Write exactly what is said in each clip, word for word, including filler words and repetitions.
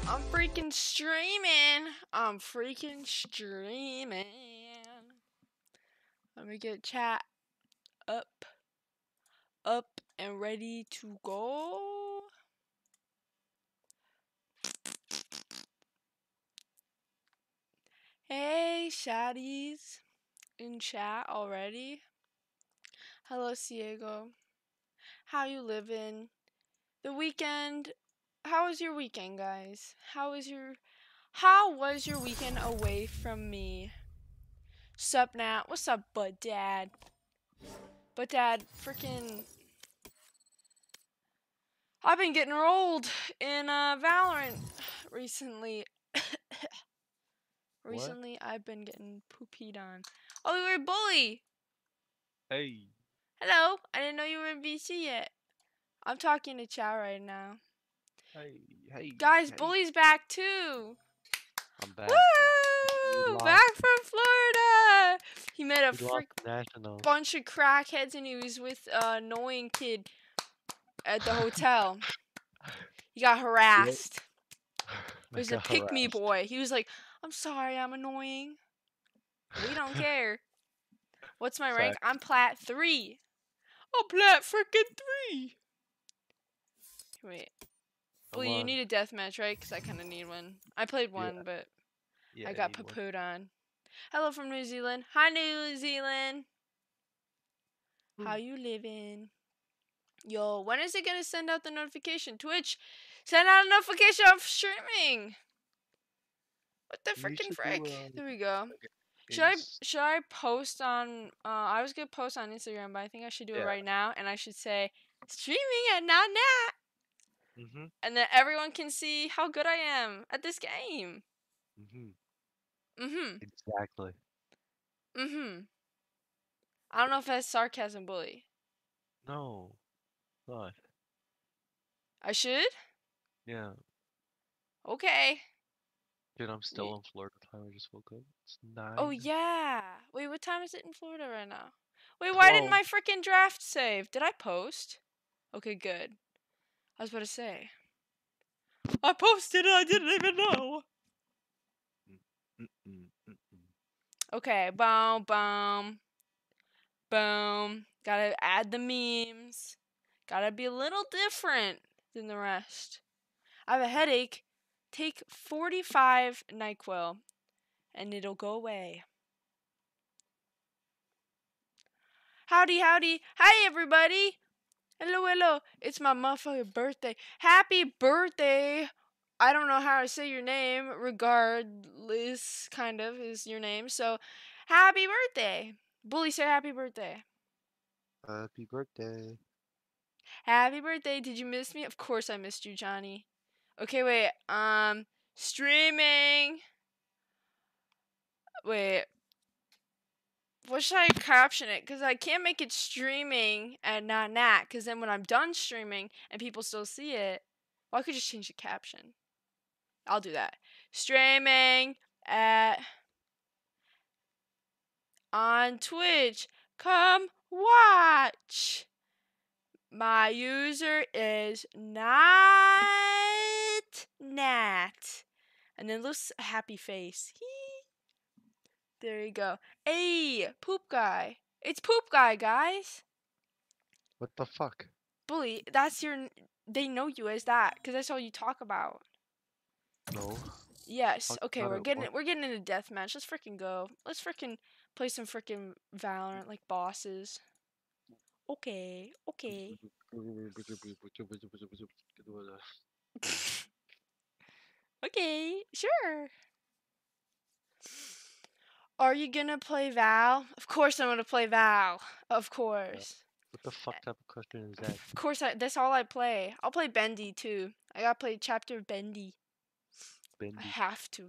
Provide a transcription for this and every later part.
I'm freaking streaming. I'm freaking streaming. Let me get chat up, up and ready to go. Hey, shaddies in chat already. Hello, Ciego. How you living? The weekend. How was your weekend, guys? How was your How was your weekend away from me? Sup, Nat? What's up, Bud Dad? But Dad, freaking, I've been getting rolled in uh, Valorant recently. recently, what? I've been getting poo-peed on. Oh, you were a bully. Hey. Hello. I didn't know you were in V C yet. I'm talking to chat right now. Hey, hey. Guys, hey. Bully's back too. I'm back. Woo! Back from Florida. He met a freak bunch of crackheads and he was with an uh, annoying kid at the hotel. He got harassed. It was a pick-me boy. He was like, I'm sorry, I'm annoying. We don't care. What's my Fact. rank? I'm plat three. I'm plat freaking three. Wait. Bully, you need a deathmatch, right? Because I kind of need one. I played one, yeah. but yeah, I got poo-pooed on. Hello from New Zealand. Hi, New Zealand. Hmm. How you living? Yo, when is it going to send out the notification? Twitch, send out a notification of streaming. What the freaking frick? Do, um, there we go. Should I should I post on? Uh, I was gonna post on Instagram, but I think I should do yeah. it right now, and I should say streaming at Nat Nat, mm-hmm. and then everyone can see how good I am at this game. Mm-hmm. Mm-hmm. Exactly. Mm-hmm. I don't know if that's sarcasm, Bully. No. Not. I should? Yeah. Okay. Dude, I'm still yeah. in Florida time. I just woke up. It's nine. Oh, yeah. Wait, what time is it in Florida right now? Wait, why didn't my freaking draft save? Did I post? Okay, good. I was about to say. I posted and I didn't even know. Mm-mm, mm-mm. Okay, boom, boom. Boom. Gotta add the memes. Gotta be a little different than the rest. I have a headache. Take forty-five NyQuil and it'll go away. Howdy, howdy. Hi, everybody. Hello, hello. It's my motherfucking birthday. Happy birthday. I don't know how to say your name. Regardless, kind of, is your name. So, happy birthday. Bully, say happy birthday. Happy birthday. Happy birthday. Did you miss me? Of course I missed you, Johnny. Okay, wait. Um, streaming. Wait. What should I caption it? Because I can't make it streaming and not nat. Because then when I'm done streaming and people still see it, well, I could just change the caption. I'll do that. Streaming at on Twitch. Come watch. My user is not nat. And then looks a happy face. There you go. Hey, poop guy. It's poop guy, guys. What the fuck? Bully, that's your. They know you as that because that's all you talk about. No. Yes. Talk okay, we're getting it. We're getting into deathmatch. Let's freaking go. Let's freaking play some freaking Valorant like bosses. Okay. Okay. Okay. Sure. Are you gonna play Val? Of course I'm gonna play Val. Of course. What the fuck type of question is that? Of course, I, that's all I play. I'll play Bendy too. I gotta play chapter of Bendy. Bendy. I have to.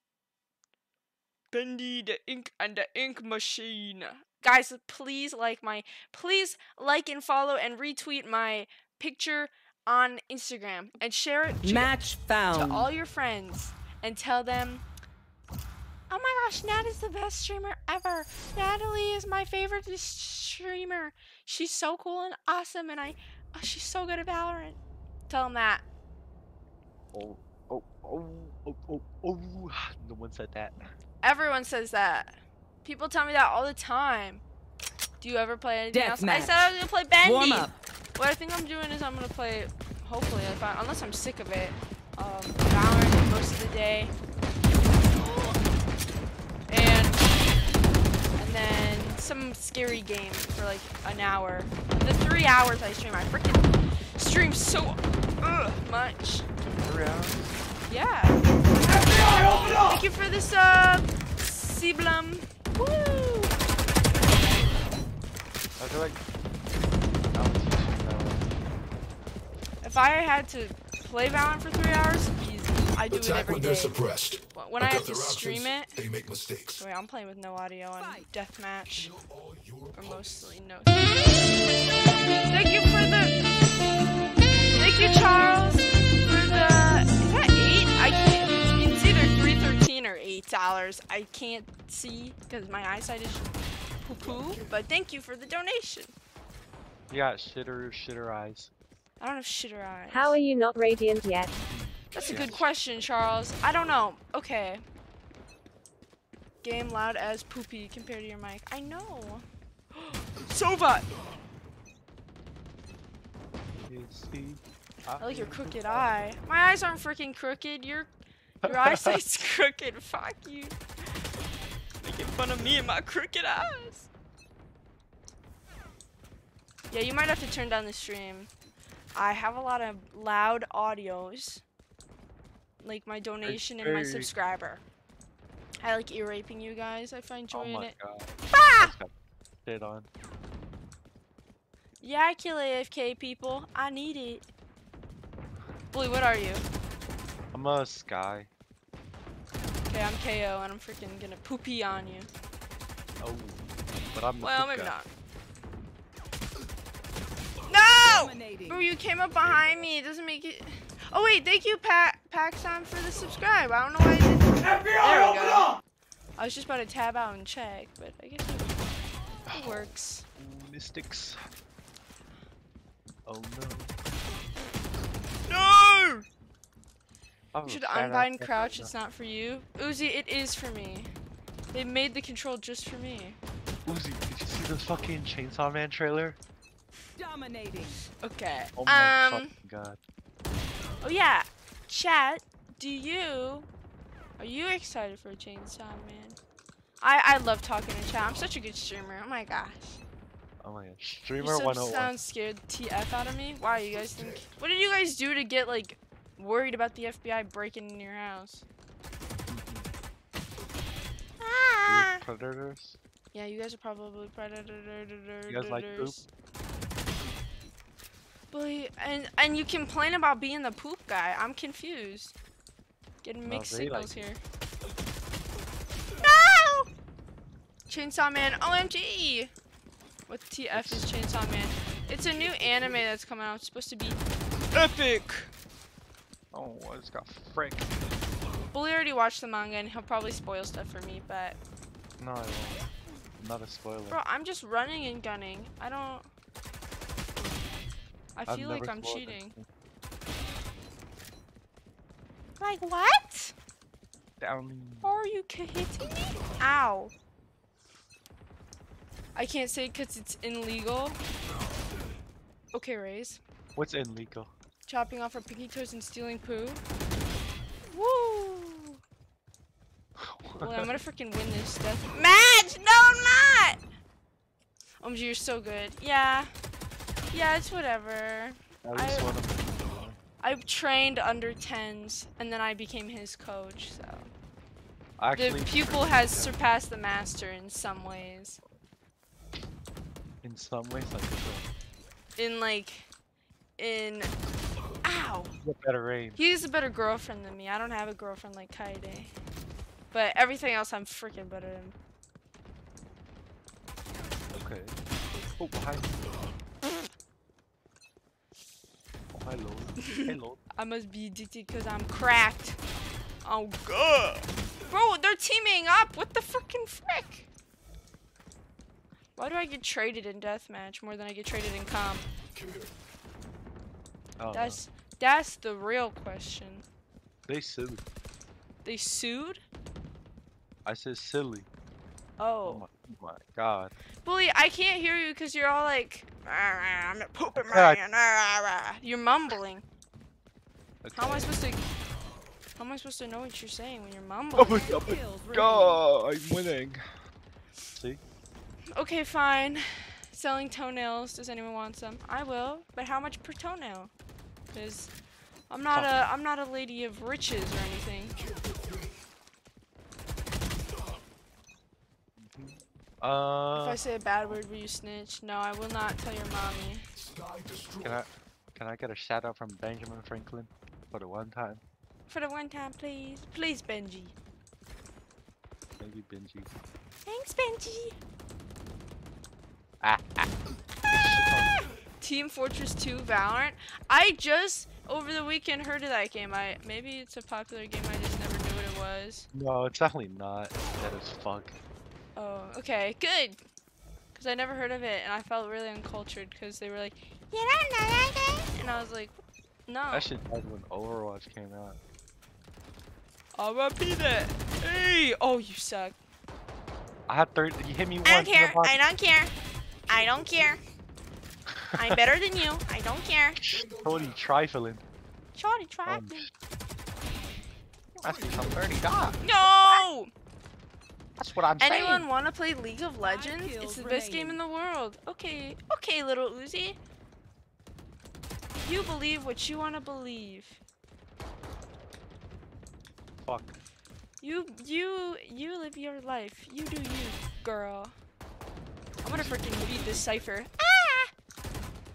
Bendy the ink and the ink machine. Guys, please like my, please like and follow and retweet my picture on Instagram and share it to, Match found. to all your friends and tell them, oh my gosh, Nat is the best streamer ever. Natalie is my favorite streamer. She's so cool and awesome, and I, oh, she's so good at Valorant. Tell them that. Oh, Oh, oh, oh, oh, oh. No one said that. Everyone says that. People tell me that all the time. Do you ever play anything Death else? match. I said I was gonna play Bendy. Warm up. What I think I'm doing is I'm gonna play, hopefully, if I, unless I'm sick of it, um, Valorant most of the day. And, and then some scary game for like an hour. The three hours I stream, I freaking stream so ugh, much. Three hours? Yeah. Thank you for this, uh, Ciblum. Woo! I feel like I'll teach you Valorant. If I had to play Valorant for three hours, easy. I do it every day. Suppressed. When I have to stream it, they make mistakes. wait, I'm playing with no audio on deathmatch, or mostly no. Thank you for the, thank you Charles for the. Is that eight? I can't. It's either three thirteen or eight dollars. I can't see because my eyesight is poo poo. But thank you for the donation. You got shitter, shitter eyes. I don't have shitter eyes. How are you not radiant yet? That's a good question, Charles. I don't know. Okay. Game loud as poopy compared to your mic. I know. Sova! I like your crooked eye. My eyes aren't freaking crooked. Your your eyesight's crooked. Fuck you. Making fun of me and my crooked eyes. Yeah, you might have to turn down the stream. I have a lot of loud audios. Like my donation and my subscriber. I like ear raping you guys. I find joy in it. Oh my god. Ah! Shit on. Yeah, I kill A F K people. I need it. Blue, what are you? I'm a Sky. Okay, I'm K O and I'm freaking gonna poopy on you. Oh. But I'm the Well, poop maybe guy. not. No! Bro, you came up behind me. It doesn't make it. Oh wait, thank you, Pat Paxson, for the subscribe. I don't know why I didn't. There we go. I was just about to tab out and check, but I guess it, it works. Mystics. Oh no. No! Oh, You should unbind crouch. It's not for you. Uzi, it is for me. They made the control just for me. Uzi, did you see the fucking Chainsaw Man trailer? Dominating. Okay. Oh my um. fucking god. Oh yeah, chat. Do you? Are you excited for a Chainsaw Man? I I love talking to chat. I'm such a good streamer. Oh my gosh. Oh my god. You Streamer so one oh one. sound scared T F out of me. Why you guys think? What did you guys do to get like worried about the F B I breaking in your house? Ah. Predators? Yeah, you guys are probably predators. You guys like poop? Boy, and and you complain about being the poop guy. I'm confused. Getting mixed No, they signals like here. No! Chainsaw Man, O M G! What T F is Chainsaw Man? It's a new anime that's coming out. It's supposed to be epic. Oh, I just got frick. Bully already watched the manga and he'll probably spoil stuff for me, but No, I won't. Not a spoiler. bro, I'm just running and gunning. I don't. I I've feel like never I'm spoiled cheating. anything. Like what? Down. Are you hitting me? Ow. I can't say it because it's illegal. Okay, Raze. What's illegal? Chopping off our pinky toes and stealing poo. Woo! Well, I'm gonna freaking win this death match! No, I'm not! O M G, you're so good. Yeah. Yeah, it's whatever. I just I- want to. I trained under tens, and then I became his coach, so. Actually, The pupil has surpassed the master in some ways. in some ways, like In, like, in... Ow! a better aim. He's a better girlfriend than me. I don't have a girlfriend like Kaede. But everything else, I'm freaking better than. Okay. Oh, hi. Oh, hi, Lord. Hey, Lord. I must be addicted because I'm cracked. Oh, god. Bro, they're teaming up. What the freaking frick? Why do I get traded in deathmatch more than I get traded in comp? Oh, That's that's the real question. They silly. They sued? I said silly. Oh. Oh my, oh my god. Bully, I can't hear you because you're all like, "Ah, I'm a pooping Okay. man. ah, ah, ah." You're mumbling. Okay. How am I supposed to? How am I supposed to know what you're saying when you're Oh mumbling? my god, oh my god, I'm winning. See? Okay, fine. Selling toenails. Does anyone want some? I will. But how much per toenail? Because I'm not a I'm not a lady of riches or anything. Uh. If I say a bad word, will you snitch? No, I will not tell your mommy. Can I can I get a shout out from Benjamin Franklin for the one time? For the one time, please. Please, Benji. Thank you, Benji. Thanks, Benji. Ah, ah. Ah! Team Fortress two Valorant. I just over the weekend heard of that game. I maybe it's a popular game. I just never knew what it was. No, it's definitely not. That is fuck. Oh, okay, good. Cause I never heard of it, and I felt really uncultured because they were like, "You don't know that game," and I was like, "No." That shit died when Overwatch came out. I'll repeat it. Hey! Oh, you suck. I had thirty. You hit me once. I don't care. I don't care. I don't care. I'm better than you. I don't care. Tony trifling. Shorty tried me. I see some thirty dollars. No! That's what I'm saying. Anyone want to play League of Legends? kills It's the best game in the world. Okay, okay, little Uzi. You believe what you want to believe. Fuck. You, you, you live your life. You do you, girl. I'm gonna freaking read this cipher. Ah!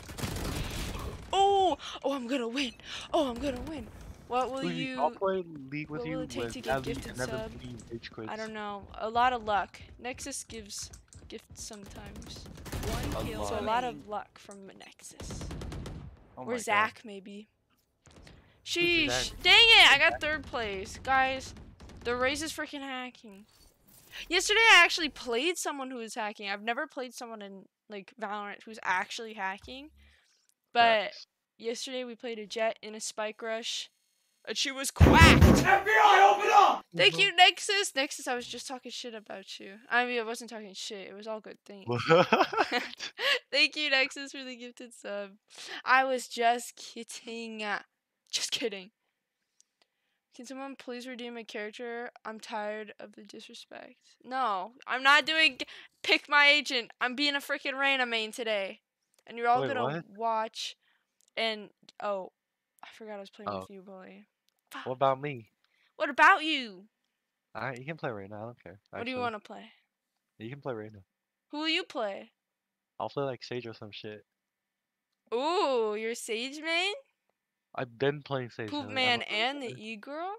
Oh, oh, I'm gonna win. Oh, I'm gonna win. What will Uzi, you? I'll play League with what you will it take with to get Ali gifted and never sub? believe H quits. I don't know. A lot of luck. Nexus gives gifts sometimes. One A kill lot. So a Fine. lot of luck from Nexus. Oh Or my Zach, maybe. Zach? Sheesh. Dang it, I got third place. Guys, the race is freaking hacking. Yesterday, I actually played someone who was hacking. I've never played someone in, like, Valorant who's actually hacking. But Facts. yesterday, we played a Jet in a Spike Rush. And she was quacked. F B I, open up! Thank you, Nexus. Nexus, I was just talking shit about you. I mean, I wasn't talking shit. It was all good things. Thank you, Nexus, for the gifted sub. I was just kidding. Just kidding. Can someone please redeem a character? I'm tired of the disrespect. No, I'm not doing pick my agent. I'm being a freaking Reyna main today. And you're all Wait, gonna what? watch and oh, I forgot I was playing Oh. with you, boy. Fuck. What about me? What about you? Alright, you can play right now. I don't care. What do you actually. want to play? You can play right now. Who will you play? I'll play like Sage or some shit. Ooh, you're Sage main? I've been playing Sage. Poop I- I man don't- and the e-girl?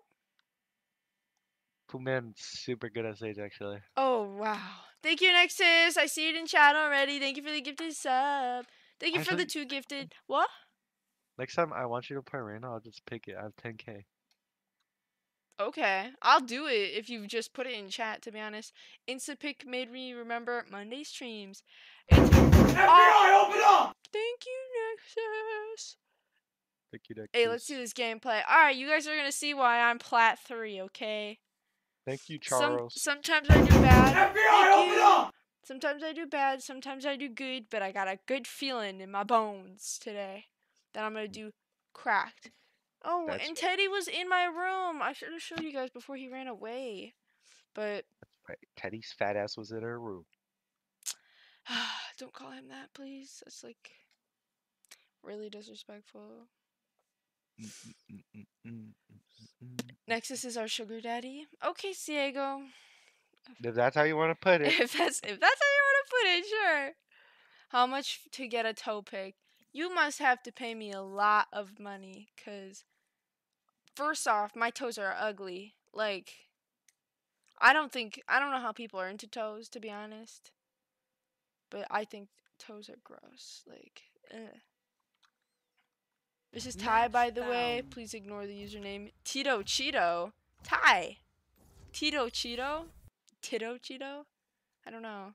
Poop Man's super good at Sage actually. Oh, wow. Thank you, Nexus. I see it in chat already. Thank you for the gifted sub. Thank you for the Actually- two gifted. What? Next time I want you to play Reyna, I'll just pick it. I have ten K. Okay. I'll do it if you just put it in chat, to be honest. Instapic made me remember Monday streams. It's F B I, open up! Thank you, Nexus. Thank you, Nexus. Hey, let's do this gameplay. Alright, you guys are gonna see why I'm plat three, okay? Thank you, Some, Charles. sometimes I do bad. F B I, open up! Sometimes I do bad, sometimes I do good, but I got a good feeling in my bones today that I'm gonna do cracked. Oh, That's and right. Teddy was in my room. I should have showed you guys before he ran away. But Right. Teddy's fat ass was in her room. don't call him that, please. That's like really disrespectful. Mm, mm, mm, mm, mm, mm. Nexus is our sugar daddy. Okay, Ciego. If that's how you want to put it. If that's if that's how you want to put it, sure. How much to get a toe pick? You must have to pay me a lot of money, cause first off, my toes are ugly. Like, I don't think I don't know how people are into toes, to be honest. But I think toes are gross. Like, ugh. This is Ty, Match by the way. found. Please ignore the username. Tito Cheeto. Ty. Tito Cheeto? Tito Cheeto? I don't know.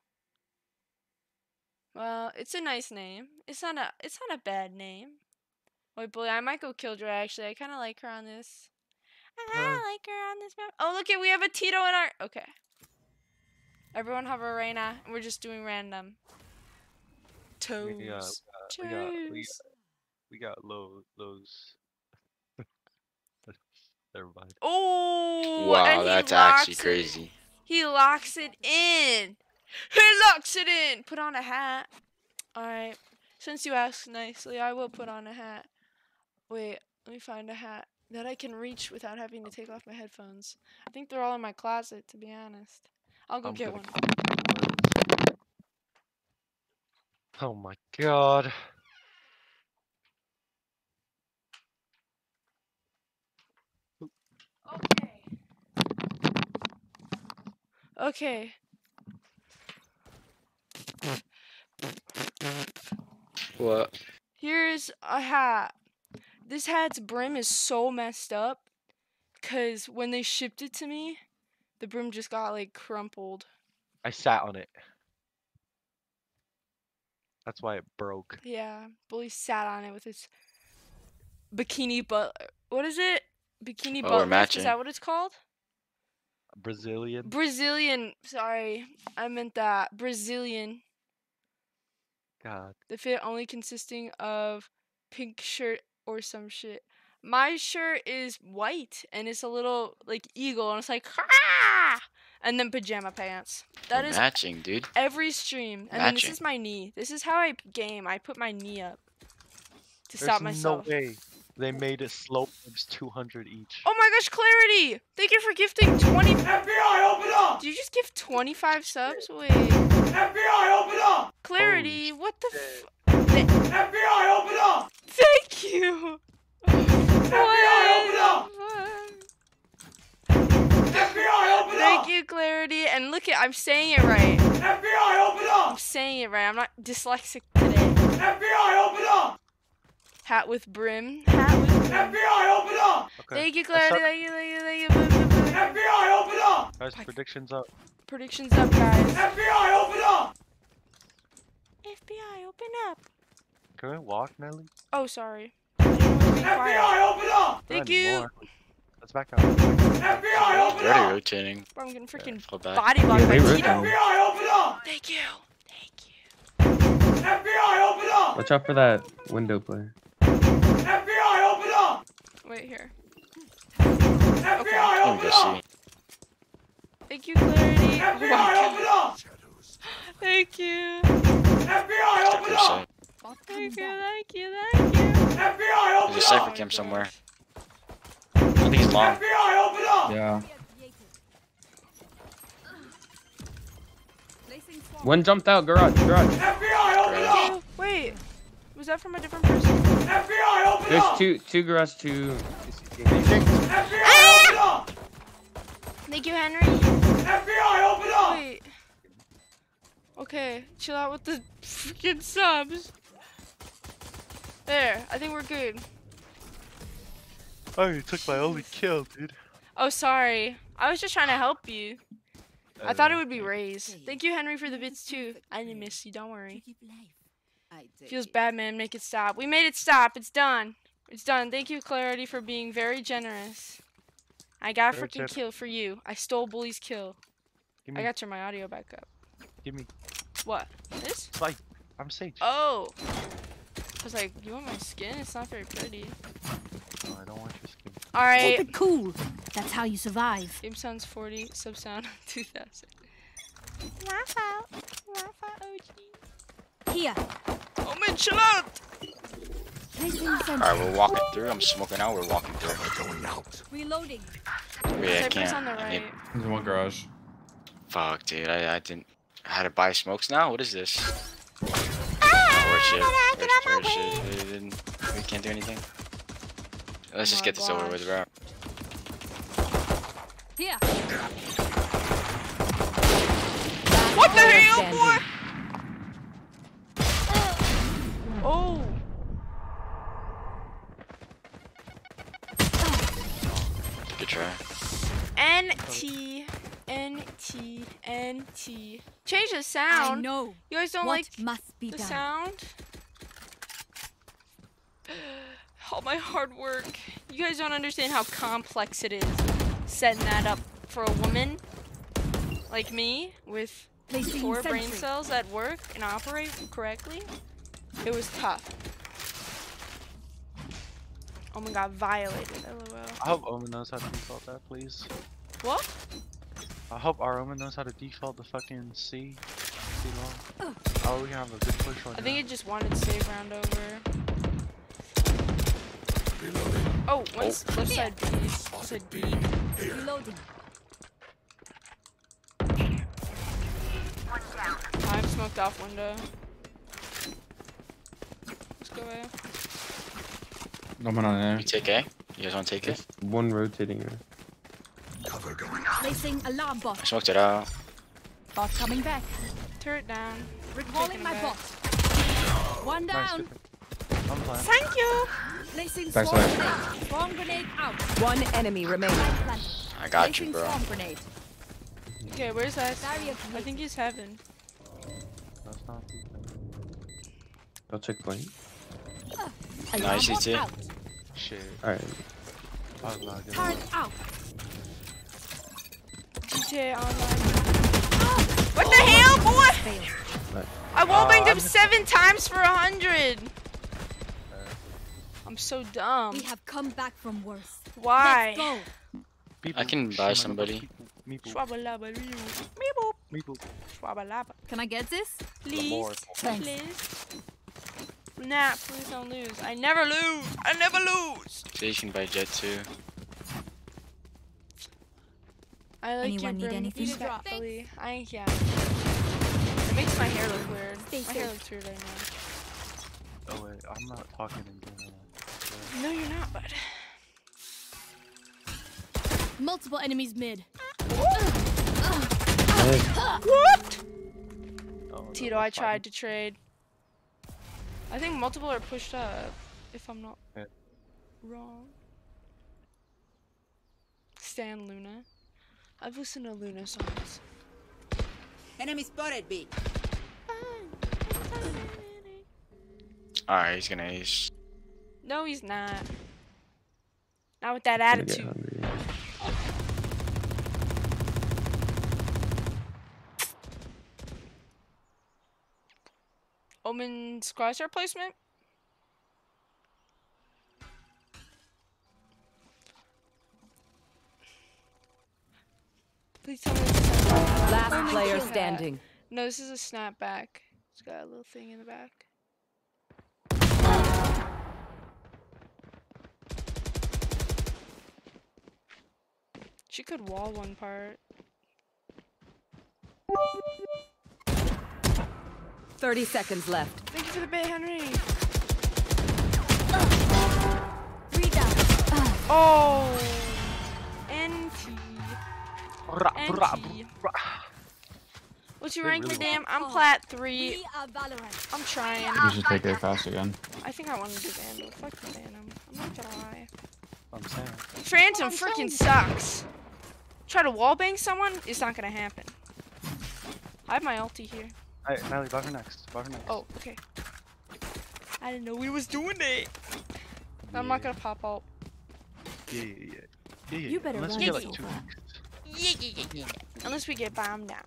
Well, it's a nice name. It's not a it's not a bad name. Wait, boy, I might go Killjoy actually. I kinda like her on this. I like her on this map. Oh, look it, we have a Tito in our. Okay. Everyone have a Reina, and we're just doing random. Toes. We got, uh, we got, we got, we got low, lows. Never mind. Oh, wow, that's actually crazy. It, he locks it in. He locks it in. Put on a hat. All right. Since you asked nicely, I will put on a hat. Wait, let me find a hat that I can reach without having to take off my headphones. I think they're all in my closet, to be honest. I'll go I'm get gonna... one. Oh my god. Okay. Okay. What? Here's a hat. This hat's brim is so messed up because when they shipped it to me, the brim just got like crumpled. I sat on it. That's why it broke. Yeah, Bully sat on it with his bikini butt. What is it? Bikini Oh, butt we're lift? matching. Is that what it's called? Brazilian. Brazilian. Sorry, I meant that. Brazilian. God. The fit only consisting of pink shirt or some shit. My shirt is white and it's a little like eagle and it's like ah! And then pajama pants. That we're is matching, dude. every stream. And matching. Then this is my knee. This is how I game. I put my knee up to There's stop myself. no way they made it slow times two hundred each. Oh my gosh, Clarity! Thank you for gifting twenty. F B I, open up! Did you just give twenty-five subs? Wait. F B I, open up! Clarity, Holy what the f? F B I, open up! Thank you! F B I, open up! F B I, open up! Thank you, Clarity. And look at, I'm saying it right. F B I, open I'm up! saying it right. I'm not dyslexic today. F B I, open up! Hat with brim. Hat with brim. F B I, open up! Okay. Thank you, I Clarity. start- Thank you, thank you, thank you. Boom, boom, boom. F B I, open up! Guys, predictions up. Predictions up, guys. F B I, open up! F B I, open up. Can we walk, Nelly? Oh, sorry. I didn't want to be F B quiet. I, open up! Thank Not you. anymore. Let's back up. Let's back up. F B I, open They're already up! rotating. Bro, I'm getting freaking Fall back. body blocked Yeah, by they Tito. rotate. F B I, open up! Thank you. Thank you. F B I, open up! Watch out for that window player. F B I, open up! Wait here. F B I, Let me open go up! see. Thank you, Clarity. F B Oh my I, open God. up! Thank you. F B I, Check open their up! site. Thank you, thank you, thank you. F B I, open There's a up! cypher cam somewhere. I think he's long. F B I, open up! Yeah. One jumped out, garage, garage. F B I, open up! Oh, wait. Was that from a different person? F B I, open There's up! two, two garage, two. F B I, open up! Thank you, Henry. F B I, open up! Wait. Okay, chill out with the freaking subs. There, I think we're good. Oh, you took my only kill, dude. Oh, sorry. I was just trying to help you. I thought it would be Raze. Thank you, Henry, for the bits, too. I didn't miss you, don't worry. Feels bad, man. Make it stop. We made it stop. It's done. It's done. Thank you, Clarity, for being very generous. I got a Very freaking generous. kill for you. I stole Bully's kill. Give I me, gotta turn my audio back up. give me. What? This? It's like, I'm Sage. Oh! I was like, you want my skin? It's not very pretty. No, I don't want your skin. Alright. Keep it cool. That's how you survive. Game sounds forty, sub sound two thousand. Laugh out. Laugh out, O G. Here. Oh, man, chill out! Placing Alright, sentry. we're walking through. I'm smoking out. We're walking through. Reloading. Wait, I Cypher's can't. on the I need- right. There's one garage. Fuck, dude. I, I didn't. I had to buy smokes now? What is this? Ah, Oh, we're shit. get We're, out my we're shit. We, didn't, we can't do anything. Let's Oh just my get this over gosh. with, bro. Here. What the hell, Standing. boy? Oh. Good try. N T. N T. N T. Change the I sound. know You guys don't what like must be the done. sound? all my hard work. You guys don't understand how complex it is setting that up for a woman like me with Placing four sentry. brain cells that work and operate correctly. It was tough. Oh my god, violated. LOL. I hope Omen knows how to default that, please. What? I hope our Omen knows how to default the fucking C. C long. Oh, we can have a good push on I think it just wanted to save round over. Oh, one's left side B. Left side B. Reloading. I'm smoked off window. Let's go A. Coming on there. You take A? You guys want to take it? Just one rotating her. Placing alarm I bot. smoked it out. Bot coming back. Turret down. Recalling Taking my it bot. back. One Nice, down. good. I'm playing. Thank you! Placing Back swarm side. grenade. Swarm grenade out. One enemy remaining. Plant. I got Placing you, bro. swarm grenade. Okay, where's that? Barrier I think he's heaven. That's not I'll check point. Alarm Nice, bot you too. out. shit. Alright. I was not good. Turret out. G T A Online. What the hell, boy? Failed. I wallbanged Uh, him seven times for a hundred. I'm so dumb. We have come back from worse. Why? Let's go. People, I can buy somebody. Meeple. Schwabba-labba-doo. Meep boop. Meeple. Schwabba-labba. Can I get this? Please. more. Thanks. Please. Nah, please don't lose. I never lose. I never lose. So you can buy Jet too. I like Anyone your need brim anything? respectfully. I yeah. It makes my hair look weird. Stay My hair safe. looks weird right now. Oh wait, I'm not talking in general. No, you're not, bud. Multiple enemies mid. What? Oh, Tito, I tried to trade. I think multiple are pushed up, if I'm not Yeah. wrong. Stan Luna. I've listened to Luna songs. Enemy spotted B. Alright, he's gonna ace. No, he's not. Not with that Gonna get attitude. hungry. Omen's crosshair placement? Please tell me this is a snapback. Last player standing. No, this is a snapback. It's got a little thing in the back. She could wall one part. Thirty seconds left. Thank you for the bait, Henry. Three down. Oh, N T. N T. What's your They rank, really madam? I'm plat three. We are Valorant. I'm trying. You should take A fast again. I think I want to do Vandal. Fuck the Phantom. I'm not gonna lie. I'm saying. Phantom freaking sucks. Try to wallbang someone, it's not gonna happen. I have my ulti here. Hey, Nelly, buy her next. Buy her next. Oh, okay. I didn't know we was doing it. I'm not gonna pop out. Yeah, yeah, yeah. yeah, yeah. You better Unless run we get this like two over. weeks. Yeah, yeah, yeah, yeah. Unless we get bombed down.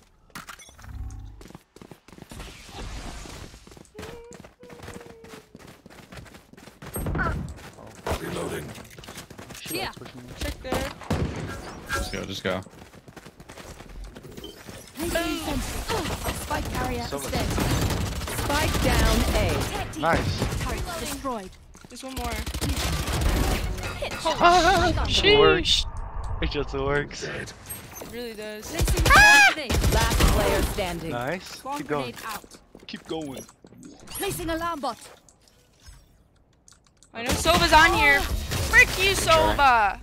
Reloading. Shit, Yeah. it's pushing me. Check there. Just go, just go. Placing sentry. Spike carrier So is much. dead. Spike down A. Protecting. Nice. Turret destroyed. There's one more. Hit. It works. It just works. It really does. Placing swarm grenade. Last player standing. Nice. Swarm Keep going. grenade out. Keep going. Placing alarm bot. I know Soba's on here. Frick you, Soba.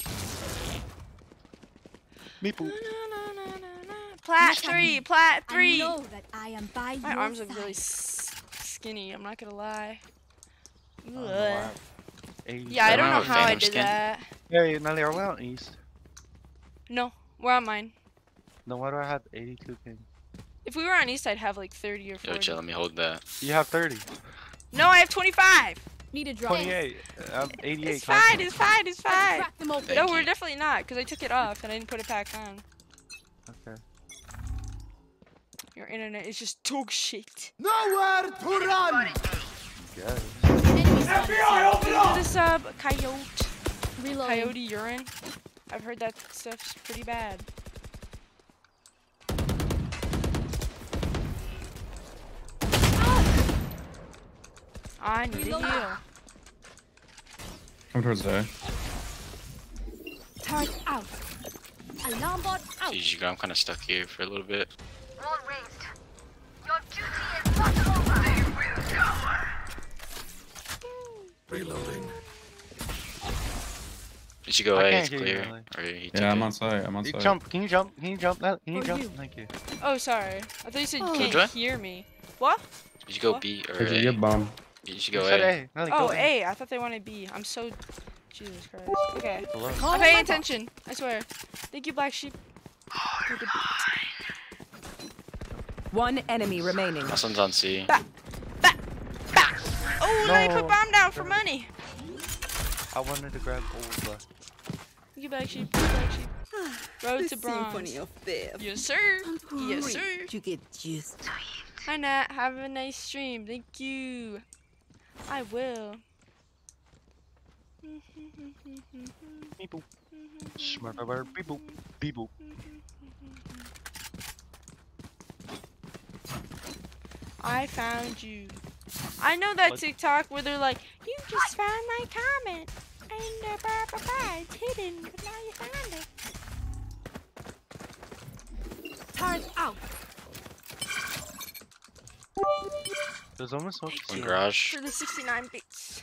Meeple. Plat three, plat I three. know that I am by My your arms look side. really s skinny. I'm not gonna lie. I don't know Ugh. why. eighty. Yeah, I I don't don't know have how I Phantom did skin. that. Hey, Nelly, are we out east? No, we're on mine. No, why do I have eighty-two ping? If we were on east, I'd have like thirty or Yo, forty. Jet, let me hold that. You have thirty. No, I have twenty-five. Need a drop. twenty-eight. I'm eighty-eight. It's fine, it's fine, it's fine. Crack them open. No, we're definitely not, because I took it off and I didn't put it back on. Okay. Your internet is just dog shit. Nowhere to run! Yes. F B I, open up! The sub, coyote. Reload. Coyote urine. I've heard that stuff's pretty bad. I need a heal. Come towards there. Turret out. Alarm bot out. G G, I'm kind of stuck here for a little bit. Wall raised. Your duty is not over. They will cower. Reloading. Did you go I A? can't It's hear you, clear. Emily. Or he took Yeah, I'm it? on site. I'm on You site. jump. Can you jump? Can you jump? That? Can you For jump? you. Thank you. Oh, sorry. I thought you said you Oh. can't What? hear me. What? Did you go What? B or Did you A? get bomb? You should You go said A. A. Nelly, Oh, go A. I thought they wanted B. I'm so... Jesus Christ. Okay. Below. Call I'm paying my bot. attention. I swear. Thank you, Black Sheep. One enemy remaining. Last one's on C. Bah! Bah! Bah! Oh, let me No. put bomb down for money. I wanted to grab old. Uh, Thank you, Black Sheep. Thank you, Black Sheep. Road to bronze. of death. Yes, sir. Yes, sir. You get used to Hi, Nat. Have a nice stream. Thank you. I will. Beep-boop. Shmurder, beep-boop. Beep-boop. I found you. I know that What? TikTok where they're like, you just found my comment. And uh, blah, blah, blah, it's hidden, but now you found it. Turret out. There's almost no One garage. For the sixty-nine bits.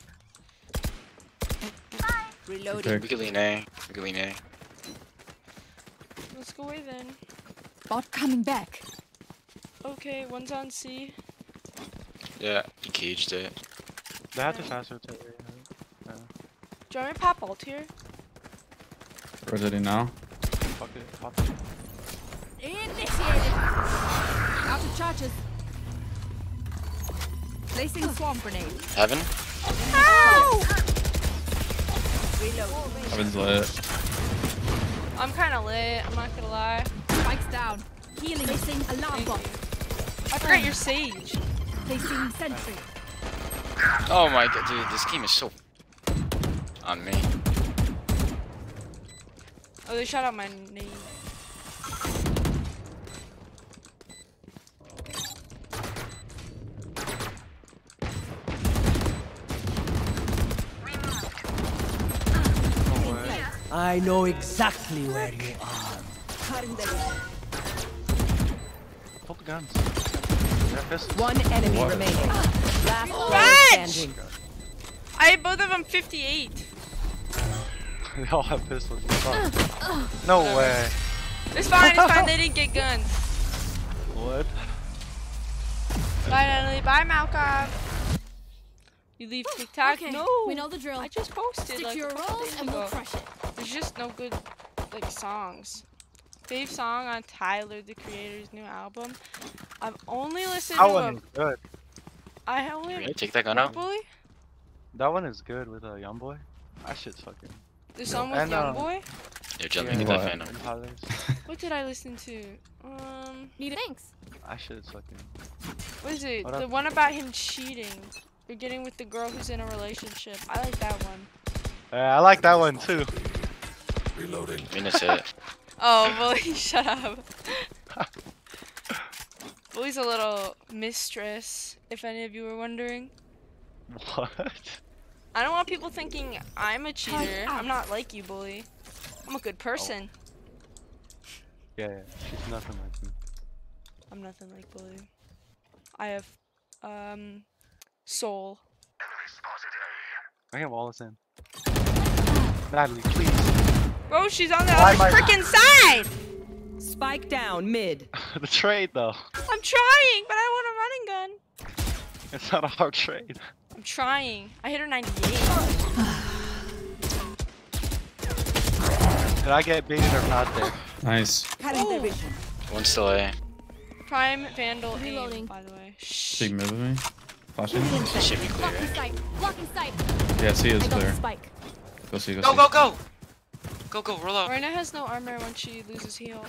reloading. Okay. We can lean A. We can lean A. Let's go away then. Bot coming back. Okay, one's on C. Yeah, he caged it. They have to fast rotate. Yeah. Do you want me to pop ult here? Rotating now. Fuck it. Pop it. Initiated. Out of charges. Placing swarm grenade. Heaven? Ow! Heaven's lit. I'm kind of lit, I'm not gonna lie. Spikes down. Healing. Placing alarm Thank bot. you. I forgot your sage. Placing sentry. Oh my god, dude, this game is so on me. Oh, they shot out my name. I know exactly where you are. Hold the guns. Is that pistols? One enemy What? remaining. Last player Reg! standing. I had both of them fifty-eight. They all have pistols. Oh. No way. It's fine, it's fine, they didn't get guns. What? Bye, Natalie. Bye, Malcolm. You leave TikTok? Okay, No. we know the drill. I just posted Stick like to your a couple roles days and we'll ago. crush it. There's just no good like songs. Fave song on Tyler, the Creator's new album. I've only listened That to one him. is good. I only Really? Take that gun out? Bully? That one is good with a uh, young boy. That shit's fucking. The song with And, Young uh, Boy? You're jumping Yeah. at that What? phantom. and Tyler's. What did I listen to? Um, Need it. Thanks. That shit's fucking. what is it? What The up? one about him cheating. Or getting with the girl who's in a relationship. I like that one. Yeah, I like that one too. Reloading. I mean, that's it. Oh, Bully, shut up. Bully's a little mistress, if any of you were wondering. What? I don't want people thinking I'm a cheater. out. I'm not like you, Bully. I'm a good person. Yeah, yeah, she's nothing like me. I'm nothing like Bully. I have, um, soul. I have Wallace in. Natalie, please. Bro, she's on the Why other am I- freaking side! Spike down mid. The trade though. I'm trying, but I want a running gun. It's not a hard trade. I'm trying. I hit her ninety-eight. Did I get baited or not there? Nice. Oh. One's still A. Prime Vandal aim, Reloading. by the way. Shh. Big mid with me. Flashing. This should be clear, Blocking right? sight. Blocking sight. Yeah, C is I got the clear. spike. Go see, go Go, see. go, go! Go, go, roll up. Reyna has no armor when she loses heal.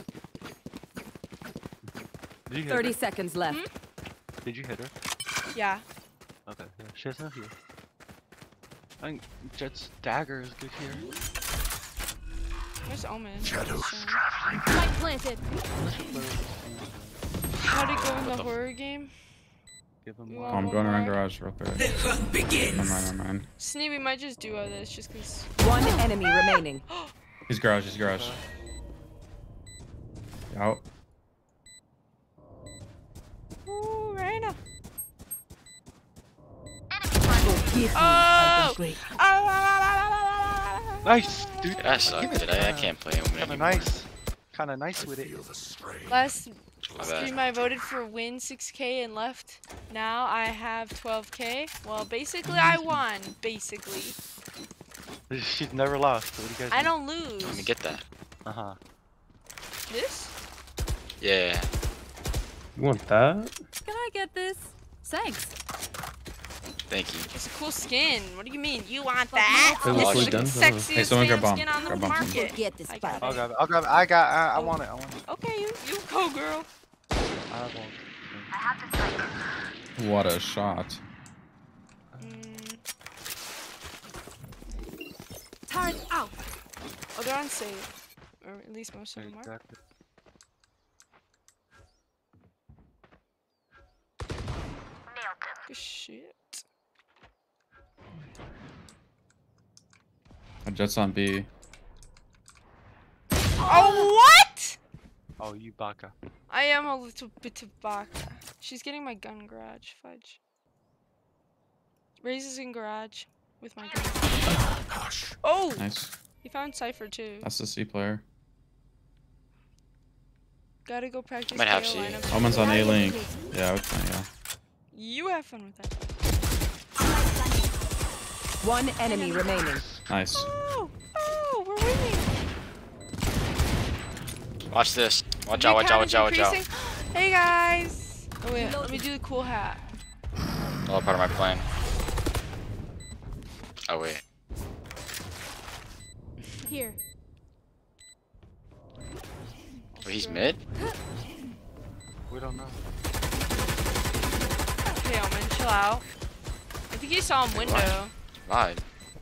Did you hit thirty her? seconds left. Hmm? Did you hit her? Yeah. Okay, yeah. She has no heal. I think Jet's dagger is good here. Where's Omen? Spike planted. How'd it go in the horror game? Give him You Oh, want I'm one going around more? garage real quick. The hunt begins. Never mind, never mind. Snee, we might just duo this just cause. One enemy remaining. He's garage, he's garage. Out. Ooh, Reyna. Forgive me, Oh! I was great. Nice, dude. That sucked. Did I? I can't play him Kinda anymore. nice. Kinda nice with it. Last My stream bad. I voted for win six K and left. Now I have twelve K. Well, basically I won. Basically. She's never lost. What do you guys I think? don't lose. Let me get that. Uh huh. This? Yeah. You want that? Can I get this? Thanks. Thank you. It's a cool skin. What do you mean? You want that? It This looks is like the done. sexiest Hey, someone grab damn bomb. skin on the Grab bomb, someone. market. Forget this I spike. got I'll it. grab it. I'll grab it. I got. I, I want it. I want it. Okay, you you go, girl. I want I have the spike. What a shot. Mm. Turret out. Oh, they're on save. Or at least most of them are. Exactly. Good shit. A Jet's on B. Oh, what? Oh, you baka. I am a little bit of baka. She's getting my gun garage. Fudge. Raze is in garage with my gun. Oh! Nice. He found Cypher too. That's the C player. Gotta go practice. Might have Gale C. lineups. Omen's on A link. Yeah, it's fine, yeah. You have fun with that. One enemy remaining. Nice. Oh! Oh! We're winning! Watch this. Watch Your out, watch out, count watch is out, watch out. increasing. Hey guys! Oh wait, let me do the cool hat. All part of my plan. Oh wait. Here. Wait, he's mid? We don't know. Okay, Omen, chill out. I think he saw him window. Lied.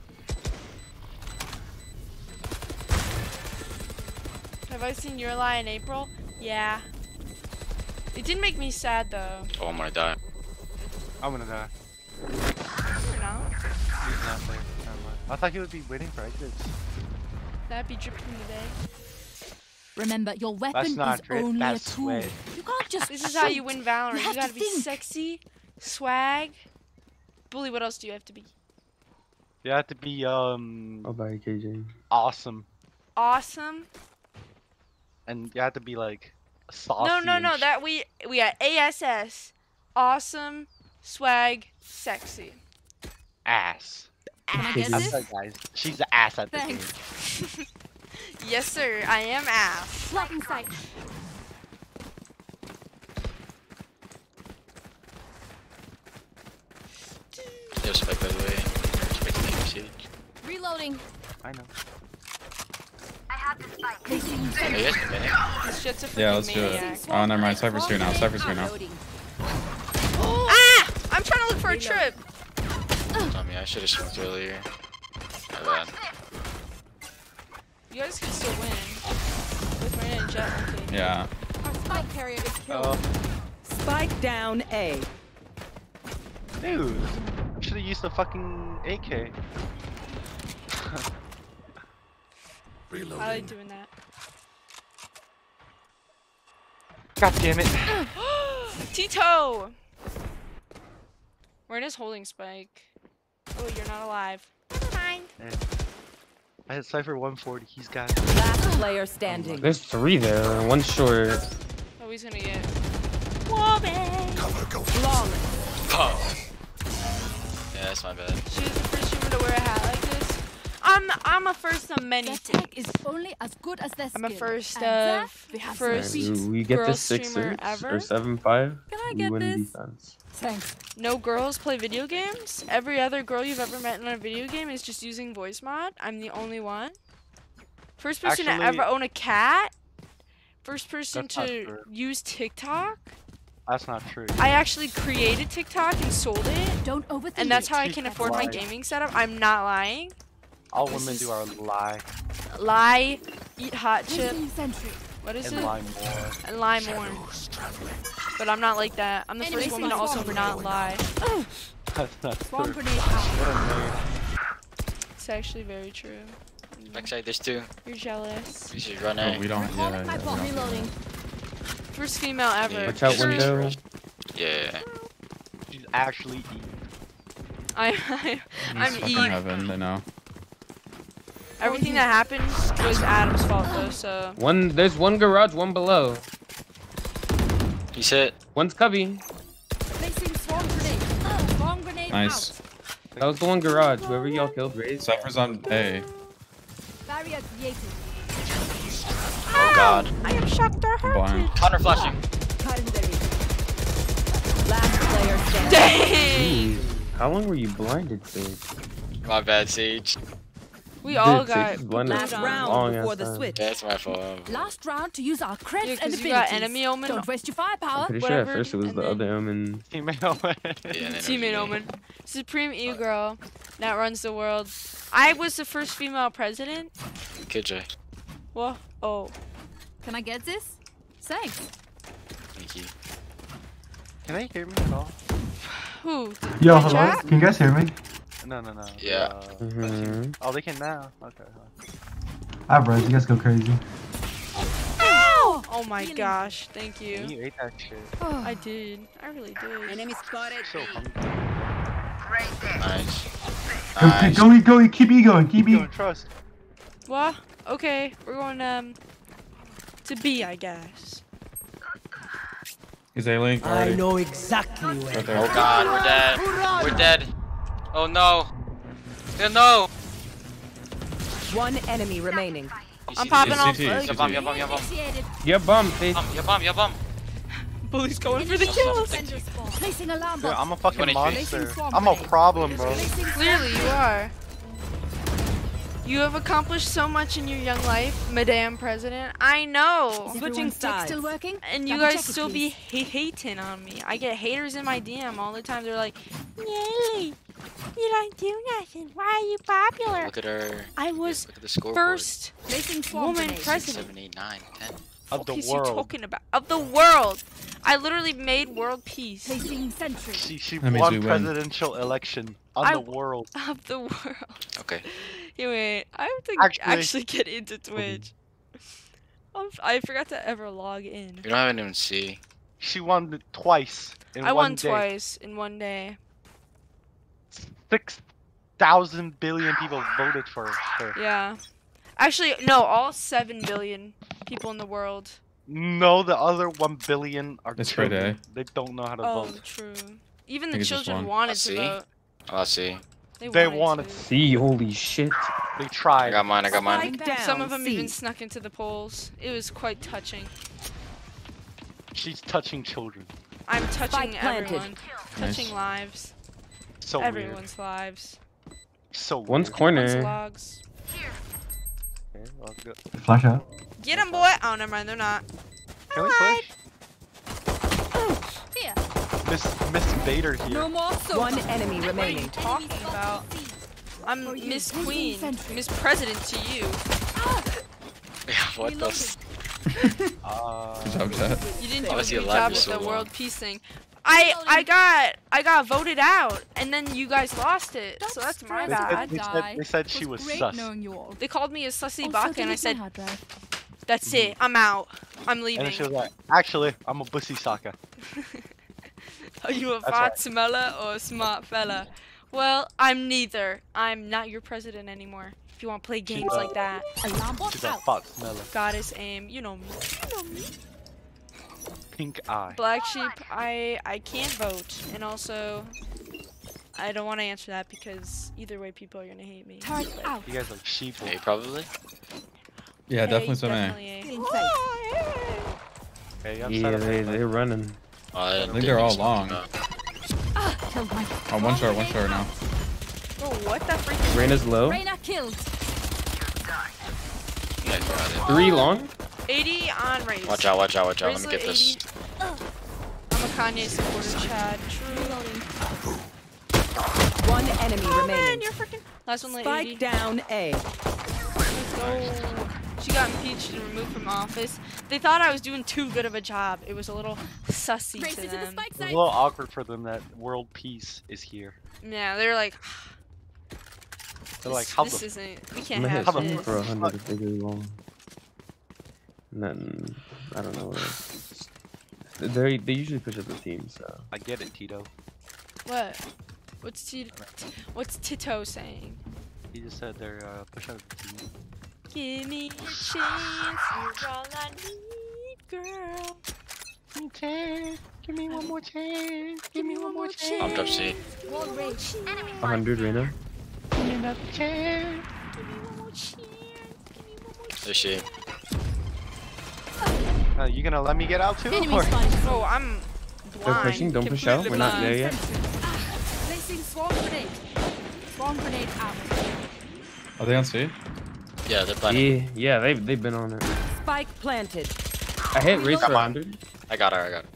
Have I seen your lie in April? Yeah. It did make me sad though. Oh, I'm gonna die. I'm gonna die. Or not. He's not there. Never mind. I thought he would be waiting for exits. That'd be dripping today. Remember, your weapon That's not is drip, only that's a tool. sweat. You can't just. This is how you shoot. win Valorant. You You, have gotta to be think. sexy, swag. Bully, what else do you have to be? You have to be um Bye bye, K J. awesome, Awesome. and you have to be like saucy. No, no, and no. sh- That we we got A S S. Awesome, swag, sexy. ass. Can I get I'm this? sorry, guys. She's the ass at the game. Thanks. Yes, sir. I am ass. Blocking sight. Yo, spike by the way. Spike the name, Reloading. I know. I have the spike. Placing Hey, sentry. you guys can finish. This shit's a freaking Yeah, let's do it. maniac. Oh, never mind. Cypher's here now. Cypher's here now. Reloading. Ah! I'm trying to look for a trip. Tell me, I should have smoked earlier. My bad. You guys can still win. With Reyna and Jet working. Yeah. Our spike carrier is killed. Oh, Spike down A. dude. Should have used the fucking A K. I like doing that. God damn it. Tito! Reyna's holding Spike. Oh, you're not alive. Never mind. I hit Cypher one forty. He's got it. Last player standing. There's three there. One short. Oh, he's gonna get. Woman! Flawless. Oh. Yeah, that's my bad. She was the first human to wear a hat like this. I I'm I'm a first of many Their things. tech is only as good as their I'm a skill. first And there of we have first Alright, we, we get girl to six streamer six ever. or seven five. Can I We get win this? defense. Thanks. No girls play video games. Every other girl you've ever met in a video game is just using voice mod. I'm the only one. First person Actually- to ever own a cat. First person That's not to true. use TikTok. That's not true. I actually created TikTok and sold it. Don't overthink And that's it. how I can afford my Why? gaming setup. I'm not lying. All This women is- do are lie Lie, eat hot chip. Placing sentry. What is and it? lie more. And lie more. But I'm not like that. I'm the Enemy first woman to swarm also grenade. not lie. That's not Swarm true. grenade out. What a nerd. It's actually very true. Backside, there's two. You're jealous. We should run Oh, A. we don't. Yeah, Calling yeah, my we bot. don't. Reloading. First female ever. Yeah, Watch out, just window. rush. Yeah. She's actually Eve. I, I, I'm It's fucking Eve. heaven. They know. Everything that happened was Adam's fault though, so. One, there's one garage, one below. He's hit. One's cubby. Placing swarm grenade. Swarm grenade Nice. out. That was the one garage. Whoever y'all killed, raised. Cypher's on A. Barrier created. Oh god. I am shocked or hurted. Blind. Counter flashing. Last player standing. Dang! Jeez. How long were you blinded, Sage? My bad, Sage. We all Dude, got Sage is blinded Last for a round long before ass the time. switch. Yeah, it's my fault. Last round to use our creds Yeah, and 'cause abilities. you got enemy omen. Don't waste your I'm firepower. pretty sure at Whatever, first it was and the then- other omen. Female. Yeah, and then Teammate it was Omen. Supreme E-Girl that runs the world. I was the first female president. me. Kid J. Well, oh. Can I get this? Thanks. Thank you. Can they hear me at all? Who? Yo, My hello? chat? Can you guys hear me? No, no, no. Yeah. Uh, Mhm. Oh, they can now. Okay. Ah, bro, you guys go crazy. Ow! Oh my gosh, thank you. You ate that shit. I did. I really did. Enemy spotted. So hungry. Nice. Go, Nice. go, go, keep E going, keep E. Don't trust. What? Okay, we're going um to B, I guess. He's A link I already. know exactly where. Right there. Oh god, we're dead. We're dead. Oh no. Oh no. One enemy remaining. I'm popping It's off. C T, Uh, C T. Ya bomb, ya bomb, ya bomb. Initiated. Yeah, bum, Sage. Bomb, ya bomb, ya bomb. Bully's going for the kills. Sender spawn. Placing alarm Dude, bot. I'm a fucking twenty-three. monster. I'm a problem, bro. Placing Clearly, you are. You have accomplished so much in your young life, Madame President. I know. Is Switching everyone's tech sides. still working? And you Double guys check it, still be please. ha hating on me. I get haters in my D M all the time. They're like, Nelly, you don't do nothing. Why are you popular? Look at her. I was Look at the scoreboard. first Placing swarm woman grenade. Six, president. seven, eight, nine, ten. Of What the is you world. talking about? Of the world. I literally made world peace. Placing sentry. She, she That means won we win. presidential election on I- the world. Of the world. Okay. Hey, wait, I have to Actually- actually, get into Twitch. I'm f- I forgot to ever log in. We don't have anyone C. She won it twice in I one won day. twice in one day. Six thousand billion people voted for her. Yeah. Actually, no, all seven billion people in the world. No, the other one billion are It's grade children. A. They don't know how to Oh, vote. true. Even think the it's just children one. wanted I to see. vote. Oh, C. They, They wanted, wanted to. See, holy shit. They I tried. got mine, I got mine. Spike down. Some of them C. even snuck into the polls. It was quite touching. She's touching children. I'm touching Spike planted. everyone. Touching Nice. lives. So weird. Everyone's lives. So One's weird. corner. Everyone's logs. Okay, well, good. Flash out. Get 'em, boy! Oh, never mind, they're not. Can we Alright. push? Here. Miss Miss Vader here. No more so. One enemy What are you remaining. talking about? I'm For you, Miss losing Queen, sentry. Miss President to you. Yeah, what the f- Uh, Good job, chat. You didn't do Oh, I a see good a lot job for with so the long. world peace thing. I I got I got voted out, and then you guys lost it, Don't so that's my stress. they, said, bad. they, said, they said she It was great sus. knowing you all. They called me a sussy Also, baka, and I delete my said, hard drive. "That's it. I'm out. I'm And leaving." then she was like, actually, I'm a bussy soccer. Are you a That's fat right. smeller or a smart fella? Well, I'm neither. I'm not your president anymore. If you want to play games uh, like that, Alarm bot She's a out. fat smeller. goddess aim. You know me. You know me. Pink eye. Black sheep. I I can't vote, and also I don't want to answer that because either way, people are gonna hate me. Turret out. You guys are sheeple. A probably. Yeah, definitely A, some A. definitely A. Okay, I'm Yeah, set up they, for they're running. Oh, I, I think they're all long. Killed one. Oh, one short, one short now. Bro, what the freaking? Reyna's low. Reyna killed. Yeah, got it. Three long. eighty on raise. Watch out, watch out, watch out. Let me Raise get this. eighty. I'm a Kanye supporter, Chad. True. One enemy Oh man, remaining. you're freaking. Last one, like Spike eighty. down A. Let's go. She got impeached and removed from office. They thought I was doing too good of a job. It was a little sussy Race to into the them. spike It's a site. little awkward for them that world peace is here. Yeah, they're like, They're like, this, how this the isn't. We I'm can't gonna hit have someone this. for a hundred if they go long. And then I don't know. They they usually push up the team, so. I get it, Tito. What? What's T What's Tito saying? He just said they're uh, push out the team. Give me a chance, you're all I need, girl. Give me one more chance. Give me one more chance. I'm drop C. Wall rage. Enemy A hundred, Reyna. Give me one more chance. Give me one more chance. There she. Uh, you gonna let me get out too? Enemy Or? spotted. Oh, I'm blind. They're pushing. Don't push out. We're not there yet. Placing swarm grenade. Swarm grenade out. Are they on C? Yeah, they're planning. Yeah, yeah, they've they've been on it. Spike planted. I hit race for Come a on. hundred. I got her, I got her.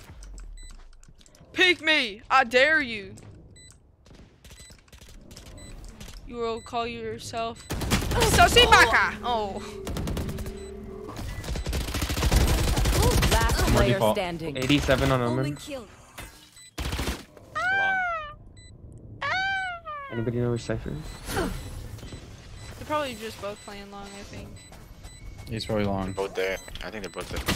Peek me! I dare you! You will call yourself Sosimaka! Oh. Last More player default. standing. eighty-seven on Omen Omen. killed. Long. Anybody know which Cypher? They're probably just both playing long, I think. He's probably long. Both there. I think they're both there.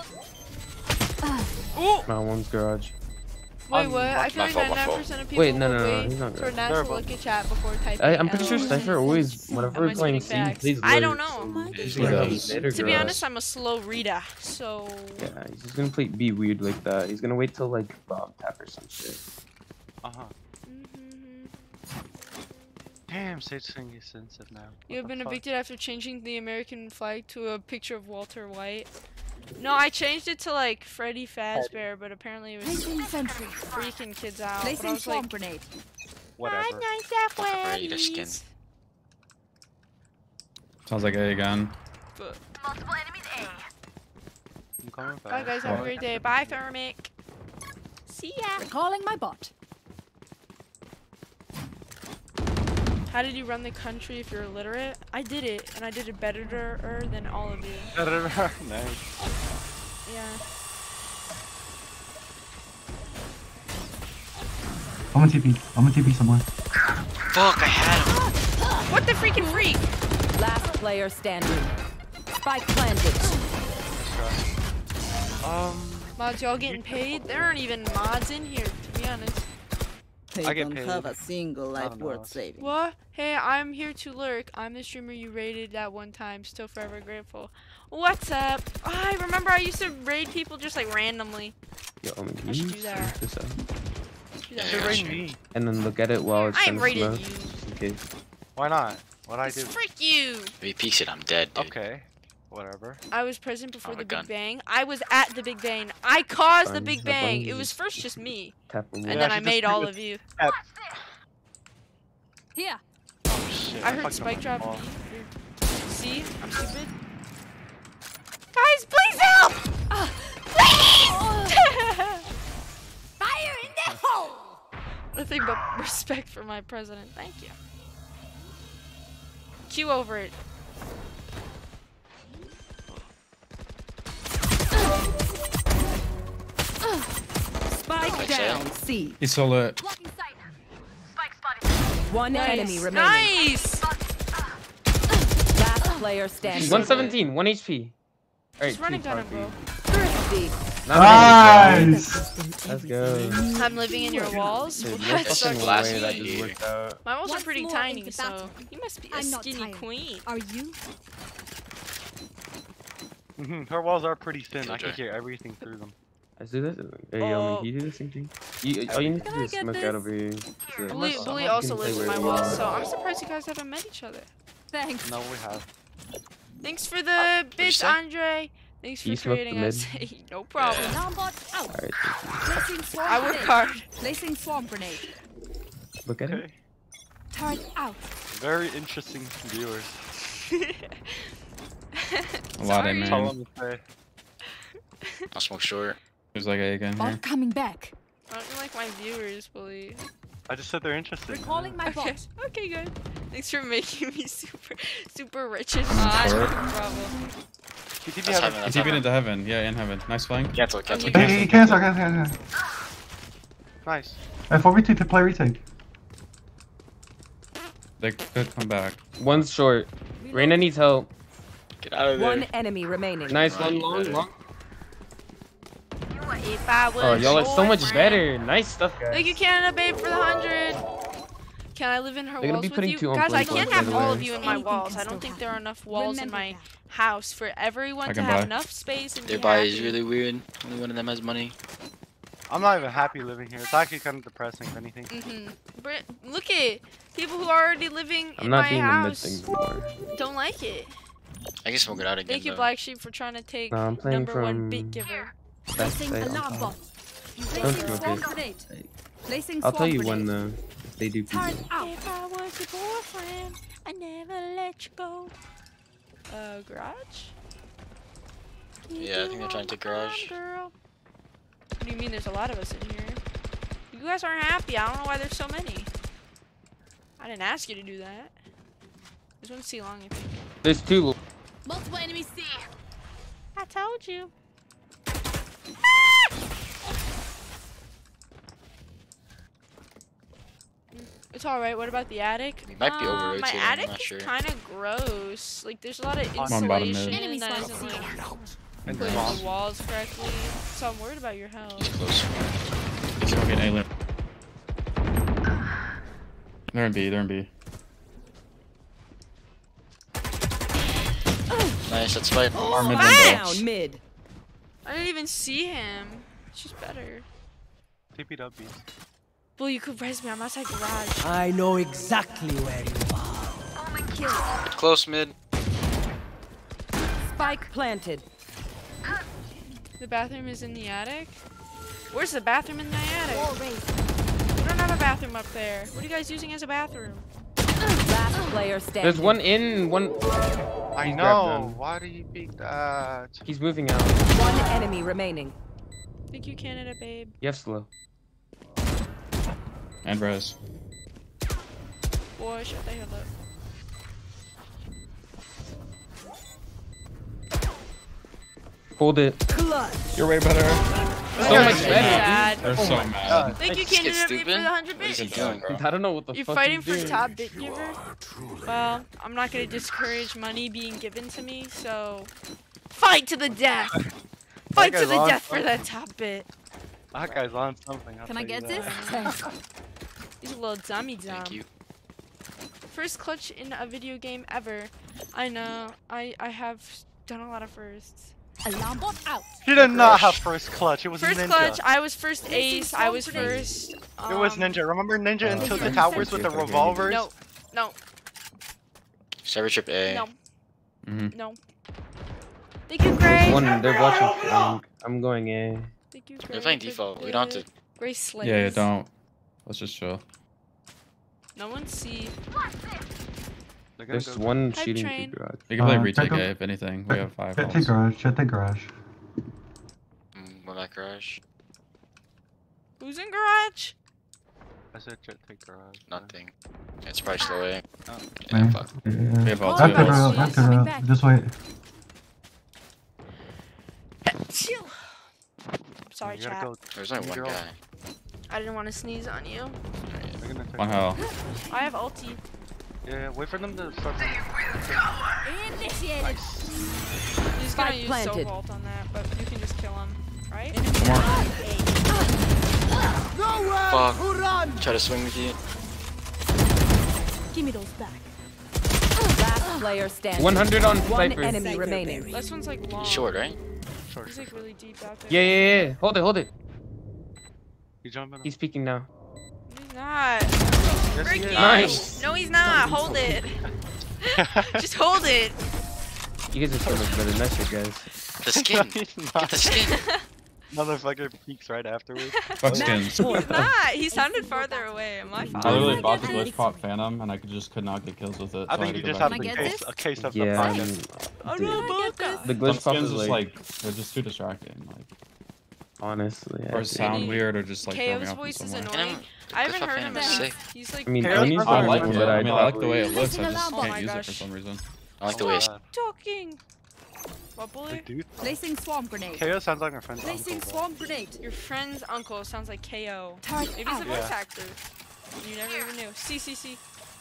Ooh! No, one's garage. Wait, Um, what? I feel my like fault, my ninety-nine fault. percent of people Wait, no, no, will no, wait he's not for good. Nat to Terrible. look at chat before typing. I, I'm pretty sure L. Cypher always, whenever Am I we're playing spitting C, facts? plays I don't low, know. so he's He gonna does. play mid or To be garage. honest, I'm a slow reader, so... Yeah, he's just gonna play be weird like that. He's gonna wait till like bomb tap or some shit. Uh huh. Mhm. Damn, Sage Swing is sensitive now. You What have the been fuck? evicted after changing the American flag to a picture of Walter White. No, I changed it to like Freddy Fazbear, but apparently it was Placing sentry. freaking kids out. But I Placing was swarm like, grenade. Whatever. Whatever, eat a skin. Sounds like A again. But, Multiple enemies A. I'm coming bye back. guys, have a great day. Bye, Thermic. See ya. Recalling my bot. How did you run the country if you're illiterate? I did it, and I did it better than all of you. Nice. Yeah. I'm gonna T P. I'm gonna T P somewhere. Fuck, I had him. What the freaking freak? Last player standing. Spike planted. Um, Mods, y'all getting paid? There aren't even mods in here, to be honest. They I get don't paid. have a single I life don't know. worth saving. What? Hey, I'm here to lurk. I'm the streamer you raided that one time. Still forever grateful. What's up? Oh, I remember I used to raid people just like randomly. Yo, Omen, can I should you do that. sort this out? Do that. Yeah, they yeah, raid sure. me. And then look at it while it's I kind ain't of raided slow, you. just in case. Why not? What'd I do? Frick you! If he peeks it, I'm dead, dude. Okay. Whatever. I was present before Oh, the a gun. Big Bang. I was at the Big Bang. I caused the Fine, Big have Bang. fun. It was first just me, Tap him. and Yeah, then I I should made just all bring of you. Here. Oh shit. I heard fucked up spike my drop. ball. See? I'm stupid. Guys, please help! Please! Fire in the hole. Nothing but respect for my president. Thank you. Q over it. Spike Like down. so. C. He's so lit. Blocking sight. Spike spotted. One Nice. enemy remaining. Nice! Last player standing. one seventeen, one H P. Alright, Just running two down him, bro. Thirsty. Nice! Let's go. I'm living in your walls? Dude, Well, no that's so fucking cute. glass way that in just here. worked out. My walls are Once pretty more tiny, into so battle. you must be a I'm not skinny tired. queen. Are you? Mhm, Her walls are pretty thin. I can Killjoy. hear everything through them. I do this. Hey, yo, Oh. can you do the same thing? You, all you need to Can do I is get smoke this? out over here. So- Bully, Unless- Bully you also can lives play in my where you wall, want. so I'm surprised you guys haven't met each other. Thanks. No, we have. Thanks for the you bits, say? Andre. Thanks for You smoked the creating mid? us. No problem. Alarm bot out. Alright, Placing swarm I work grenade. hard. Placing swarm grenade. look at it. Okay. Turret out. Very interesting viewers. A lot, Sorry. I That's all mean. I'm gonna say. I'll smoke short. There's like A again here. Bot coming back. I don't like my viewers, Bully. I just said they're interesting. Recalling my Okay. bot. Okay, good. Thanks for making me super, super rich and hot. No Short. problem. He T P That's have heaven, a- that's He's even heaven. into heaven. Yeah, in heaven. Nice flank. Cancel, cancel, you Hey, cancel. hey, cancel, cancel, cancel. Nice. Uh, four v two to play retake. They could come back. One's short. Reyna needs help. Get out of there. One enemy remaining. Nice Right, one, long, better. long. If I was Oh, y'all are so much boyfriend- better. Nice stuff, guys. Thank you, Canada Babe, for the hundred. Can I live in her They're gonna walls be with my you? two on Guys, I point can't guards, have by the all way. of you in my Anything walls. can I don't still think there are happen. enough walls in Remember my that. house for everyone I to can have buy. enough space and be Thereby is happy. really weird. Only one of them has money. I'm not even happy living here. It's actually kind of depressing, if anything. Mm-hmm. But look at people who are already living I'm in not my doing the mid house thing anymore. don't like it. I can smoke it out again. Thank you, though. Black Sheep, for trying to take No, I'm playing number one from bit giver. back Placing side on alarm top. bot. Don't Placing smoke swarm it. grenade. Placing I'll swarm tell you grenade. when uh, if they do. Turret people. out. If I was your boyfriend, I never let you go. Uh, garage? Yeah, I think they're trying to take garage. Girl. What do you mean there's a lot of us in here? You guys aren't happy. I don't know why there's so many. I didn't ask you to do that. This one's too long, I think. There's two. Multiple enemies C. I told you. It's alright. What about the attic? We might be Uh, over-rotating, My I'm attic not is sure. kind of gross. Like, there's a lot of on bottom mid. insulation Enemy that spotted. isn't like And put in swamp. the walls correctly. So I'm worried about your health. He's close. Smoking A limb. They're in B. They're in B. Nice, that's fine. Our mid Fine. window. Down mid. I didn't even see him. She's better. T P W. Well, you could res me. I'm outside garage. I know exactly where you are. Close mid. Spike planted. The bathroom is in the attic. Where's the bathroom in the attic? Wall raised. We don't have a bathroom up there. What are you guys using as a bathroom? Last player standing. There's one in, one. I He's grabbed know. them. Why do you beat that? He's moving out. One enemy remaining. Thank you, Canada Babe. You have slow. And res. Boy, shut the hell up. Hold it. Clutch. You're way better. So Oh, much so better. sad. They're Oh so my mad. God. Thank you, This kid's Canada Babe, for stupid. the hundred What is he bits. doing, bro? I don't know what the You're fuck fighting he's for doing. top bit giver? Well, I'm not gonna discourage money being given to me, so fight to the death. Fight to guy's the on death for something. that top bit. That guy's on something. I'll Can I tell you get that. this? He's a little dummy dumb. Thank you. First clutch in a video game ever. I know. I I have done a lot of firsts. Alarm bot out. He did not have first clutch. It was First Ninja. clutch, I was first Placing ace. I was swarm grenade. first. It was um, Ninja. Remember Ninja Oh, and Tilted okay. Towers with the Okay, okay. revolvers? No, no, Cyber trip A. no, Mm-hmm. no. Thank you, Gray. One, they're watching flank. I'm going A. Thank you, Gray. They're playing for default. We don't have the to. Gray slays. Yeah, yeah, don't. Let's just chill. No one see. They're gonna There's go- one Hype shooting train. through garage. We can play Uh, retake check A out- if anything. We have five Check the balls. garage, check the garage. Mm, one back garage. Who's in garage? I said jet take garage. Nothing. It's probably slow A. Oh. Yeah, Man. fuck. We Yeah. have all I have two to of go, us. I have to Coming go. back. Just wait. Chill. Sorry, You gotta chat. go. There's only one Girl. guy. I didn't want to sneeze on you. They're gonna take One hell. I have ulti. Yeah, wait for them to start. Initiated. He's gonna Spike use planted. Soul Vault on that, but you can just kill him, right? Fuck. Try to swing with you. Give me those back. Last player standing. one hundred on One Cypher. enemy remaining. This one's like long. He's short, right? Short, He's short, like short. really deep out there. Yeah, yeah, yeah. Hold it, hold it. He's jumping. He's peeking now. He's not. Yes, Frick he you. is. Nice. No, he's not. Hold it. Just hold it. You guys are so much better than that shit, guys. The skin. He's Get not. the skin. Motherfucker peeks right afterwards. Fuck skins. He's not. He sounded farther away. My fault. I literally bought the glitch pop Phantom and I could just could not get kills with it. I so think had you to go just back have to a Can I the get case, this? a case of Yeah, the I podcast. mean, Oh dude, no, Can I get Boca. this? the Some glitch pop skins is just like, like they're just too distracting. Like honestly. I or think- sound weird or just like throw me K O's off in voice is some way. annoying. I haven't Glitch heard him Phantom is enough. sick. He's like. I mean, Hey, Tony's I I the like one it. that I I mean, I like the way it probably- looks. I Placing just alarm can't bot. use Oh my it for gosh. some reason. I like the way. Stop talking. What bully? Like, dude, Placing swarm grenade. K O sounds like my friend's Placing uncle. swarm grenade. Your friend's uncle sounds like K O. Turret Maybe he's a out. voice Yeah. actor. You never even knew. C C C.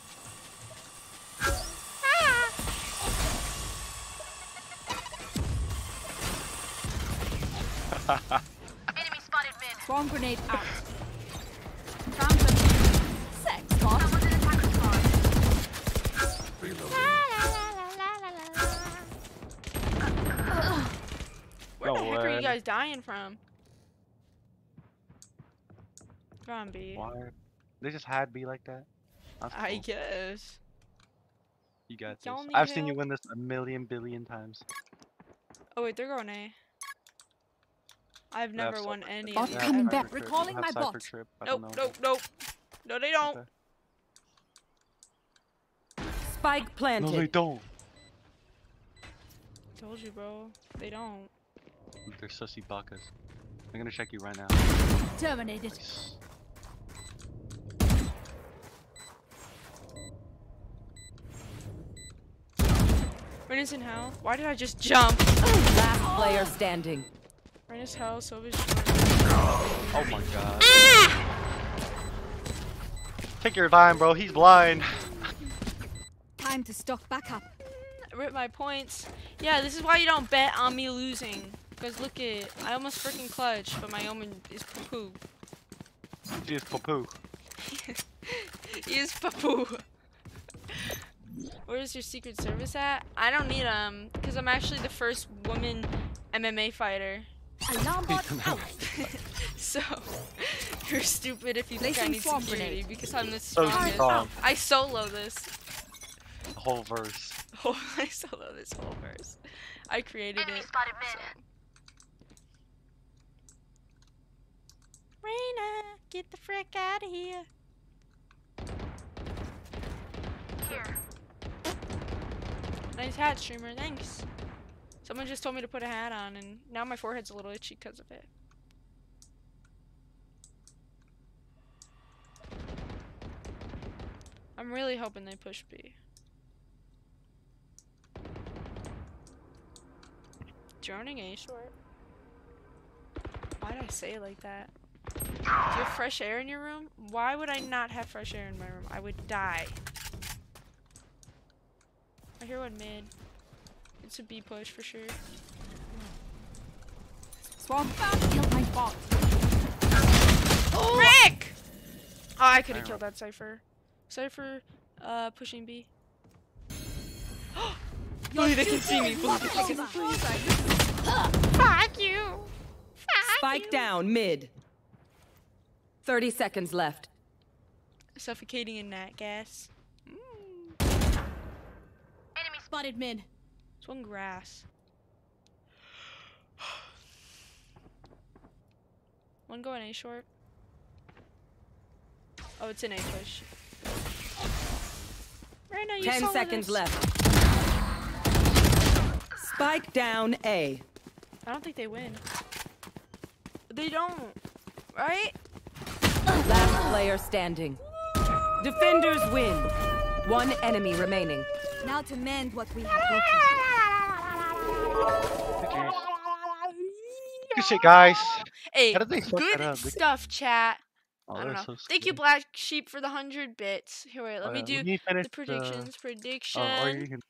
Enemy spotted mid. Swarm grenade out. Found them. Sex bot. Someone's in attacker squad. Where No the heck are way. you guys dying from? Come on, B. Why? They just had B like that. That's I cool. guess. You got this. Y'all need I've seen you help? win this a million billion times. Oh wait, they're going A. I've never Cypher won Trip. any Bot of They them. have coming ever. back. Cypher Trip. Recalling They my have Cypher bot. Trip. I Nope, don't know. nope, nope. No, they don't. Okay. Spike No, they planted. don't. Told you, bro. They don't. They're sussy bakas. I'm gonna check you right now. Terminated. Renus in hell. Why did I just jump? Last player standing. Renus hell, so is Oh my god. Take your time, bro. He's blind. Time to stock back up. Rip my points. Yeah, this is why you don't bet on me losing. Because look it, I almost freaking clutch, but my omen is poo poo. She is poo. He is poo. Where's your secret service at? I don't need them, because I'm actually the first woman M M A fighter. Alarm bot out. So, you're stupid if you think I Placing need swarm security, grenade. because I'm the So strongest. strong. I solo this. The whole verse. Oh, I solo this whole verse. I created Enemy it. spotted mid. So. Reyna, get the frick out of here. Here. Nice hat, streamer. Thanks. Someone just told me to put a hat on, and now my forehead's a little itchy because of it. I'm really hoping they push B. Droning A short. Why did I say it like that? Do you have fresh air in your room? Why would I not have fresh air in my room? I would die. I hear one mid. It's a B push for sure. Swarm found. Killed my bot. Rick! Oh, I could have killed that Cypher. Cypher, uh, pushing B. Bully, they can see me. Bully, they can see me. Fuck you. Fuck Spike you. down mid. thirty seconds left. Suffocating in that gas. Mm. Enemy spotted mid. It's one grass. One going A short. Oh, it's an A push. Reyna, you Ten solo seconds this. left. Spike down A. I don't think they win. They don't, right? Last player standing. Defenders win. One enemy remaining. Now to mend what we have broken. Good shit, guys. Hey, How did they fuck good that up? They- stuff, chat. Oh, I don't they're know. so Thank you, scared. Black Sheep, for the hundred bits. Here, wait, let Oh, me yeah. do When you finish the predictions. Prediction. Oh, or you can.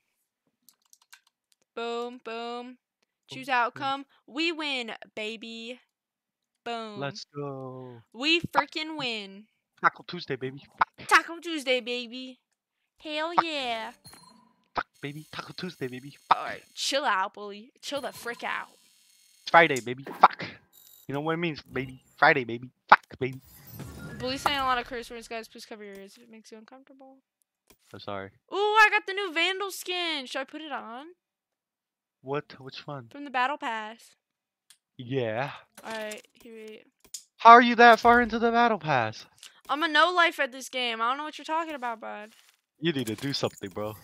Boom, boom. Choose Boom, boom. outcome. We win, baby. Boom. Let's go. We freaking win. Taco Tuesday, baby. Taco Tuesday, baby. Hell yeah. Fuck, baby. Taco Tuesday, baby. Alright, chill out, bully. Chill the frick out. It's Friday, baby. Fuck. You know what it means, baby. Friday, baby. Fuck, baby. Bully's saying a lot of curse words, guys. Please cover your ears if it makes you uncomfortable. I'm sorry. Ooh, I got the new Vandal skin. Should I put it on? What? Which one? From the Battle Pass. Yeah. Alright, here we How are you that far into the battle pass? I'm a no life at this game. I don't know what you're talking about, bud. You need to do something, bro.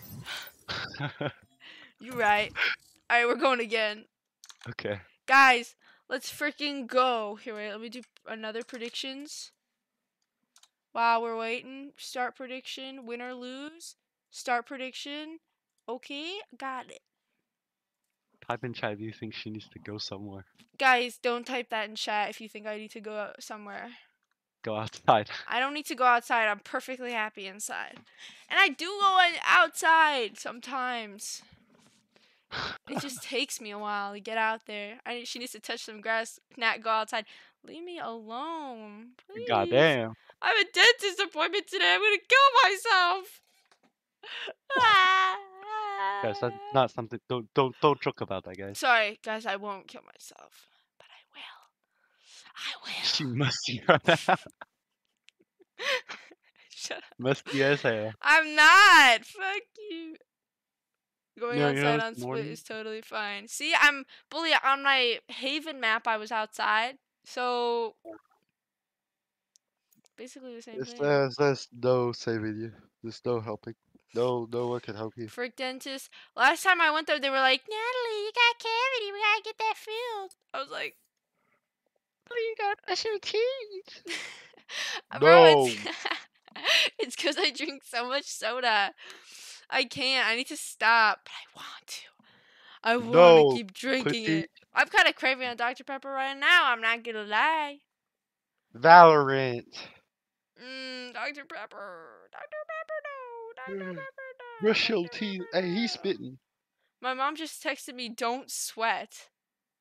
You right. Alright, we're going again. Okay. Guys, let's freaking go. Here, wait, let me do another predictions. While we're waiting, start prediction, win or lose. Start prediction. Okay, got it. Type in chat if you think she needs to go somewhere. Guys, don't type that in chat if you think I need to go somewhere. Go outside. I don't need to go outside. I'm perfectly happy inside. And I do go outside sometimes. It just takes me a while to get out there. I She needs to touch some grass, not go outside. Leave me alone, please. Goddamn. I have a dentist appointment today. I'm gonna kill myself. Guys, that's not something. Don't don't don't joke about that, guys. Sorry, guys. I won't kill myself, but I will. I will. She musty right now. Shut up. Musty as hell. I'm not. Fuck you. Going No, you know, outside it's on split morning. is totally fine. See, I'm bully on my Haven map. I was outside, so basically the same It's, thing. there's, there's no saving you. There's no helping. No, no one can help you. Frick dentist. Last time I went there, they were like, Natalie, you got cavity. We gotta get that filled. I was like, you got S O Ts. Bro, No. it's it's because I drink so much soda. I can't. I need to stop. But I want to. I want No, to keep drinking pussy. it. I'm kind of craving a Doctor Pepper right now. I'm not gonna lie. Valorant. Mmm, Doctor Pepper. Doctor Pepper, no. Doctor Pepper, no. Brush your Doctor teeth. Pepper, Hey, he's no. spitting. My mom just texted me, don't sweat.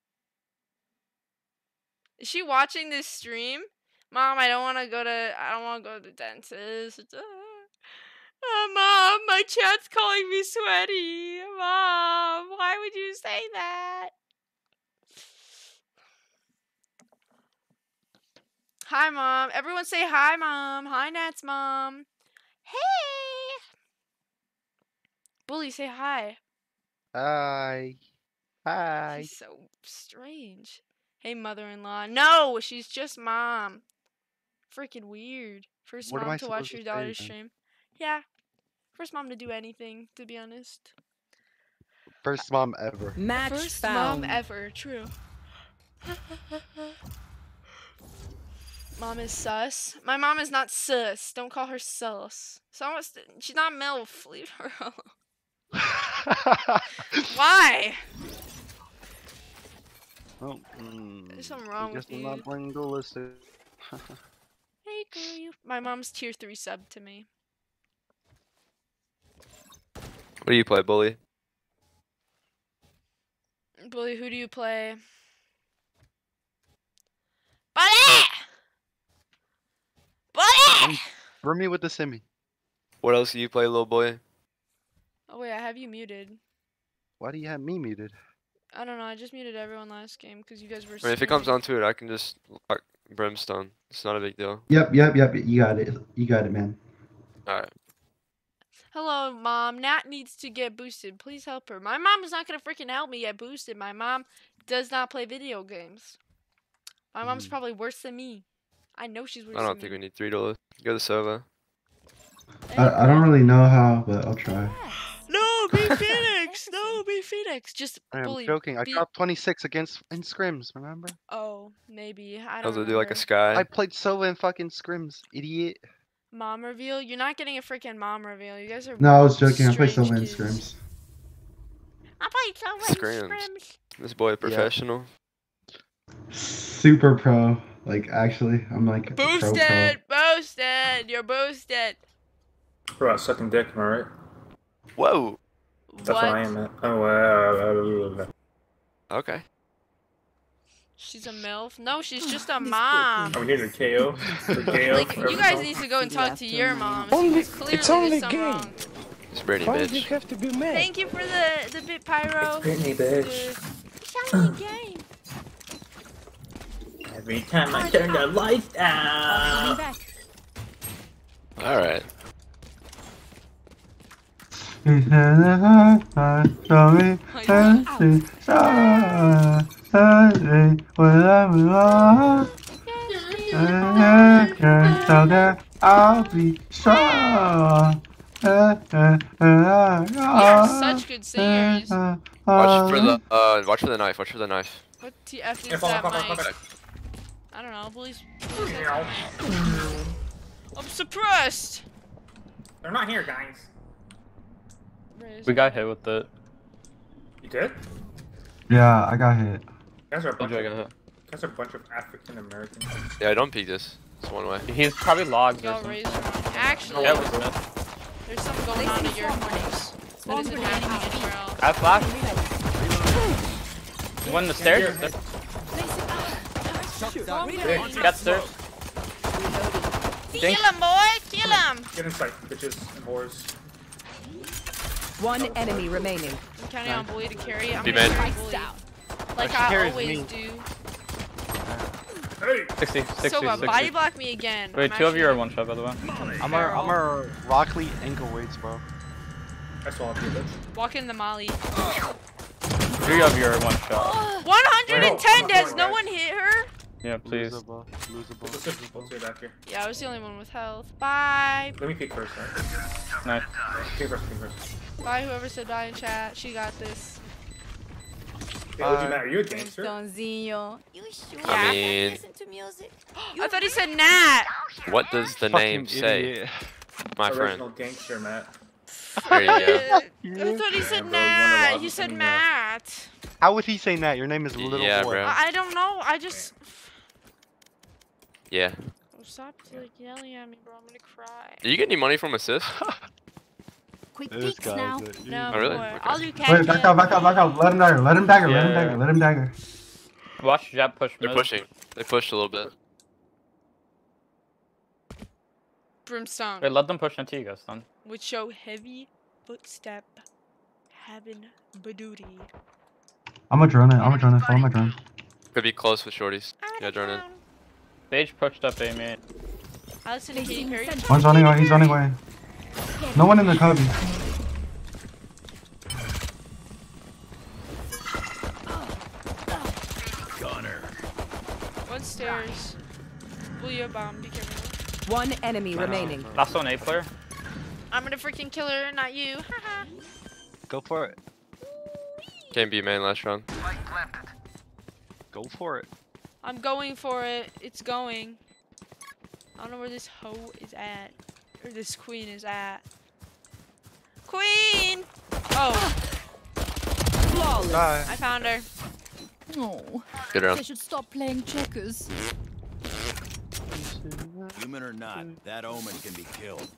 Is she watching this stream? Mom, I don't want to go to, I don't want to go to the dentist. Uh, uh, Mom, my chat's calling me sweaty. Mom, why would you say that? Hi, Mom. Everyone say hi, Mom. Hi, Nat's mom. Hey. Bully, say hi. Hi. Hi. He's so strange. Hey, mother-in-law. No, she's just mom. Freaking weird. First What am mom I to watch supposed your to say daughter's then? stream. Yeah. First mom to do anything, to be honest. First mom ever. Match First found. mom ever. True. Mom is sus. My mom is not sus. Don't call her sus. So almost, she's not MILF. Leave her alone. Why? Oh, mm, There's something wrong I guess with I'm you. not playing duelist. Hey, girl, you. My mom's tier three sub to me. What do you play, Bully? Bully, who do you play? Bully! Bully! Bring me with the semi. What else do you play, little boy? Oh wait, I have you muted. Why do you have me muted? I don't know. I just muted everyone last game because you guys were. I mean, if it comes screaming. down to it, I can just like Brimstone. It's not a big deal. Yep, yep, yep. You got it. You got it, man. Alright. Hello, mom. Nat needs to get boosted. Please help her. My mom is not gonna freaking help me get boosted. My mom does not play video games. My mom's Mm. probably worse than me. I know she's worse I don't than think me. we need three to go to Sova. I, I don't really know how, but I'll try. No, be Phoenix. No, be Phoenix. Just I am bully. joking. I be- dropped twenty-six against in scrims. Remember? Oh, maybe. I I don't was know. gonna do like a Sky. I played Sova in fucking scrims. Idiot. Mom reveal? You're not getting a freaking mom reveal. You guys are. No, I was joking. I play strange Silver in kids. scrims. I played so Scrims. many scrims. This boy a professional. Super pro. Like, actually, I'm like a pro pro. Boosted, boosted. You're boosted. Bro, sucking dick, am I right? Whoa. That's what, I am at. Oh, uh, Okay. She's a MILF. No, she's just a mom. oh, we need a K O. The K O. Like, you guys need to go and talk to your mom. Only- Clearly it's only there's something game. wrong. It's Brittany, Why do you bitch. have to be mad? Thank you for the the bit pyro. It's Brittany, bitch. It's only a game. Every time I turn the lights out. Alright. I'll be strong. We are such good singers. Watch for the uh watch for the knife, watch for the knife. What T F is Yeah, fuck, that fuck, fuck, mic? fuck. I don't know, please. please I'm suppressed! They're not here, guys. We got hit with it. You did? Yeah, I got hit. You guys are a bunch I of, got hit. you guys are a bunch of African Americans. Yeah, don't peek this. It's one way. He's probably logged or Y'all something. raise your arm. Actually, Yeah, we're good. there's something going on at your place. That isn't happening anywhere else. I have flash. One in the stairs. Got stairs. Kill him, boy! Kill him! Get inside, bitches and whores. One enemy remaining. I'm counting on Bully to carry. I'm Be gonna man. carry Bully. Like I always do. sixty, sixty, So bad. Body sixty. block me again. Wait, I'm two of you actually- are one shot, by the way. I'm our, I'm our Rockly ankle weights, bro. That's all I do, bitch. Walk in the molly. Three of you are one shot. one hundred ten, Wait, no, Des! No one hit her? Yeah, please. Losable, losable. Let's just let's get back here. Yeah, I was the only one with health. Bye! Let me peek first, right? Nice. Peek first, peek first. Bye, whoever said bye in chat. She got this. Hey, O G Matt, are you a gangster? Donzinho. You sure? I mean, Listen to music. I thought he said Nat! what does the Fucking name say, idiot. my Original friend? gangster, Matt. There you go. I thought he said bro, Nat! one He of said us. Matt! How would he say that? Your name is Little Yeah, Boy. bro. I, I don't know. I just. Yeah. Oh, stop like yelling at me, bro. I'm gonna cry. Do you get any money from assist? Quick This peeks guy's now. a- No, Oh, really? more. Okay. I'll do Wait, catch back up, back up, back up. Let him dagger. Let him dagger. Let him Yeah, dagger. yeah. Let him dagger. Watch Jab push They're mid. pushing. They pushed a little bit. Brimstone. Wait, let them push into you guys then. Would show heavy footstep. Having badooty. I'm gonna drone it. I'm gonna drone it. Follow my drone. Could be close with shorties. Yeah, drone in. Sage pushed up A main. I listen to Katy Perry. One's running away. He's running away. No one in the cubby. One stairs. Blew you a bomb. Be careful. One enemy remaining. Last one A player. I'm gonna freaking kill her, not you. Haha. Go for it. Can't be main last round. Go for it. I'm going for it. It's going. I don't know where this hoe is at. Or this queen is at. Queen! Oh. Flawless. Bye. I found her. Oh, Good they round. should stop playing checkers. Human or not, that omen can be killed.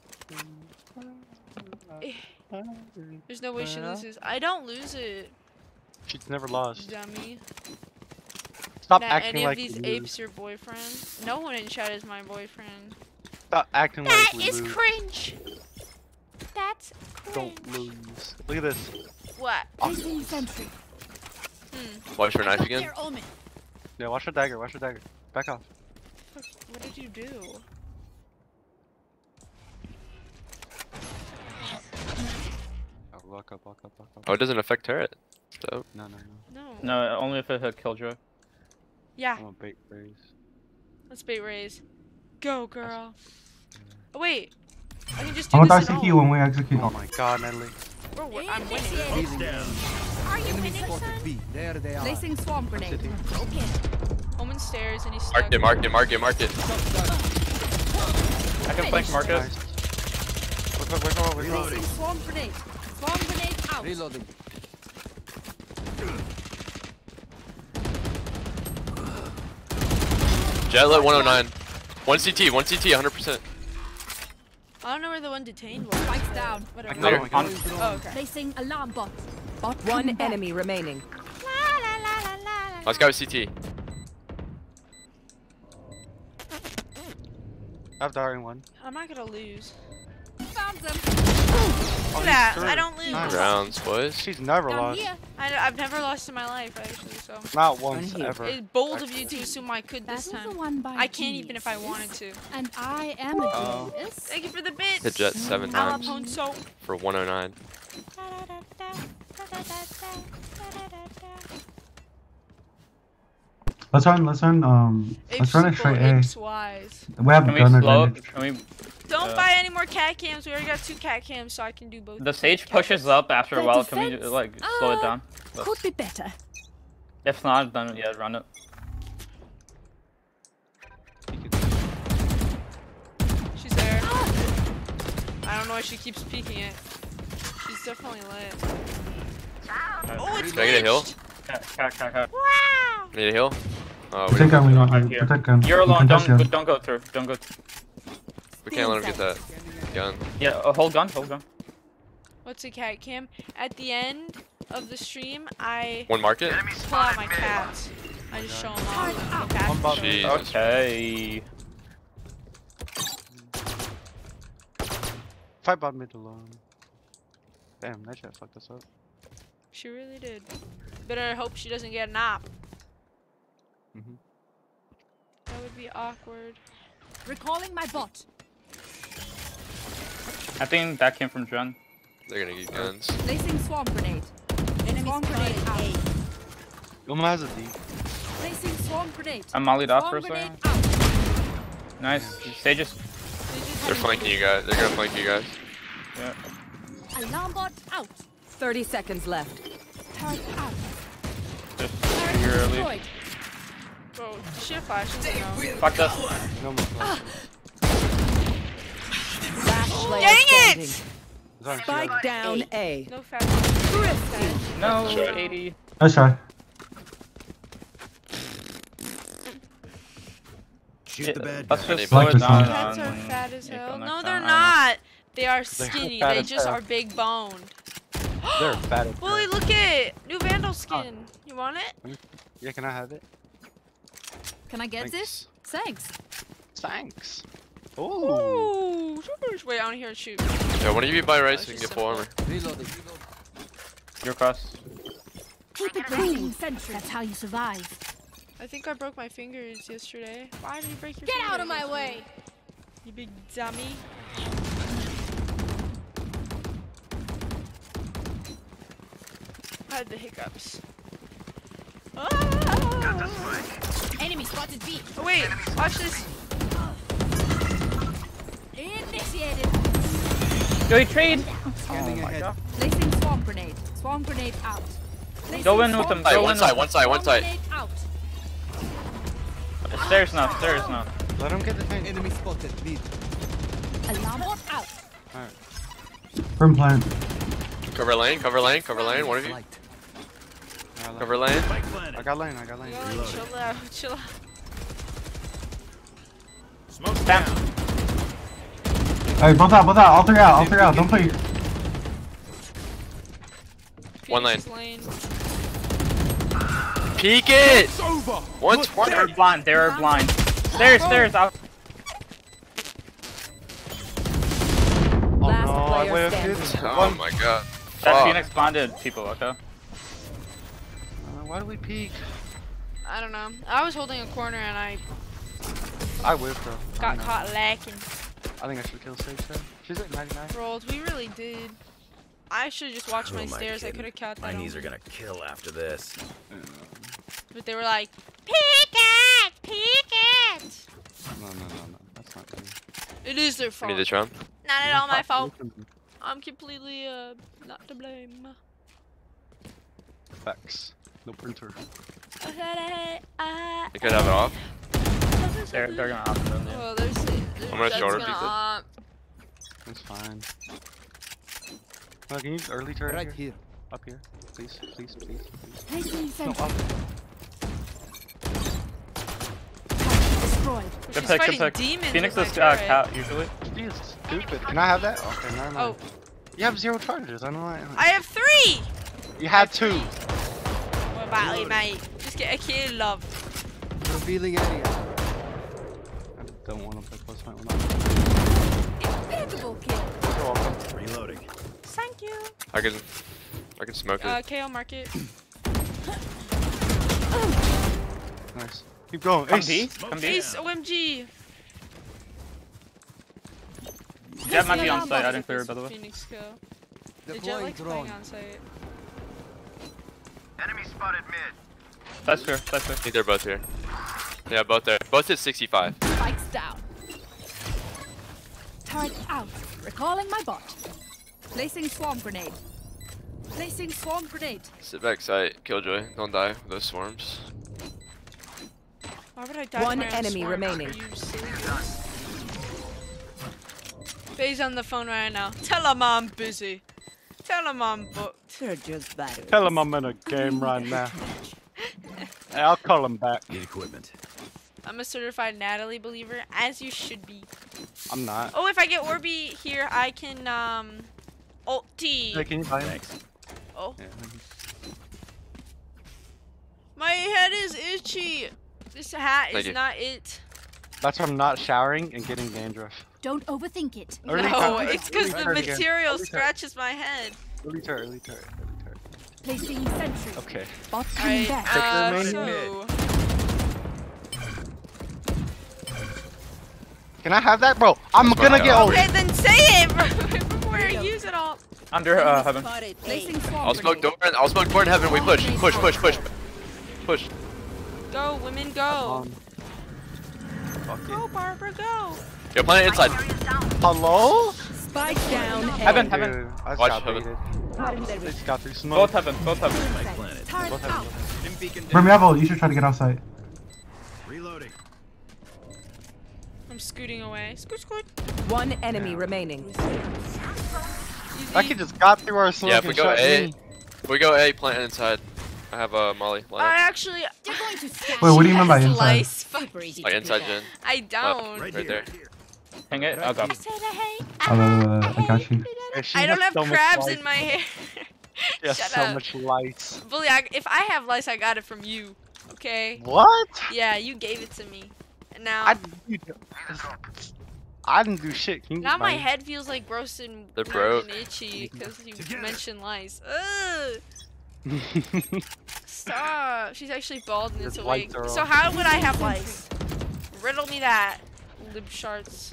There's no way she loses. I don't lose it, She's never lost. dummy. Stop Now, acting any like of these you apes lose. your boyfriend? No one in chat is my boyfriend. Stop acting That like we is lose. cringe. That's cringe. Don't lose. Look at this. What? Placing sentry. Hmm. Watch your knife again. Their omen. Yeah, watch her dagger. Watch her dagger. Back off. What did you do? Oh, walk up, walk up, walk up. Oh, it doesn't affect turret. So. No, no, no. No. No, only if it hit Killjoy. Yeah. I'm a bait raise. Let's bait raise. Go, girl. Oh, wait. I can just do I'm gonna this die at C Q home. when we execute. Oh my god, Natalie. Bro, we're- I'm winning. He's down. Are you winning, son? There they are. Placing swarm grenade. Okay. Omen stairs and he's stuck. Mark it, mark it, mark it, mark it. I can flank Marcus. Wait, wait, wait, wait, wait, wait. Placing swarm grenade. Swarm grenade out. Reloading. Jetlet one oh nine. One C T, one C T, one hundred percent. I don't know where the one detained was. Spikes down. Whatever. Clear. Oh, okay. Placing alarm bot. Bot One coming back. enemy remaining. Let's go with C T. I have dying one. I'm not gonna lose. Found them. Look at that. I don't lose. Nine rounds, boys. She's never Down lost. here. I, I've never lost in my life, actually, so. Not once, ever. It's bold of you to assume I could this That was time. the one by I can't G's. even if I wanted to. And I am a Oh. genius. Thank you for the bits. Hit jet seven times Alfonso. for one oh nine. Let's run, let's run, um, let's run it straight A. Apes wise. We have Can we gun slow? advantage. Can we? Don't uh, buy any more cat cams. We already got two cat cams, so I can do both. The sage pushes up after a The while. Can we defense, like slow it uh, down? Could be better. If not, then yeah, run it. She's there. I don't know why she keeps peeking it. She's definitely lit. Oh, it's Can I get a heal? glitched. Cat, cat, cat, cat. Wow. Need a heal? Oh, we, Protect gun, we Right don't here. protect gun. You're We alone. can Don't touch gun. go, don't go through. Don't go. Through. we can't let him get that gun. Yeah, uh, hold gun. Hold gun. What's a cat cam? At the end of the stream, I One market? pull out my cats. I just show them off. The cats show. Jesus. Okay. Fight bot mid alone. Damn, that shit fucked us up. She really did. Better hope she doesn't get an op. Mm-hmm. That would be awkward. Recalling my bot. I think that came from Jen. They're gonna get guns. Placing swarm grenade. Enemy swarm grenade out. Uma has a D. Placing swarm grenade. I'm mollied off for Swarm a grenade second. out. Nice. Sages. They're flanking you guys. They're gonna flank you guys. Yeah. Alarm bot out. thirty seconds left. Turret out. Just Turret here early. destroyed. Bro, does she have flashes? No. Fuck this. No more flash. Last player Dang standing. it! It's on Spike Shield. down A. No flashes. No, eighty. Nice try. Shoot the bad Let's guy. just slow it Like down. this Cats are on- fat as April hell. next No, time. they're I don't know. not. They are They're skinny. fat They as just hell. are big boned. They're fat as Willie, hell. look at new Vandal skin. You want it? Yeah, can I have it? Can I get this? Thanks. Thanks. Ooh. Ooh. Wait, I want to hear it shoot. Yeah, one of you buy right Oh, so you she's can get full armor. Reloading. You're cross. Keep it cool. That's how you survive. I think I broke my fingers yesterday. Why did you break your Get fingers? out of my way. You big dummy. I had the hiccups. Ah! Enemy spotted B. Oh wait, watch this. Initiated. Go you trade. Scanning Oh my ahead. god. Placing swarm grenade. Swarm grenade out. Placing Go in with swarm them. Side, Go one in. side, with one side, one swarm side. grenade out. them. Stairs now. Stairs now. Let him get the thing. Enemy spotted. Mid. Alarm bot out. Alright. Brim plant. Cover lane, cover lane, cover lane. One of you. Light. Cover lane. Spike planted. I got lane, I got lane. Yo, chill out, chill out. Smoke's Bam. down. Alright, both out, both out, all three out, all three out. Don't play. One lane. Phoenix lane. Peek it! It's over. One They're twenty. blind. They're blind. Stairs. Stairs. Out. Last no, I player waited standing. fifty. Oh One- my god. That Fuck. Phoenix blinded people. Okay. Uh, why do we peek? I don't know. I was holding a corner and I I whiffed though. I got know. caught lacking. I think I should kill Sage though. She's at ninety-nine. Rolled. We really did. I should have just watched Who my am I stairs. I kidding? could have caught that. My knees on. are gonna kill after this. But they were like, peek it, peek it. No, no, no, no. That's not good. It is their We fault. need this round. Not at all my fault. I'm completely uh not to blame. Facts. No printer. You could have it off. They're they're gonna opt in. Well, there's. I'm gonna shorter peek it. Uh, It's fine. No, can you use early turret Right here? here. Up here. Please, please, please, please. Placing No, sentry. up. Destroyed. Good she's pick. Good fighting pick. demons Phoenix with is my uh, turret. cat usually. She is stupid. Can I have that? Okay, never mind. Oh, You have zero charges. I know why. I have three. You had two. What about you, mate? Just get a kill, love. Revealing area. I don't want to play close fight with that. Impeccable kill. You're welcome. Reloading. Thank Thank you. I can, I can smoke Uh, it. K O market. Nice. Keep going. Come Ace. D. Come D. Ace O M G. Jet might be on site. I didn't clear it, by the way. Phoenix go. The Jet likes playing on site. Enemy spotted mid. That's true. That's true. I think they're both here. Yeah, both there. Both at sixty-five. Spikes down. Turret out. Recalling my bot. Placing swarm grenade. Placing swarm grenade. Sit back site. Killjoy. Don't die with those swarms. Why would I die? One to my own enemy swarm? remaining. Are you serious? Faye's on the phone right now. Tell him I'm busy. Tell him I'm booked. They're just batteries. Tell him I'm in a game right now. Hey, I'll call him back. Need equipment. I'm a certified Natalie believer, as you should be. I'm not. Oh, if I get Orby here, I can um ult T. Hey, can you buy Thanks. Oh. Yeah. My head is itchy. This hat Thank is you. not it. That's from not showering and getting dandruff. Don't overthink it. Early No, turret. it's because Early the turret again. material Early turret. scratches my head. Early turret, early turret, early turret. Placing sentry. Okay. Bot coming Alright, back. uh, main so... Can I have that, bro? I'm That's gonna fine. get old. Okay, then say it before I use it all. Under uh, heaven. Placing swarm I'll smoke grenade. door. I'll smoke door in heaven. We push. Push. Push. Push. Push. Go, women, go. Um, fuck Go, it. Barbara, go. Yo, plant it inside. Hello? Spike down. Heaven, A. heaven. Dude, I just Watch got heaven. baited. They just got through Both smoke. heaven. Both heaven. Spike planted. Turret Both out. heaven. Beacon Brim, down. you have ult. You should try to get outside. Reloading. I'm scooting away. Scoot, scoot. One enemy Yeah. remaining. That kid just got through our smoke Yeah, if we and go shot A, me. if we go A, plant it inside. I have a uh, Molly. Line I up. actually. They're going to scan. Wait, what do you mean by Yes, inside? Lice. Fuck. Super easy Like to inside pick gen. I don't. Right Right there. here. Hang it. I'll go. I said I hate. Oh, no, no, no, I got you. Yeah, she I don't has have so much crabs lice. in my hair. She has Shut so up. much lice. Bully, I, if I have lice, I got it from you. Okay? What? Yeah, you gave it to me. And now, I, dude, I didn't do shit. Can you now buy my me? head feels like gross and They're weird broke. and itchy because you Together. mentioned lice. Ugh. Stop. She's actually bald and it's This a wig. white girl. So how would I have lice? Riddle me that, lib sharts.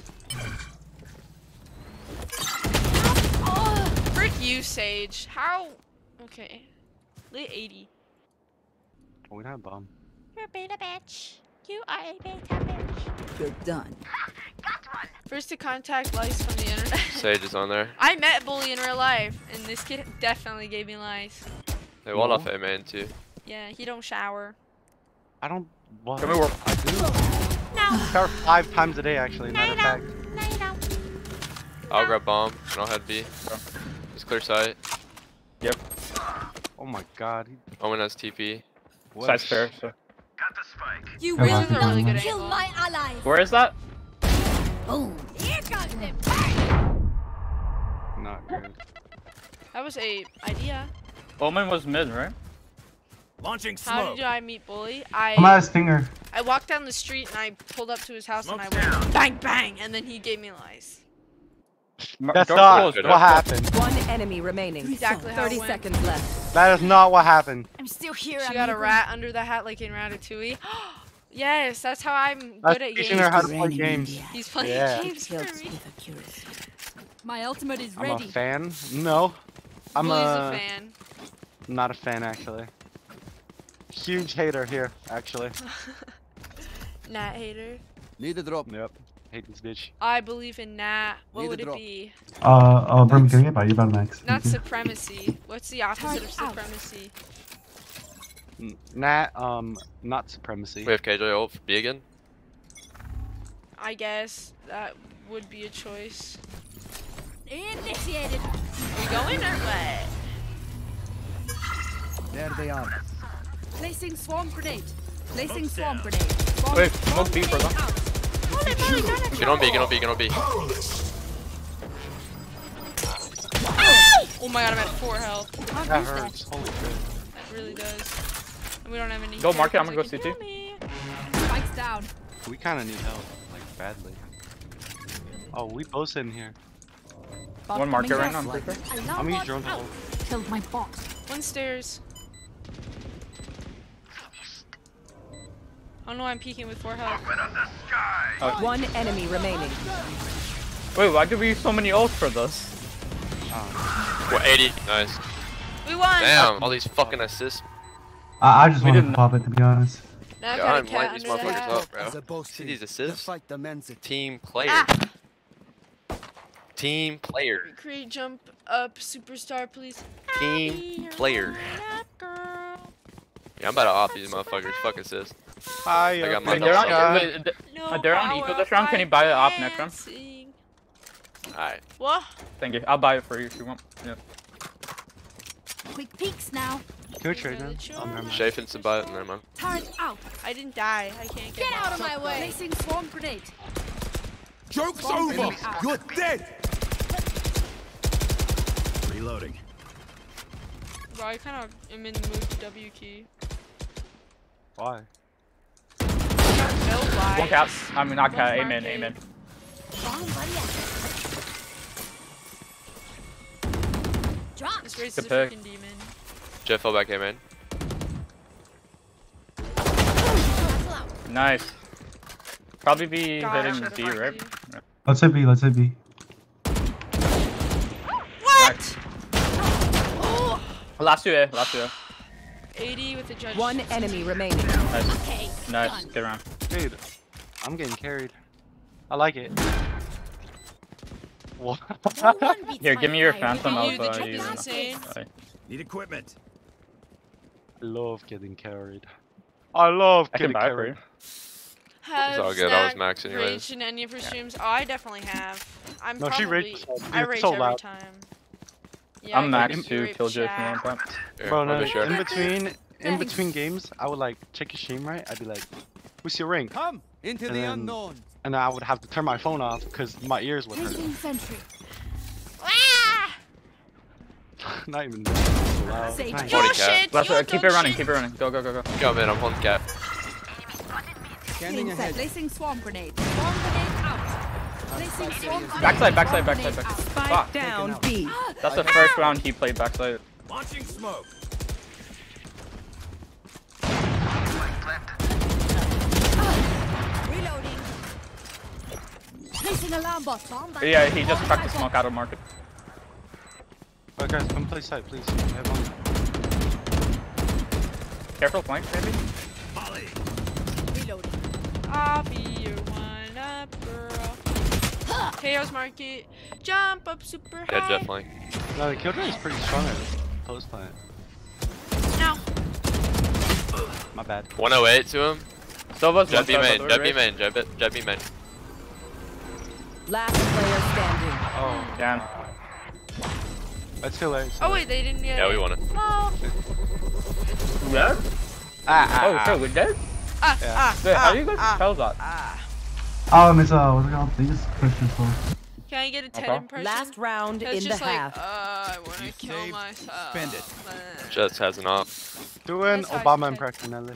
Oh, frick you, Sage. How? Okay. Lit eighty. Oh, we don't have bomb. You're a beta bitch. You are a beta bitch. You're done. First to contact lice from the internet. Sage is on there. I met Bully in real life, and this kid definitely gave me lice. They walled off A main too. Yeah, he don't shower. I don't. What? Come here. I do. No. Shower five times a day, actually. No, Matter you of fact. don't. No, you don't. I'll grab bomb and I'll head B. Just clear sight. Yep. Oh my god. He, Omen has T P. what Side's a sh- fair. So. Got the spike. You Come will on. This is a really good not kill angle. my allies. Where is that? Boom. Here comes the Not good. That was a idea. Omen was mid, right? Launching How smoke. did I meet Bully? I'm I at Stinger. I walked down the street and I pulled up to his house Smoke's and I went down. bang bang, and then he gave me lice. Mar- That's door's not closed, what door's happened. One enemy remaining. Exactly how it Thirty went. seconds left. That is not what happened. I'm still here. She got a amigo. rat under the hat like in Ratatouille. Yes, that's how I'm That's good at teaching games. her how to play games. He's playing Yeah. games for Helps me. with accuracy. My ultimate is I'm a ready. fan. No. I'm Bully's a, a fan. not a fan, actually. Huge hater here, actually. Nat hater. Need a drop. Yep. Hate this bitch. I believe in Nat. What Need would a it drop. be? Uh, oh, Brim, can I get by you about next? Not Thank you. supremacy. What's the opposite of Turn out. supremacy? N- Nat, um, not supremacy. We have K J ult for B again. I guess that would be a choice. Initiated. We going or what? There they are. Placing swarm grenade. Placing Smoke's swarm down. grenade. Swarm, Wait, swarm smoke B for grenade them. out. Get on B. Get on B. Get on B. Oh my god, I'm at four health. That hurts. Holy shit. That really does. And we don't have any. Go mark it, I'm characters gonna go that can heal me. Spikes down. We kind of need help, like, badly. Oh, we both in here. Bot One marker coming right now, I'm down. pretty sure. Alarm I'm gonna use bot drone to out. hold. Killed my bot. One stairs. I don't know why I'm peeking with four health. Oh. One enemy remaining. Wait, why did we use so many ults for this? Oh. What, eighty? Nice. We won! Damn, all these fucking assists. I, I just We wanted to didn't- pop it, to be honest. Now I Yeah, got a I'm cat lighting these under the motherfuckers hat. up, bro. See these assists? fight demands it. Team player. Ah! Team player. Create jump up superstar, please. Team player. Yeah, I'm about to off these motherfuckers. Fuck assist. Hi, I got my Wait, they're on, God. wait, th- uh, they're on eco this round. Can you buy it off next round? Alright. What? Thank you. I'll buy it for you if you want. Yeah. Quick peeks now. Can we trade now? Oh, never mind. Shay finna buy it, never mind. Turret out. I didn't die. I can't get, Get out of my way. Placing swarm grenade. Joke's Swarm over. grenade out. You're dead. Reloading. Bro, I kind of am in the mood to W key. Why? I don't know why. One cap. Just I mean, not cap. one Amen. market. Amen. Drop. This race Good is a pick. freaking demon. Jeff fell back, hey man. Nice. Probably be God, I hitting should've B, marked right? you. Let's hit B, let's hit B. What? Last two A. Last two A. eighty with the judge. One enemy remaining. Nice. Okay. Nice. Good round. Dude, I'm getting carried. I like it. What? No one beats Here, my give me your fire. phantom. You, I'll the buy jump you. is one. insane. Bye. Need equipment. I love getting carried. I love I can getting buy it for carried. you. Have It's all good, I was Snack max anyways. raged in any of her streams? Oh, I definitely have. I'm No, she probably. raged so- I it's rage so every loud. time. Yeah, I'm I max can two rape killjoy if you Shaq. want that. Yeah, Bro, I'll no, be sure. in between, in Thanks. between games, I would like check your stream, right? I'd be like, "What's your rank?" Come into And the then- unknown. And I would have to turn my phone off because my ears would hurt. Placing sentry. Ah! Not even that loud. Sage. Nice. Yo, forty cap. shit! Last yo, one. Keep don't it running. shit. Keep it running. Go, go, go, go. Go man, I'm holding cap. Scanning Set. ahead. Placing swarm grenade. Swarm grenade out. Placing swarm grenade. Backside, backside, Swarm backside, grenade backside. out. Spike Fuck. down B. That's the first round he played backside. Launching smoke. Reloading. Placing alarm bot. Bomb bot. Yeah, he just Bomb cracked the bot. smoke out of market. Alright guys, come play side, please. I have one. Careful flank, maybe. Volley. Reloading. I'll be your one up girl. Chaos market. Jump up super high. Yeah, Jeff flank. No, the killjoy is pretty strong at post plant. Now. My bad. one oh eight to him. Silva's Jet one B side, main, by the Jet way, B main, Jet B Jet B main. Last player standing. Oh, Damn. let's kill it. Oh wait, they didn't get Yeah, it. we won it. Oh. Yeah? Ah, Oh, ah, so we're dead? Ah, Yeah. ah, Wait, how ah, do you guys ah, tell that? ah. Um, it's, uh, what's it called? They just pushed this one. Can I get a ten Okay. impression? Last round It's in the just like, half. uh, I wanna You kill saved, myself. spend it. Uh, Jets has an op. Do an That's how I Obama said. impression, Ellie.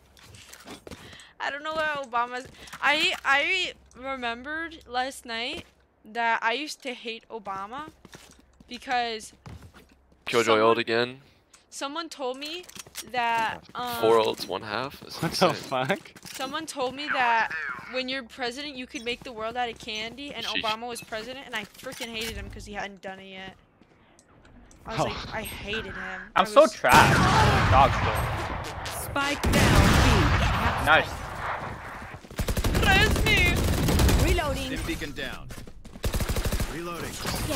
I don't know what Obama's. I I remembered last night that I used to hate Obama because Killjoy Someone- old again. someone told me that um, Four olds, one half. That's What the insane. fuck? someone told me that when you're president you could make the world out of candy, and Sheesh. Obama was president, and I freaking hated him because he hadn't done it yet. I was Oh. like, I hated him. I'm I so was- trash. Dog still. Spike down Nice. Res me. Reloading. Stim beacon down. Reloading.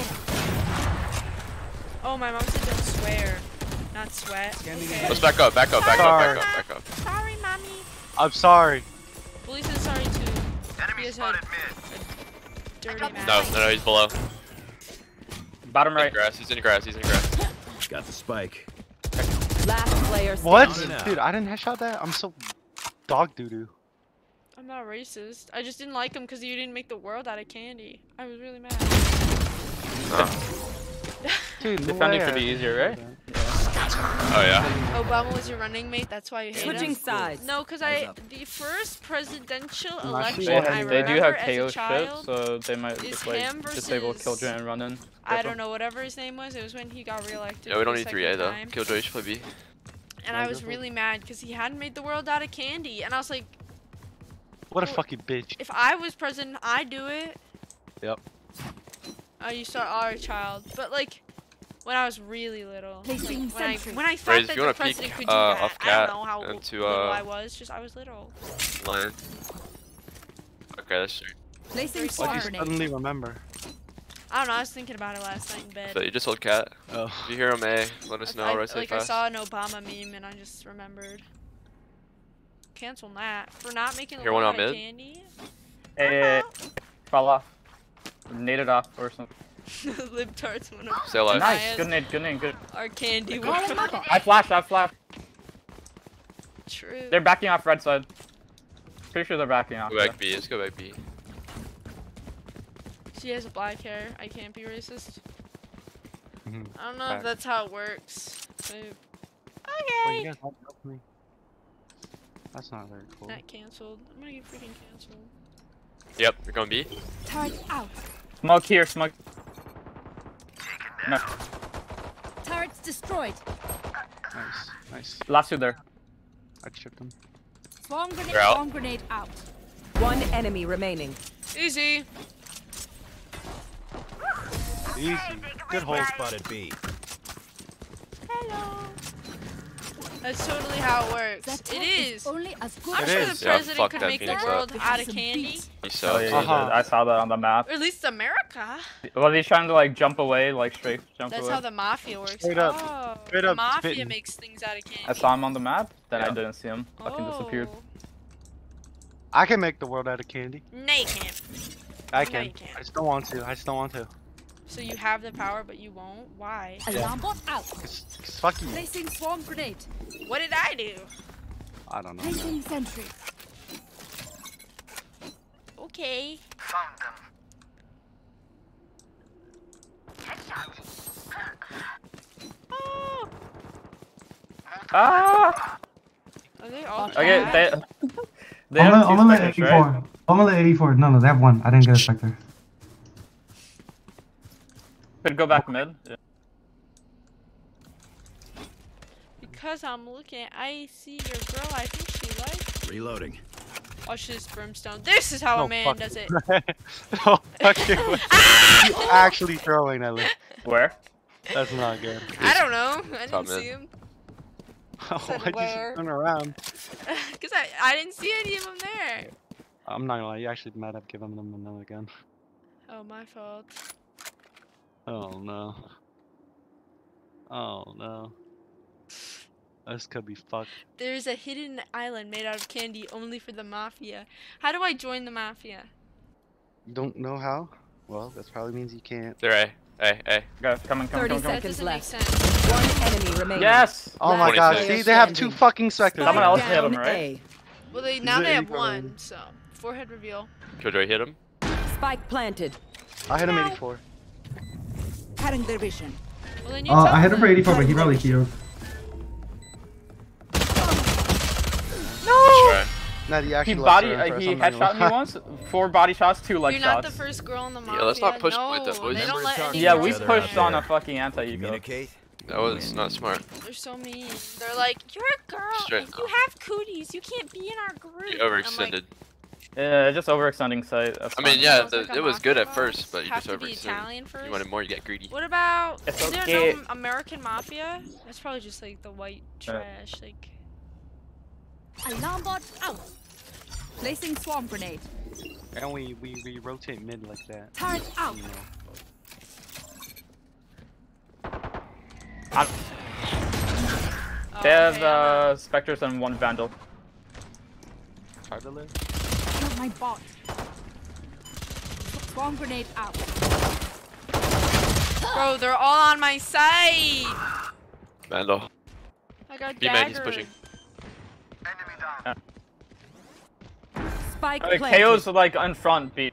Oh, my mom said don't swear, not sweat. Okay. Let's back up, back up, back up, Sorry. back up, back up. Sorry, mommy. I'm sorry. Bully said sorry too. He has had a dirty mouth. No, no, no, he's below. Bottom He's in right. grass, he's in grass, he's in grass. Got the spike. B. Last player What? standing. Dude, I didn't headshot that? I'm so dog doo doo. I'm not racist. I just didn't like him because you didn't make the world out of candy. I was really mad. Dude, no Defending way should be I- easier, right? Oh yeah. Obama was your running mate. That's why you hate Switching him. sides. No, because I the first presidential Not election sure. I They do remember have as K O a shit, child. so they might is just like him disable versus- Killjoy and run in. I don't know, whatever his name was. It was when he got reelected. Yeah, we for don't the need second three A though. time. Killjoy should play B. And I was really mad because he hadn't made the world out of candy. And I was like, What a fucking bitch. if I was president, I'd do it. Yep. Oh, you saw our child. But like, when I was really little. Like, Placing when, I, sentry. when I thought Raze, if that you the wanna president peek, could do uh, that, off I cat don't know how into, little uh, I was. Just I was little. Lion. Okay, that's true. Placing Very swarm Why'd you smart. grenade. suddenly remember? I don't know. I was thinking about it last night in bed. So you just hold cat. Oh. If you hear him A, let us know. I, right, like fast. I saw an Obama meme and I just remembered. Cancel that for not making the Hear one world on out of mid? candy. Hey, fall off. Nade it off or something. Libtards one of Stay alive. Nice, good nade, good nade, good. our candy Calling world. my bot. I flashed, I flashed. True. They're backing off red side. Pretty sure they're backing off. Go back B. Let's go back B. She has black hair. I can't be racist. Mhm. I don't know Fact. if that's how it works. So, Well, okay. you guys won't help me. That's not very cool. Not canceled. I'm gonna get freaking canceled. Yep, you're going B. Turret out. Smoke here, smoke. No, Turrets destroyed. Nice, nice. last two there. I tripped him. Swarm grenade. They're out. Swarm grenade out. One enemy remaining. Easy. Easy. Good hold. Spotted B. Hello. That's totally how it works. That It turret is. only as good I'm It sure is. the Yeah, president fuck could that make the Phoenix world up. out of Some candy. beats. He Oh, sucks. yeah, he Uh-huh. did. I saw that on the map. Or at least America. Well, he's trying to like jump away, like straight jump That's away. how the mafia works. Straight up. Oh, Straight the up mafia spitting. makes things out of candy. I saw him on the map, then I Yeah. didn't see him. Fucking disappeared. Oh. I can make the world out of candy. No, you can't. I No, can. you can't. I just don't want to. I just don't want to. So you have the power, but you won't? Why? Alarm bot out. Cause, cause fuck you. Placing swarm grenade. What did I do? I don't know. Placing sentry. Okay. Found them. Headshot. Oh. Ah! Are they all Okay, bad? they. they I'm have gonna, two I'm gonna let specters, eighty-four. right? I'm gonna let eighty-four. No, no, they have one. I didn't get a specter. Could go back mid. Yeah. Because I'm looking, I see your girl. I think she likes. Reloading. Watch this brimstone. This is how No, a man fuck does it. Oh, fuck you. You actually throwing that lip. Where? That's not good. I don't know. I Top didn't mid. see him. Oh, Said why'd you where? turn around? Because I, I didn't see any of them there. I'm not gonna lie. You actually might have given them another gun. Oh, my fault. Oh no. Oh no. This could be fucked. There's a hidden island made out of candy only for the mafia. How do I join the mafia? You don't know how? Well, that probably means you can't. They're A. A, A. Go, coming, coming, Thirty coming, coming. That seconds doesn't left. make sense. One enemy remaining. Yes! Oh my Last god, player see, they have two standing. fucking specters. Someone else hit Down him, right? A. Well, they He's now a they have eighty-four. one, so forehead reveal. Killjoy hit him. Spike planted. I hit him eighty-four. Cutting their vision. Well, then you Uh, tell I hit him for them. eighty-four, but he probably killed. No! Nah, he He actually body, left her uh, first, he I'm not gonna headshot me lie. once. Four body shots, two leg You're not shots. the first girl in the mafia. Yeah, let's not push no, with the boys. They don't Remember let to talk any to Yeah, each we girls other out pushed in on there. a fucking anti-eco. Communicate. That was not smart. They're so mean. They're like, you're a girl. Straight If you up. have cooties, you can't be in our group. You I'm overextended. like, Yeah, just overextending sight. That's I mean, fine. yeah, Sounds the, like a it was good at mafia boss. first, but you Have just to be overextended. Italian first? You wanted more, you get greedy. What about? It's Is there okay. no American mafia? That's probably just like the white trash. Like, Alarm bot out. Placing swarm grenade. And we, we, we rotate mid like that. Turret out. You know. I- oh, They have okay, I'm uh, out. specters and one vandal. Hard to live. Kill my bot. Swarm grenade out. Bro, they're all on my side. Vandal. I got B man, he's daggered. pushing. Enemy down. Spike Like, planted. K O's like in front, beat.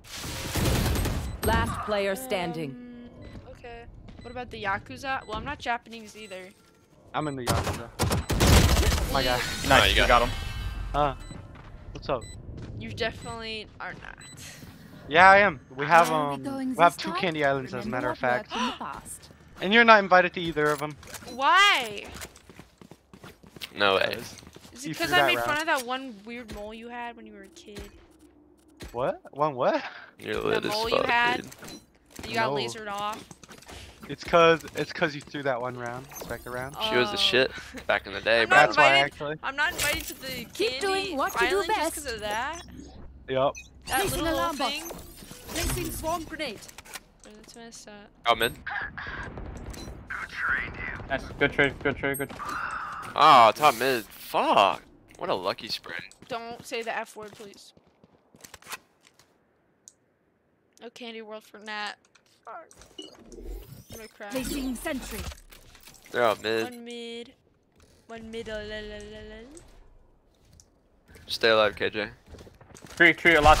Last player standing. Um, okay. What about the Yakuza? Well, I'm not Japanese either. I'm in the yard. My guy. Nice, No, you you got got him. Huh? What's up? You definitely are not. Yeah, I am. We have Where are we um, going we have this two time? candy islands as a Remember matter of what fact. worked in the past. And you're not invited to either of them. Why? No way. Is it You because threw I that made round. fun of that one weird mole you had when you were a kid? What? One what? You're That lit as mole you fuck, had? dude. that You got No. lasered off? It's cause it's cause you threw that one round, second round. She was the Oh. shit back in the day, I'm bro. not That's why invited. actually. I'm not invited to the Keep candy doing what you do island just best. because of that. Yup. That Placing little alarm bot. thing. Placing swarm grenade. Oh, that's messed up. Out mid. Nice. Good trade, good trade, good trade. Ah, top mid. Fuck. What a lucky spray. Don't say the F word, please. No candy world for Nat. Fuck. I'm gonna cry. Placing sentry. They're out mid. One mid. One middle. La, la, la, la. Stay alive, K J. Tree, tree, a lot.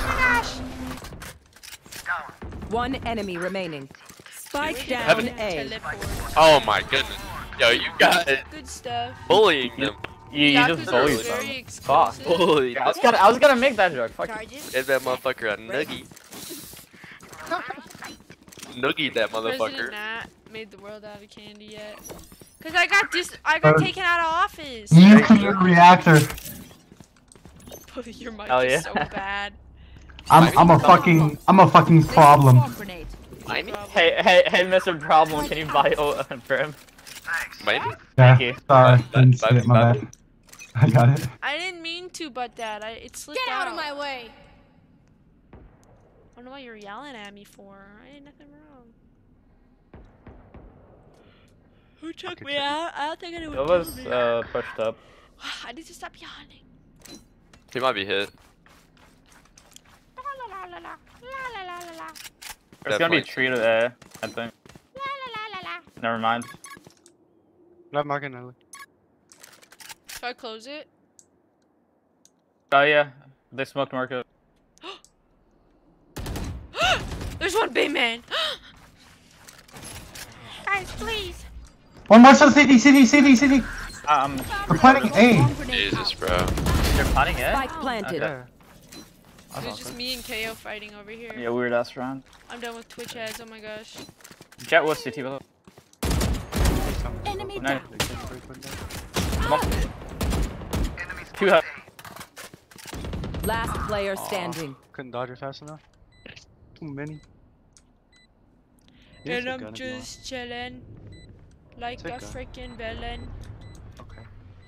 One enemy remaining. Spike down Heaven. A. Teleport. Oh my goodness. Yo, you got it. Good stuff. Bullying them. You, you Yakuza just bullied was them. very Fuck. exclusive. Bullied Yeah, I was them. gonna, I was gonna make that joke. Fuck you. Charges. Get that motherfucker a nuggie. Nuggie that President motherfucker. Nat made the world out of candy yet. Cause I got dis- I got Uh, taken out of office. Nuclear reactor. Your mic Hell is yeah. so bad. I'm I'm a fucking I'm a fucking Placing problem. swarm grenade. Maybe? Hey, hey, hey, Mister Problem, can you buy O for him? Maybe? Yeah, you. sorry, Bye, didn't bye, see it, my bye. bad. I got it. I didn't mean to, but that I it slipped Get out. out of my way. I don't know what you're yelling at me for. I did nothing wrong. Who took me out? I don't think anyone It was took me uh, pushed up. I need to stop yawning. He might be hit. La la la la la la la la la. It's gonna be Definitely. tree to A, I think. La la la la la. Never mind. Not marking Ellie. If I close it, Oh yeah, they smoked market. there's one big man. Guys, please. One more city, city, city, city. Um, We're planning A. Jesus, bro. you're planning it? Spike planted. Okay. It was just me and K O fighting over here. Yeah, weird ass round. I'm done with Twitch ads. Oh my gosh. Jet was C T with Enemy Nice. down. Two high. Last player standing. Couldn't dodge it fast enough. Too many. He And has a I'm gun if you want. just chillin'. Like Take a a- freaking villain. Okay.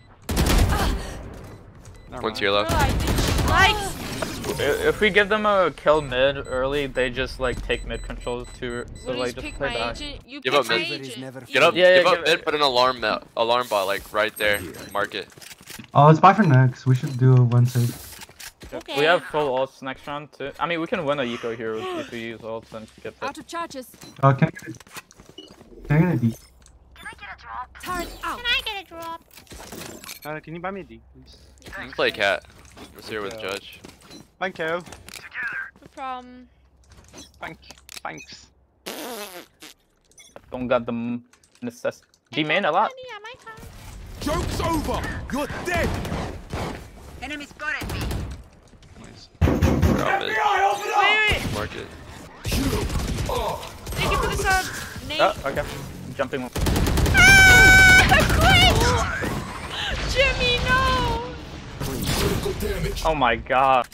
Never Once mind. you're Bro, left. I think she likes. If we give them a kill mid early, they just like take mid control too. So What, like just just pick play my back. agent? You Give pick up my mid. agent. Get up, Yeah, yeah, give up give mid, it- put an alarm ma- alarm bot like right there. Mark it. Oh, let's buy for next. We should do a one save. Okay. We have full ults next round too. I mean, we can win a eco here if we use ults and get Out that. of charges. Oh, can I get it? Can I get a D? Can I get a drop? Turn out. Can I get a drop? Uh, can you buy me a D, please? You can play cat. Let's hear with Yeah. Judge. Thank you. No problem. Thank Thanks. Don't got the necessity. D main a lot. Yeah, my car. Joke's over! You're dead! Enemy spotted me. Nice. Drop it. Wait, wait. Mark it. Thank you for the sub, Nate. Oh, okay. Jumping one. Ah! Quit! Jimmy, no! Oh my god.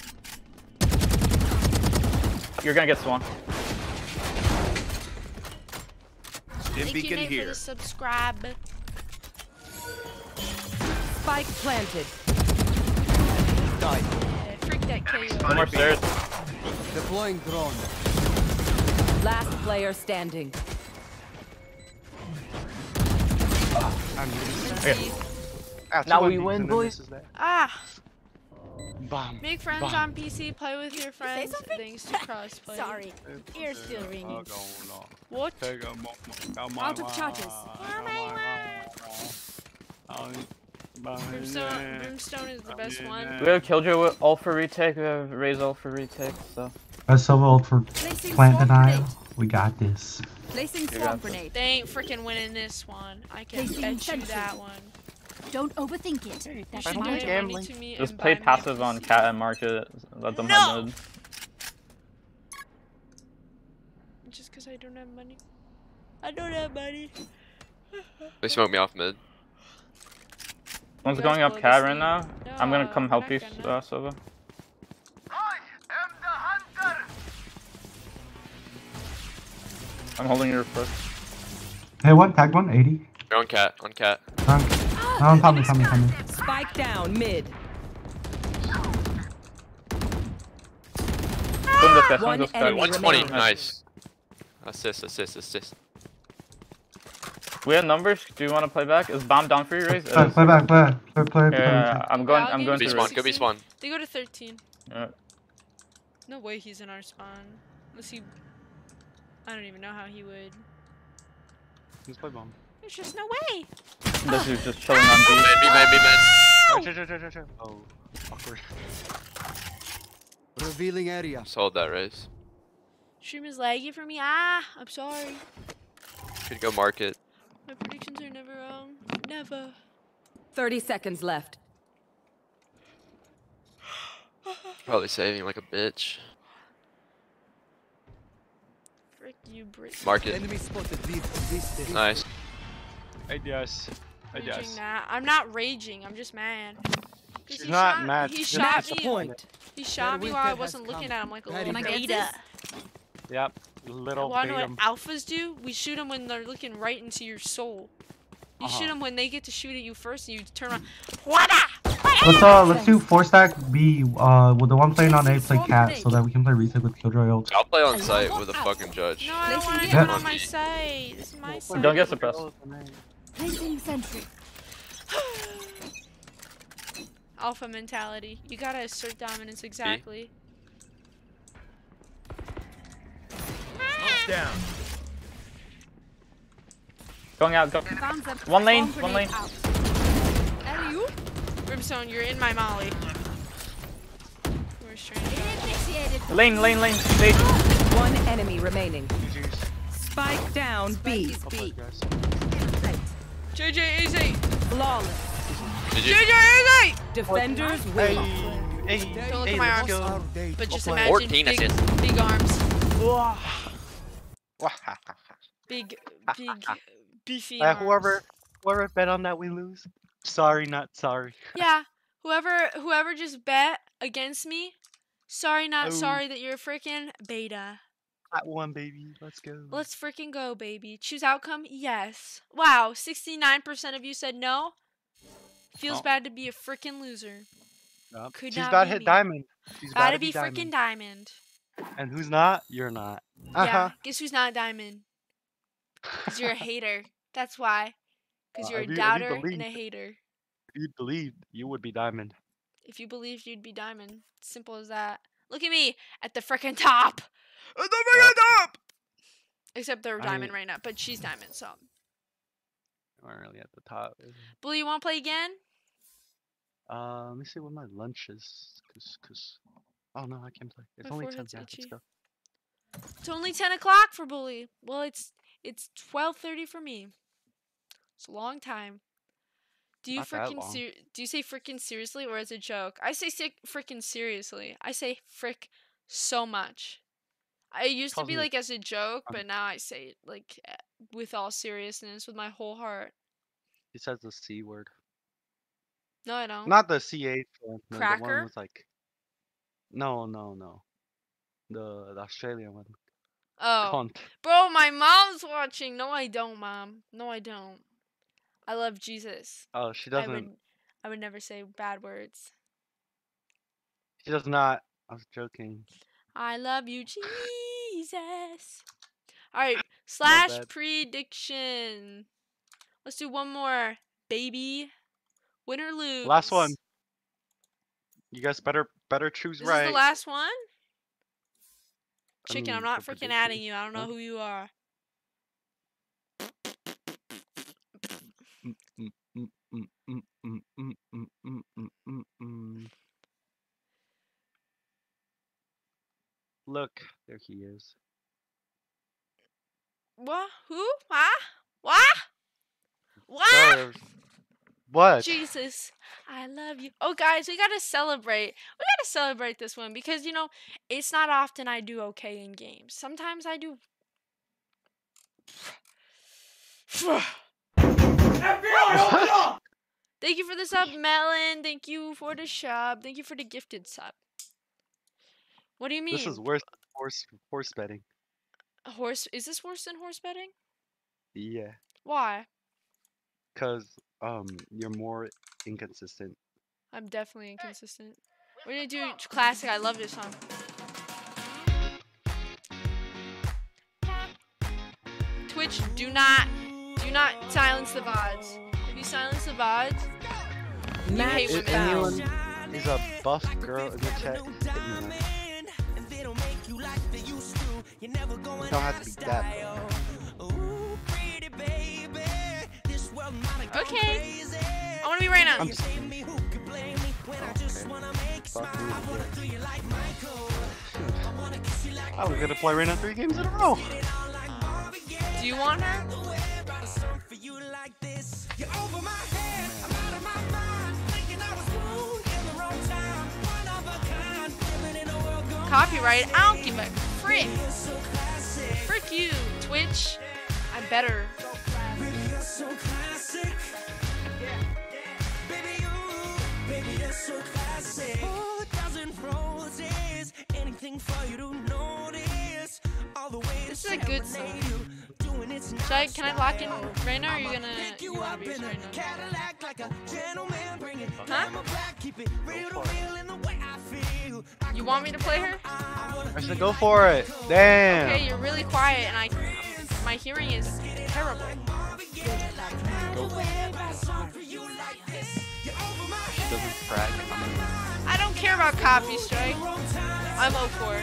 You're gonna get swan. Thank you, Nate, for the subscribe. Spike planted. Yeah, freak that K O. One more stairs. Deploying drone. Last player standing. I'm really Okay. Ah, Now two we one Ds win, and then boys. this is that. Ah! Bam. Make friends Bam. on P C, play with your friends, something? thanks to crossplay. Sorry, ear's still ringing. What? Out of charges. Brimstone, Brimstone is the best one. We have Killjoy with ult for retake. We have Raze ult for retake. So Let's sub ult for Placing plant swarm denial. grenade. We got this. Placing swarm grenade. They ain't freaking winning this one. I can Placing bet you sentry. that one. Don't overthink it. You That's should my donate job. money to me Just and play buy me a passive on P C. cat and market. Let them No! have mid. Just because I don't have money. I don't have money. They smoke me off mid. One's You going guys up blow cat this right thing. now. No, I'm gonna come we're help not you, gonna. uh, Silva. I'm holding your first. Hey, what? Tagged one? eighty? They're on cat, on cat. Trunk. No, I'm coming, coming, coming. Spike down mid. Swing the fist, swing One the fist. enemy one twenty, remaining. nice. Assist, assist, assist. We have numbers. Do you want to play back? Is bomb down for you, Raze? It Play, is. play back, play. Play, play. Yeah, play. I'm going. Yeah, I'll I'm give going you Could be to spawn, Raze. could be spawn. They go to thirteen. Yeah. No way he's in our spawn. Unless he... I don't even know how he would. Let's play bomb. There's just no way. This dude's just chilling on B. Mid, B mid, B mid. Oh, chill, chill, chill, chill, chill. Oh, awkward. Revealing area. Sold that raise. Stream is laggy for me. Ah, I'm sorry. Could go market. My predictions are never wrong. Never. thirty seconds left. Probably saving like a bitch. Frick you, Brit. Market. Enemy spotted. This, this, Nice. Hey, yes. Hey, Raging yes. that. I'm not raging. I'm just mad. 'Cause She's he not shot, mad, He she's shot just me. disappointed. He shot me Their while I winter has wasn't looking come. at him like a Very little good. beta. Yep. Little Want to know beta. what alphas do? We shoot them when they're looking right into your soul. You Uh-huh. shoot them when they get to shoot at you first, and you turn around. Wada! Let's uh, let's do four stack B. Uh, with the one playing on A play cat, so that we can play retake with Killjoy ult. I'll play on site with a fucking judge. No, I don't want to Yeah. get on my site. This is my site. Don't get suppressed. Placing sentry. Alpha mentality. You gotta assert dominance exactly. Down. Going out. Go. Found them. One lane. Swarm One lane. grenade out. Alley-oop. Brimstone, you're in my molly. We're stranded. Initiated. Lane. Lane. Lane. Stage. One enemy remaining. G G's. Spike down B. I'll play, guys. J J is eight. Flawless. Did J you? J is eight. Defenders Hey, win. hey, Don't look hey, at my let's arms. go. But just I'll play. imagine fourteen big, assists. big arms. Wah. Big, big, beefy Uh, arms. whoever, whoever bet on that, we lose. Sorry, not sorry. Yeah, whoever, whoever just bet against me. Sorry, not Oh. sorry that you're a freaking beta. Hot one, baby. Let's go. Let's freaking go, baby. Choose outcome? Yes. Wow, sixty-nine percent of you said no. Feels Oh. bad to be a freaking loser. Yup. Could She's not got be hit me. diamond. She's Gotta gotta be diamond. freaking diamond. And who's not? You're not. Uh Yeah, huh. guess who's not diamond? Because you're a hater. That's why. Because Uh, you're a if you- if you doubter and a believed- hater. If you believed, you would be diamond. If you believed you'd be diamond. Simple as that. Look at me at the freaking top. At the freaking top! Except they're I diamond mean- right now, but she's diamond, so. You aren't really at the top. is it? Blue, you want to play again? Uh, let me see what my lunch is. Cause, cause. Oh no, I can't play. It's My only ten. forehead's Yeah, let's itchy. go. It's only ten o'clock for Bully. Well, it's it's twelve thirty for me. It's a long time. Do you Not that freaking long. ser- do you say freaking seriously or as a joke? I say sick freaking seriously. I say frick so much. I used to Calls be me- like as a joke, um, but now I say it like eh, with all seriousness, with my whole heart. He says the C word. No, I don't. Not the C H one. no, The Cracker? one with like. No, no, no. The the Australian one. Oh, Cunt. bro, my mom's watching. No, I don't, mom. No, I don't. I love Jesus. Oh, she I doesn't. would, I would never say bad words. She does not. I was joking. I love you, Jesus. All right, slash bad. prediction. Let's do one more, baby. Win or lose. Last one. You guys better better choose This right. is the last one. I Chicken, mean, I'm not for freaking adding predictions. you. I don't know Huh? who you are. Mm, mm, mm, mm, mm, mm, mm, mm, mm, mm, mm, mm. Look, there he is. What? Who? Huh? What? What? Sorry. What? Jesus, I love you. Oh, guys, we gotta celebrate. We gotta celebrate this one because, you know, it's not often I do okay in games. Sometimes I do. Thank you for the sub, Melon. Thank you for the sub. Thank you for the gifted sub. What do you mean? This is worse than horse horse betting. A horse? Is this worse than horse betting? Yeah. Why? Cause um you're more inconsistent. I'm definitely inconsistent. We're gonna do classic. I love this song. Twitch, do not, do not silence the V O Ds. If you silence the V O Ds, you hate women. Anyone is a buff girl in the chat. You don't have to be that. Okay. I wanna be right now. I'm just I was gonna play Reyna three games in a row. Do you want her? Copyright? I don't give a frick. Frick you, Twitch. I'm better. This is a good song. Should I, can I lock in right now, or are you gonna, you wanna be right now? Huh? You want me to play her? I said go for it. Damn. Okay, you're really quiet, and I, my hearing is terrible. Doesn't frag. I don't care about copy strike. I'm oh four.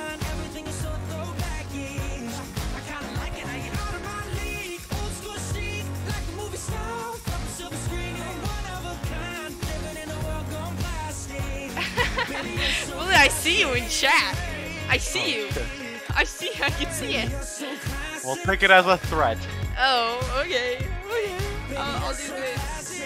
Willie, I see you in chat. I see you. I see. I can see it. We'll take it as a threat. Oh, okay. Okay. I'll, I'll do this.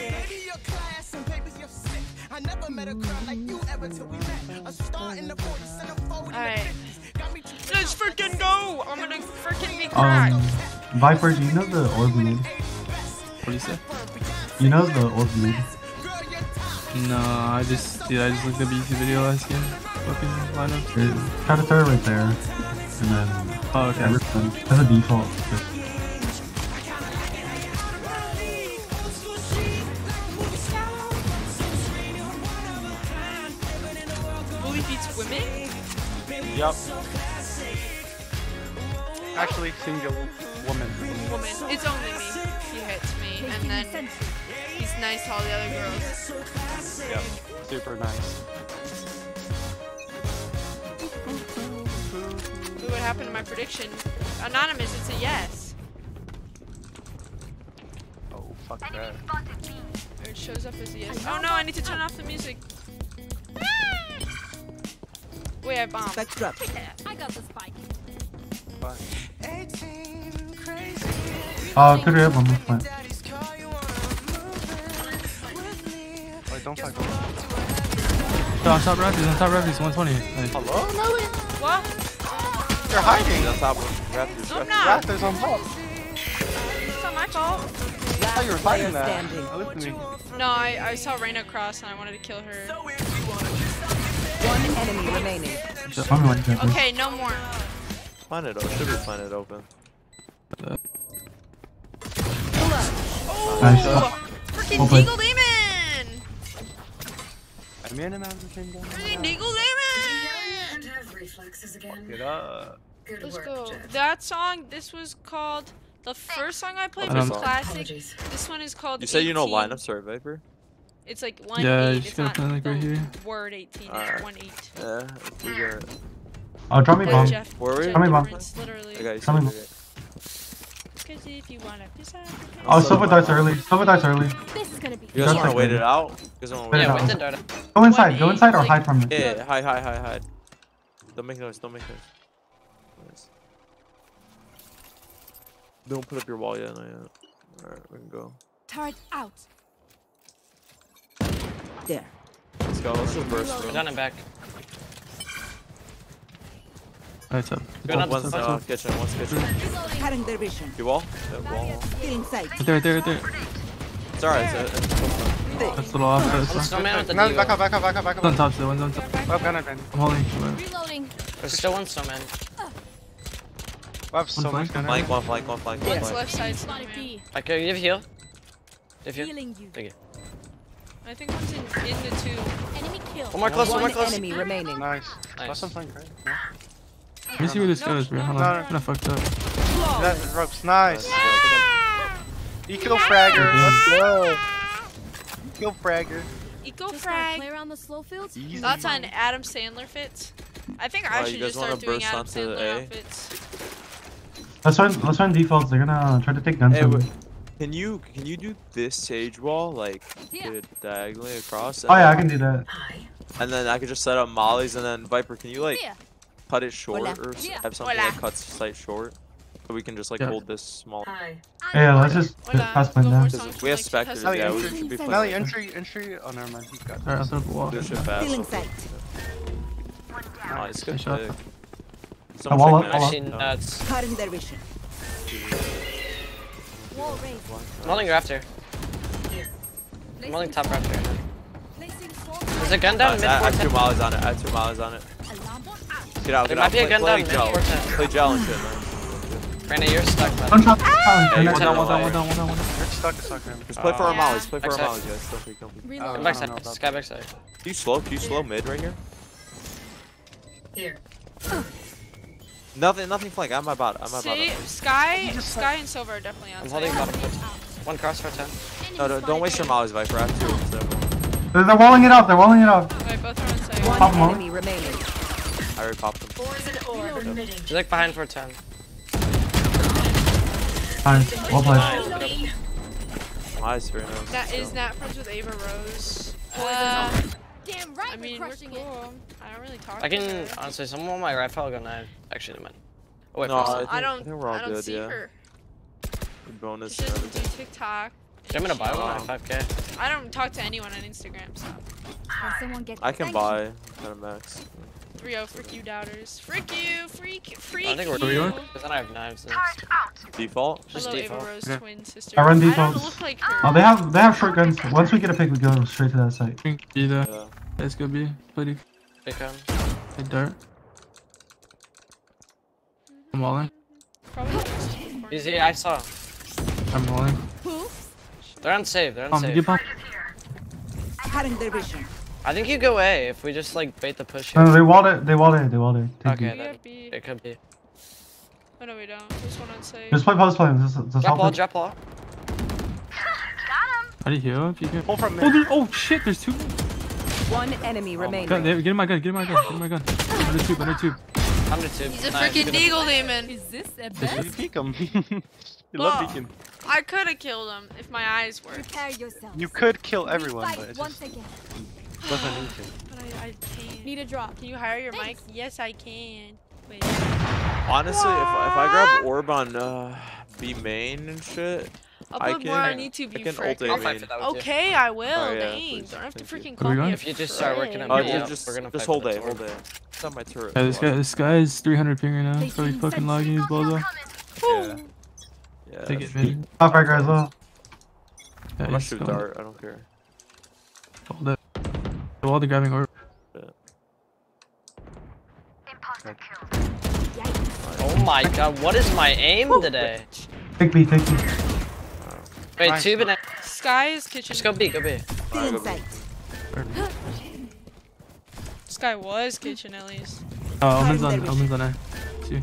Alright. Let's freaking go! I'm gonna freaking be cracked. Um, Viper, do you know the orb lead? What do you say? You know the orb lead? No, I just, dude, I just looked up a YouTube video last game. Fucking lineup. Try to throw it right there. And then. Oh, okay. Everything. As a default. Just... Bully beats women? Yup. Actually, single woman. Woman. It's only me. He hits me, and then he's nice to all the other girls. Yep. Super nice. Look what happened to my prediction. Anonymous, it's a yes. Oh, fuck that. Or it shows up as a yes. Oh no, I need to turn off the music. Wait, I bombed. I got the spike. Fine. Uh, could we have one more point? Wait, don't fuck. Oh, on top Raptors, on top Raptors, one twenty. Nice. Hello, Nelly? What? You're hiding. On top of Raptors. No, I'm not. Raptors on top. It's not my fault. I thought you were fighting that. Listen to me. No, I, I saw Reyna cross and I wanted to kill her. One enemy remaining. Okay, no more. Planet open. Should be planet open. Oh, Nice. freaking Open. Deagle Demon! I'm in and out of the same game. Freaking Deagle Demon! Get up. Let's go. That song, this was called, the first song I played Um, was classic. This one is called You say you know eighteen. lineup, sorry, Viper? It's like one Yeah, eight. you It's just gotta not play like the right here. word eighteen. Alright. It's one eight. Yeah, we got. Oh, drop me Wait, bomb. Jeff, Where were we? Jeff Tell me bomb. difference, literally. I got you. Tell me sorry, Cause if you wanna piss out. Oh, silver darts early. Silver darts early. This is gonna be. You guys want That's to wait okay. it out? You guys want to Wait wait it it Yeah, out. out? with the dart. Go inside. Go One inside or eight, hide from me. Yeah, yeah, hide, hide, hide, hide. Don't make noise, don't make noise. Nice. Don't put up your wall yet, not yet. Alright, we can go. Turret out. There. Let's go, let's just burst. We're down and back. Alright, up. One, one's uh, kitchen, one's kitchen. Cutting their vision. You wall? Yeah, wall. Still inside. Right there, right there, right there. It's alright, it's, it's, it's That's a little off, but it's fine. No, back up, back up, back up, back up. One's on top still, one's on top. Web gunner, man. I'm holding. Reloading. There's still one snowman. Web so much gunner. flank, one flank, one flank, one One's flank. left side snowman. Okay, you have heal. You have heal. Healing you. Thank you. I think one's in, in the two. Enemy kill. One more close, one more close. Enemy remaining. Nice. Nice. Last one flank, right? Yeah. Let me see where this goes, bro. Hold on. I'm kinda fucked up. That ropes, nice. Eco fragger. Let's go. Eco fragger. Eco Just gotta frag. play around the slow fields. Easy. That's on Adam Sandler fits. I think I Wow, should you guys just wanna start doing burst Adam onto Sandler A? outfits. Let's run. Let's run defaults. They're gonna try to take guns. Hey, from wait, me. can you can you do this sage wall like get it diagonally across? Oh yeah, I can do that. And then I could just set up mollies, and then Viper, can you like Yeah. cut it short Hola. or s- Yeah. have something Hola. that cuts sight short, so we can just like Yeah. hold this small. Yeah, let's just Hola. pass plan Go down. more Because songs we have like specters, Tesla. yeah, we should be Melly, playing. entry, entry. Oh, never mind. He's got Alright, I'll throw up a wall. Do shit fast. Still inside. Nice, good Nice shot. pick. A Someone wall check up, mid. wall up. Machine nuts. Cutting their vision. Wall raised. I'm holding rafter. I'm holding top rafter. Placing swarm There's a gun down Nice, mid I I four have two ten. mollies on it. I have two mollies on it. alarm bot out. Get out, There get might out. be a Play, gun play down mid gel. four ten. Play gel and shit, man. Brandon, you're stuck, man. One shot. Yeah, One you're down, ten one down, away. one down, one down, one down. You're stuck, stuck, man. Just play for our Yeah. mollies. Play for our Backside. mollies, guys. Don't be, don't be. Oh, Come no, no, backside. no, Sky backside. Can you slow? Can you slow mid right here? Here. Nothing, nothing flank. I'm my bot. I'm my See, bot. Sky, Sky and Silver are definitely on I'm side. holding bottom foot. One cross for ten. No, no, don't waste your mollies, Viper. I have two. So. They're, they're walling it up. They're walling it up. Alright, both are on side. One Pop 'em all. enemy remaining. I already popped them. He's like behind for ten. Nice. Well played. Nice, very nice. That is Nat friends with Ava Rose. Uh, Damn right, I mean, we're we're crushing cool. I don't really talk I to can her. honestly, someone on my rifle, I'll go nine. Actually, never mind. Oh, wait, No, first. I think, I don't, I think we're all I don't good, see yeah. her. Good bonus She and doesn't do everything. TikTok. I'm gonna buy one Oh. at five K. I don't talk to anyone on Instagram, so. Can someone get I can thank buy kind of max. three oh, frick you doubters. Frick you, freak, freak I think we're you. good. Because then I have knives. Next. Default? Just Hello, default. Ava Rose, Okay. twin sister. I run I don't defaults. look like her. Oh, they have they have short guns. Once we get a pick, we go straight to that site. Be there. Yeah. Let's go B. Play deep. They come. Play dart. I'm walling. Probably next to the corner. Easy, I saw. I'm walling. They're unsafe. They're Um, unsafe. get pop. Cutting their vision. I think you go A if we just like bait the push here. No, they walled it. They walled it. They walled it. Take Okay, B. We then have B. it could be. Oh no, we don't. There's one on site. Just play post play. Just, just Drop help all, it. drop all. How do you heal if you can? Pull from Oh, mid. there, oh shit, there's two. One enemy remaining. Gun, there, get in my gun, get in my gun, get in my gun. Under tube, under tube. Under two. He's a Nice, freaking good. Deagle demon. Is this a You best? peek him. you Well, love peeking. I could have killed him if my eyes worked. Prepare yourself. You could kill everyone, Fight but it once just again. doesn't need to. But I, I can't. Need a drop. Can you hire your Thanks. mic? Yes, I can. Wait. Honestly, if, if I grab orb on uh, B main and shit, I'll I put can, more on YouTube, I you can frick. ult I'll A fight main. for that with you. Okay, I will. Oh, yeah, Dang. please, Don't have to thank you. freaking Where we call me going? a If you just start working on Oh, B, just, yeah, just, we're gonna just fight hold for A, the hold tour. A. It's on my turret. Yeah, this guy, this guy's three hundred ping right now. He's probably fucking logging his balls off. Yeah. Yeah. Take that's it, man. Top fragger as well. Yeah, I'm gonna he's shoot going. dart. I don't care. Hold it. The wall, they're grabbing orb. Oh my god, what is my aim today? Take B. Take B. Wait, Nice. two banana. Sky is kitchen. Just go B, go B. Still in sight. Sky was kitchen at least. Oh, Omen's on, Omen's on A. Two.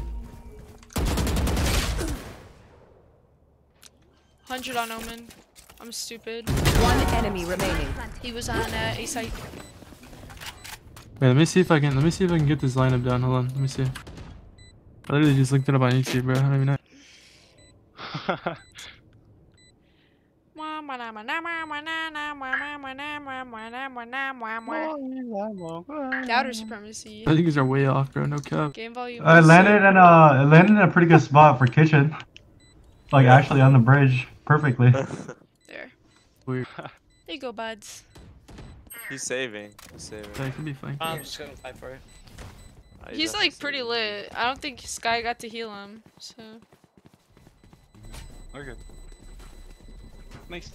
one hundred on Omen. I'm stupid. One enemy remaining. He was on uh, A site. Wait, let me see if I can, let me see if I can get this lineup down. Hold on, let me see. I literally just looked it up on YouTube, bro. I don't even know. Doubter supremacy. I think these are way off, bro. No cap. Game volume. I landed in a I landed in a pretty good spot for kitchen. Like actually on the bridge, perfectly. There. Weird. There you go, buds. He's saving. He's saving. That could be fine. I'm just gonna fight for it. Ah, He's definitely like pretty lit. I don't think Sky got to heal him, so. We're good. Nice.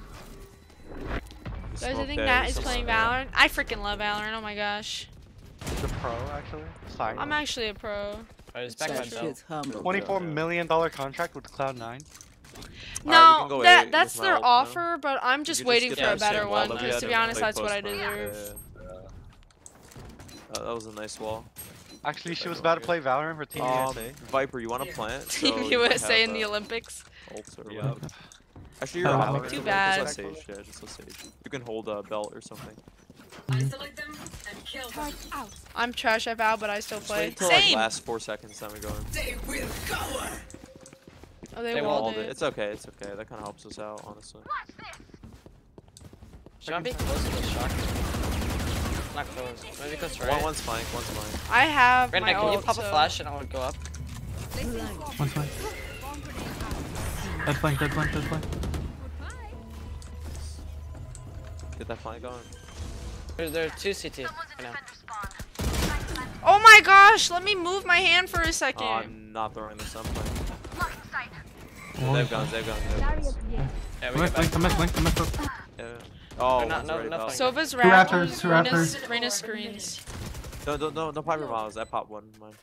Guys, I smoke think there, Nat there's is some playing smoke. Valorant. I freaking love Valorant. Oh my gosh. The pro, actually. Sorry. I'm actually a pro. Alright, it's back by belt. Twenty-four million dollar contract with Cloud Nine. No, Alright, we can go that A that's with their my ult, no? offer, but I'm just could waiting just for get a the same better wall one. that we Just had to in be honest, play that's what I post fight. deserve. Yeah, yeah. Uh, that was a nice wall. Actually, she was about to play Valorant for Team Um, U S A. Viper, you want to plant? Team So you U might S A have, in the uh, Olympics. ults or Yep. whatever. Actually, you're Oh, off. wow. Too Just bad. let Sage, yeah, just let Sage. You can hold a belt or something. Isolate them and kill them. I'm trash at Val, but I still Just play. wait till like Same. last four seconds, then we go in. They will go. Oh, they They walled Walled it. it. It's okay, it's okay. That kind of helps us out, honestly. Should I be close to the shot? Not close. Maybe close to right. One, one's flank, one's flank. I have Right my now, can you ult, pop so- a flash and I would go up? One flank. Dead flank, dead flank, dead flank. Get that flank going. There, there are two C T right now. Oh my gosh, let me move my hand for a second. Oh, I'm not throwing this up. Flank. One They have guns, they have guns, they have guns. Yeah, we Come get flank, back. come back, flank, come back up. Yeah. Oh, They're not- one's no- already no out. flank. Sova's Two Raptors, Raptors, two Rena's, Raptors. Rena's screens. No, no, no, no pop your miles. I popped one. Mine.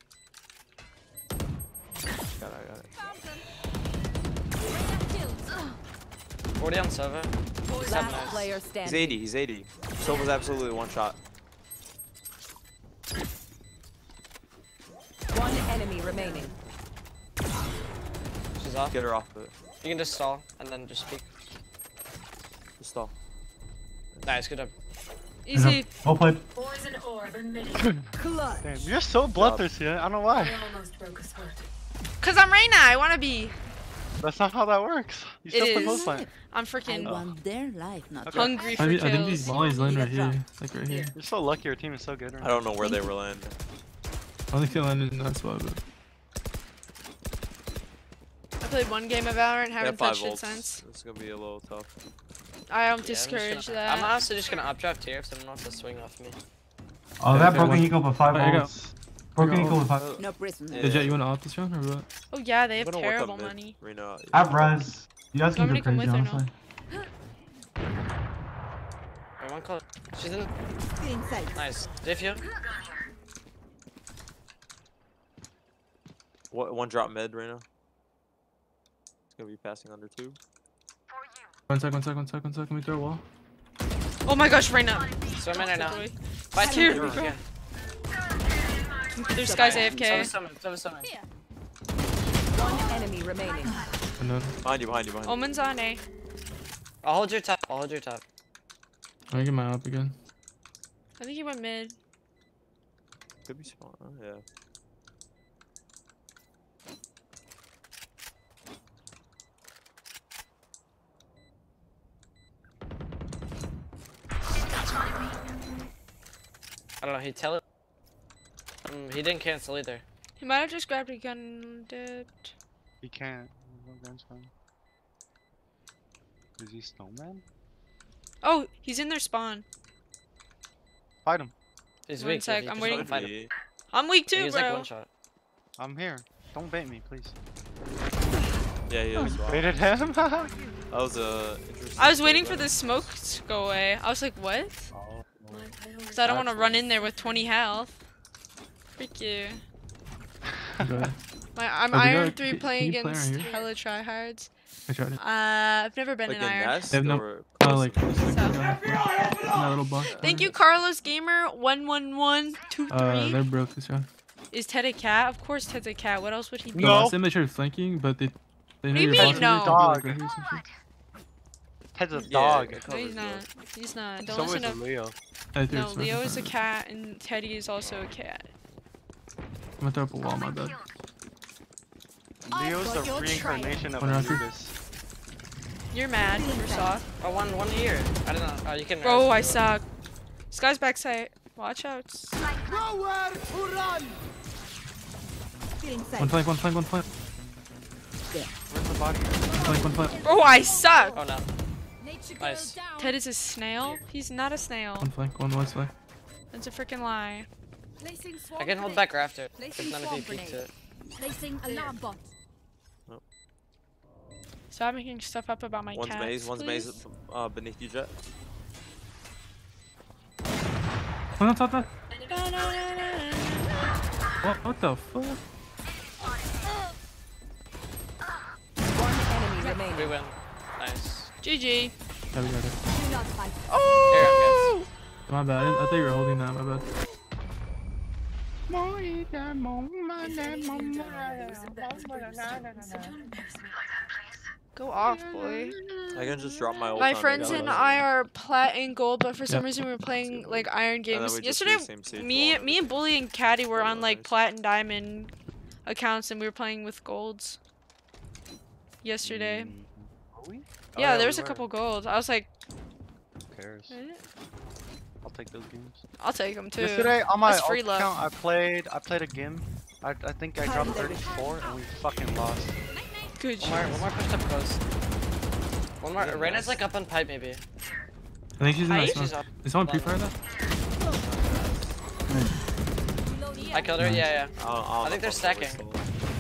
Got it, I got it. forty on Sova. Seven Last eyes. player He's standing. eighty, he's eighty. Silva's absolutely one shot. One enemy remaining. She's off. Get her off of it. You can just stall and then just speak. Just stall. Nice, good job. Easy. Well played. Poison orb emitted. Damn, you're so bloodthirsty. I don't know why. I almost broke a sweat. Cause I'm Reyna, I wanna be. That's not how that works. You It still play is. close line. I'm freaking I want their life, not Okay. hungry I, for mean, kills. I think these volleys land right here. Like right here. You're so lucky your team is so good right I don't know where they were landing. I don't think they landed in that spot, but. I played one game of Valorant, They haven't have five touched it ults. since. It's gonna be a little tough. I don't Yeah, discourage I'm just gonna, that. I'm honestly just gonna updraft here because I don't know if the swing off me. Oh, Yeah, that okay, broken one- eagle with five Alright, I got- ults. Broken I got eagle with ult. five. No prison. Yeah. Hey, Jet, you want to opt this round or what? Oh yeah, they I'm have gonna work terrible up mid. money. Reno, I have res. You guys You want can me go to come crazy, with or no? honestly. Wait, one call. She's in. Inside. Nice. Diff you. What, one drop mid, Reno. It's gonna be passing under two. One sec, one sec, one sec, one sec. Let me throw a wall. Oh my gosh, Reyna. Swim in right now. Boy. Fight Here two. we go. Yeah. There's guys A F K. Sova summon. Sova summon. One enemy remaining. And then Behind you, behind you, behind you. Omen's on A. I'll hold your top. I'll hold your top. I'm gonna get my op again. I think he went mid. Could be spawn. Oh, yeah. I don't know. He tele. Um, he didn't cancel either. He might have just grabbed a gun and dipped. He can't. No guns for him. Is he snowman? Oh, he's in their spawn. Fight him. He's One weak. sec, If I'm you waiting. just wanna fight him. I'm weak too, He's bro. like one shot. I'm here. Don't bait me, please. Yeah, he is. Wow. Baited him? That was a interesting. I was waiting for the smoke to go away. I was like, what? Oh, Because I don't want to run in there with twenty health. Freak you. Okay. My, I'm Oh, we Iron got- three can- playing can you play against Iron here? hella tryhards. I tried it. Uh, I've never been Like in in Iron. nest They have no- or Oh, like, custom? just like, yeah, in that little box. Thank you, Carlos Gamer one one one two Uh, three. they're broke this round. Is Ted a cat? Of course Ted's a cat. What else would he be? No. Last time they tried flanking, but they they know do you you're mean, boxing, no? they can be like right here or some shit. Ted's a Yeah, dog. it No, he's covers not. both. He's not. Don't So listen is to. Leo. I threw No, it, so Leo it's is a fine. cat and Teddy is also a cat. I'm gonna throw up a wall, my bad. Leo's got the your reincarnation of One round, Anubis. You're mad. You're soft. Oh, one, one here. I don't know. Oh, you can. Bro, I res- suck. This guy's backside. Watch out. Nowhere to run! Inside. One flank, one flank, one flank. Where's the body? Flank, one flank. Oh, I suck. Oh no. Nice. Ted is a snail? He's not a snail. One flank, one west flank. That's a freaking lie. I can hold back rafter. If none of you peeked it. Placing alarm bot. Stop making stuff up about my One's cats, maze, one's please. maze uh, beneath you, Jet. One on top there. What, what the fuck? One enemy remaining. We win. Nice. G G. Yeah, we got it. Oh! My bad. I thought you were holding that. My bad. Go off, boy. I can just drop my ult My on friends it, and yeah. I are plat and gold, but for some Yeah. reason we were playing like iron then games. we just Yesterday, do same seed me, wall. me and Bully and Caddy were on like plat and diamond accounts, and we were playing with golds. Yesterday. Are we? Oh, Yeah, there we was a were. couple golds. I was like, Who cares? eh, I'll take those games. I'll take them too. Yesterday on my That's free ult love. account, I played. I played a game. I, I think I dropped thirty-four and we fucking lost. Good One more, one more push up close. One more. Yeah, Reina's nice. like up on pipe maybe. I think she's in Hi, that she's smoke. up. Is someone pre-fire that? I killed her. Yeah, yeah. I, don't, I, don't I think know they're if I'm stacking. still-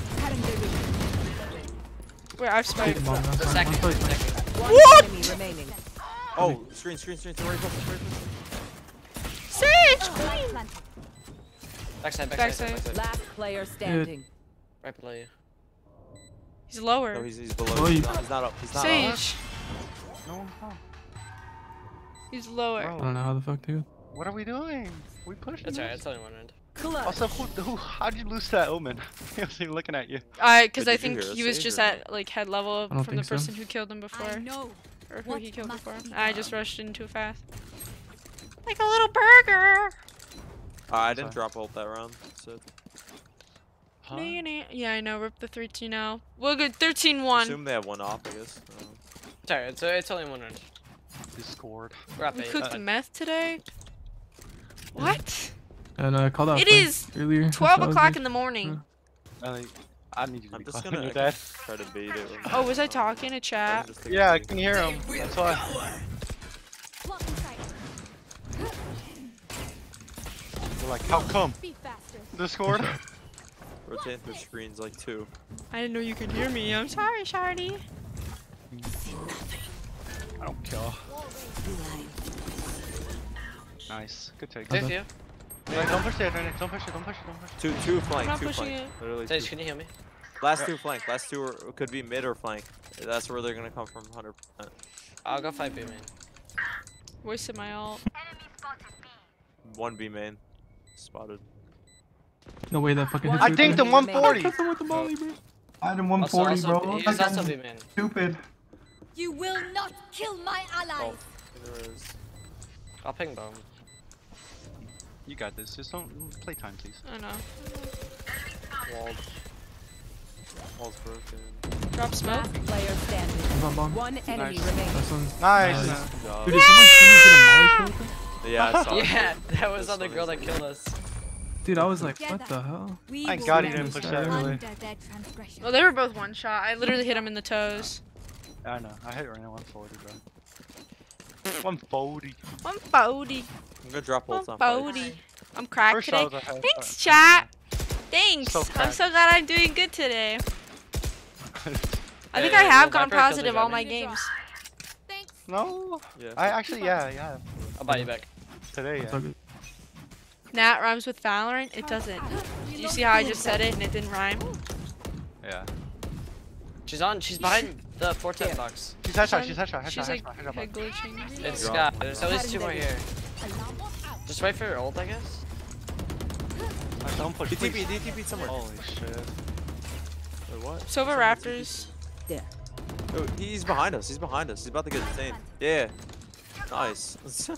Wait, I've spiked. Bomb down, They're one stacking. flank. They're stacking. What? Enemy remaining. Oh, screen, screen, screen. Sorry, go, sorry, go. Sage, queen. Backside, backside, Backside. backside. Last player standing. Right below you. He's lower. No, he's, he's below. Oh, He's you- not, he's not up. He's not up. Sage. No one's up. He's lower. Bro. I don't know how the fuck, dude. What are we doing? We pushed. It's alright. It's only one round. Also, who, who, how'd you lose that omen? He wasn't even looking at you. I, because Did I you think hear a he was Sage just or at like head level I don't from the think so. person who killed him before, I know. or who What he killed must before. be I just done. rushed in too fast, like a little burger. Uh, I didn't drop ult that round. So Huh? Nah, nah. Yeah, I know. Rip the three two now. We'll go thirteen one. assume they have one off, I guess. Uh, It's alright. It's, it's only one round. Discord. We're up We eight. cooked Uh, meth today. What? And I uh, called out It flank is earlier. twelve so I was o'clock like, in the morning. I, I need you to I'm be just quiet gonna with that. try to bait it. Oh, was I talking to chat? Just take a Yeah, I peek. can hear him. That's why. They're like, how come? Be faster. Discord? Rotate through screens like two. I didn't know you could hear me. I'm sorry, Shardy. I don't care. Nice. Good take. Safe you. Wait, don't push it, don't push it, don't push it, don't push it. Two, two I'm flank, not two pushing flank. it. Literally Sage, two. can you heal me? Last two flank. Last two are, could be mid or flank. That's where they're gonna come from, one hundred percent. I'll go fight B main. Wasted my ult. One B main. Spotted. No way that fucking hit I you. think the one forty. Hit him with the molly, bro. I had him one Also, forty, also, bro. he's Like, also I'm B main. stupid. You will not kill my allies. There is. I'll ping bomb. You got this. Just don't play time, please. I know. Walled. Wall's broken. Drop smoke. Last player standing. He's on bomb. One enemy Nice. remaining. This one's Nice. nice. Good job. Dude, did someone see me get a molly kill with it? Yeah, I saw it. Yeah, that was This on the one girl is- that killed us. Dude, I was like, what the hell? We Thank will God he not didn't push go that early. under their transgression. Well, they were both one shot. I literally hit him in the toes. I know. I hit right now one forty, bro. one forty. one forty. I'm gonna drop one ult on fight. forty. I'm cracked First today. shot was a head Thanks, shot. chat. Thanks. So I'm cracked. so glad I'm doing good today. I think Hey, I have well, gone Viper killed positive the all guy. my games. No. Yeah. I actually, yeah, yeah. I'll buy you back. Today, It's yeah. all good. Nat rhymes with Valorant. It doesn't. Do you see how I just said it and it didn't rhyme? Yeah. She's on. She's behind the four-ten box. She's headshot, she's headshot, headshot, She's like headshot, headshot. head glitching. It's Drop. Scott. There's at least two more here. Just wait for your ult, I guess. Alright, don't push, D T P, please. D T P somewhere. Holy shit. Wait, what? Silver Raptors. There. Oh, he's behind us. He's behind us. He's about to get detained. Yeah. Nice.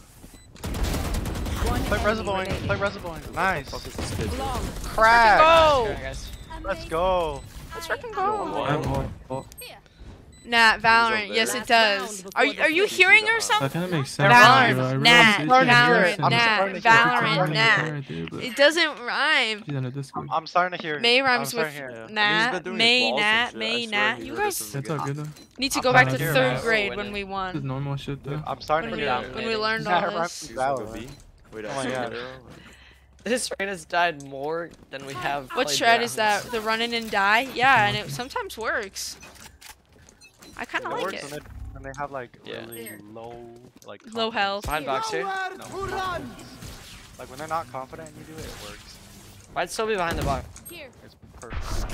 One Play enemy reservoing, remaining. play reservoing. Nice. Fuck is this kid? Long. Crack. Go! Alright, guys. Let's go. Let's freaking Yo, go. what? I have wall. Wall. Nat, Valorant, yes it does. Are you, are you hearing or something? That kind of makes sense. Valorant, Nat, Valorant, Valorant, Valorant, Nat. It doesn't rhyme. She's on a Discord. I'm starting to hear. May rhymes I'm with starting to hear. Nat, May, Nat, May, Nat. You guys That's all good though. need to go I'm back to starting to hear third that. grade when we won. This is normal shit though. I'm starting When to we, hear. when we learned Nat all rhymes this. with Valorant. Wait, Oh my god. This raid has died more than we have. What played shred rounds. is that? The run in and die? Yeah, and it sometimes works. I kind of It like works it. when they, when they have like Yeah. really low, like Low health. Behind box here. No, like when they're not confident and you do it, it works. I'd still be behind the box. It's perfect.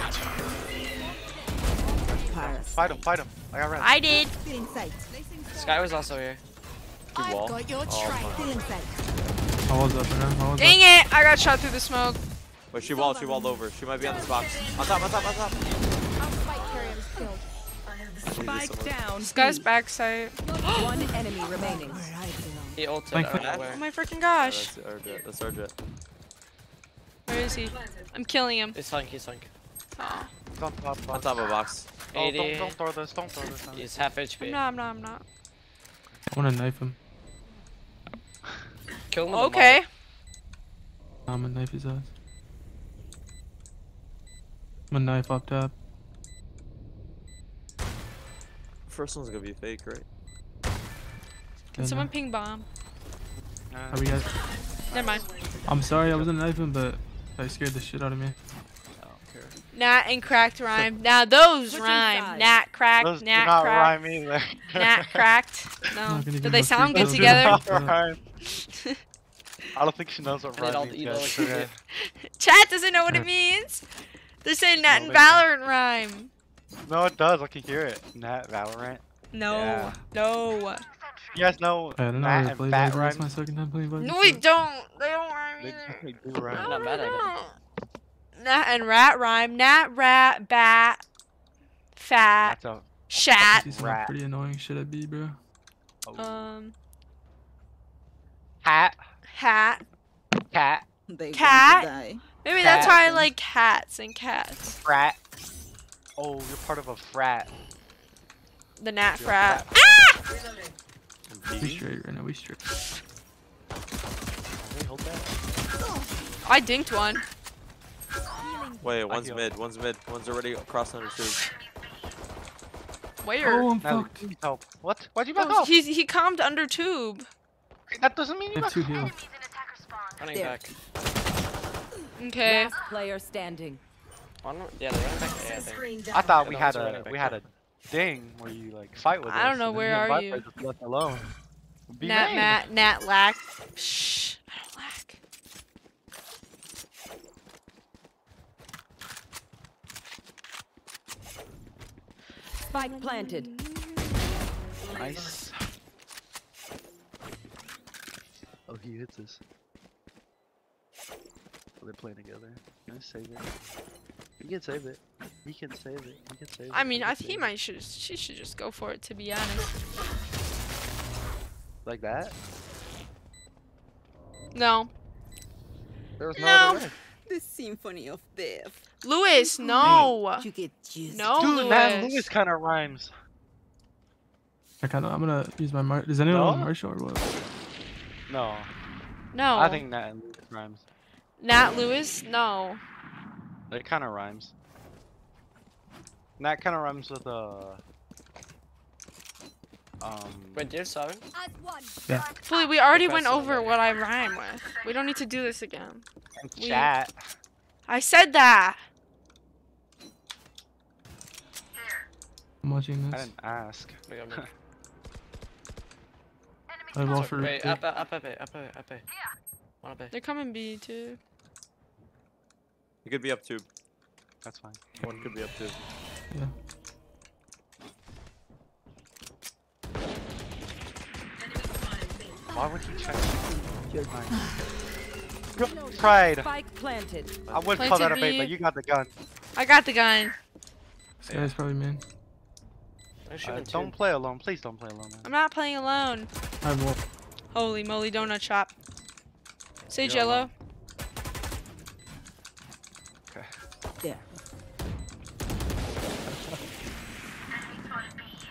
Paris. Fight him, fight him. I got red. I did. Sky was also here. I've wall. got your Oh, track. fuck. Feeling safe. I was up and I was Dang it! I got shot through the smoke. Wait, she walled, she walled over. She might be on this box. On top, on top, on top. Our spike carrier was killed. Spike down. This guy's backside. One enemy remaining. He ulted Thank out of you. nowhere. Oh my freaking Yeah, gosh. that's our jet. That's our jet. Where is he? I'm killing him. He's sunk, he's sunk. Oh. Don't top, On top of box. Oh, eighty. don't, don't throw this, don't throw this. no. He's half H P. I'm not, I'm not, I'm not. I wanna knife him. Kill him with the Okay. I'm gonna knife his ass. I'm gonna knife up top. First one's gonna be fake, right? Can Yeah, someone no. ping bomb? Are we guys? Never mind. I'm sorry, I wasn't knifing, but I scared the shit out of me. Nat and cracked rhyme. Now those rhyme. Nat cracked, Those do Nat not cracked, rhyme either. Nat cracked. No. Not gonna Did give they no sound free good throws. together? Not rhyme. I don't think she knows what And then I'll rhyme eat means. all guys. the Okay. Chat doesn't know what it means. They're saying Nat and No, they don't. Valorant rhyme. No, it does. I can hear it. Nat Valorant. No, Yeah. no. You guys know I don't know Nat how to and play Bat Valorant. That's my rhymes? second time playing Valorant. No, we don't. They don't rhyme They either. definitely do rhyme. I'm not mad at it. Nat and rat rhyme. Nat, rat, bat, fat, That's a shat. See some Rat. pretty annoying shit at B, bro. Um, hat. hat, Cat. They cat. want to die. Maybe that's why I Cat. like cats and cats. Frat. Oh, you're part of a frat. The Nat You're a frat. frat. We straight right now, we straight. Wait, hold that. I dinked one. Wait, one's heal. mid, one's mid, one's already across under two. Where? Oh, I'm Now, fucked. please help. What? Why'd you back Oh, off? he he calmed under tube. That doesn't mean I you have back two heal. Running There. back. Okay. Last player standing. One, yeah, they're running back. Yeah, I think. I thought we Yeah, had that one's a running back we had there. a thing where you like fight with us. I don't know, and then where me and are Viper you? Just left alone. Be Nat, made. Nat, Nat, lack. Shh. I don't lack. Spike planted. Nice. Oh, he hits us. Oh, they're playing together. Nice, save it. He can save it. He can save it. He can save it. I mean, can I save he it. might should she should just go for it. To be honest. Like that? No. There was no, No. other way. The symphony of death. Lewis, no. You get juiced. No, Dude, Lewis. that Lewis kind of rhymes. I kinda, I'm gonna use my mar- Does anyone have No? Marshall or what? No. No. I think Nat and Lewis rhymes. Nat Lewis, no. It kind of rhymes. Nat kind of rhymes with a. Um. Wait, dear seven? Yeah. Fully, we already went Professor over there. what I rhyme with. We don't need to do this again. and we- Chat. I said that. I'm watching I this. didn't ask. We got mid. I wall for Wait, Rick. up, up, up, up, up, up, up. One up. They're coming B too. It could be up two. That's fine. One could be up two. Yeah. Why would he try to Pride. Spike planted. I would call Planted that a bait, B. but you got the gun. I got the gun. This guy's probably main. They're shooting Uh, two. don't play alone. Please don't play alone. Man. I'm not playing alone. I have wall. Holy moly, donut shop. Say You're Jello. alone. Okay. There.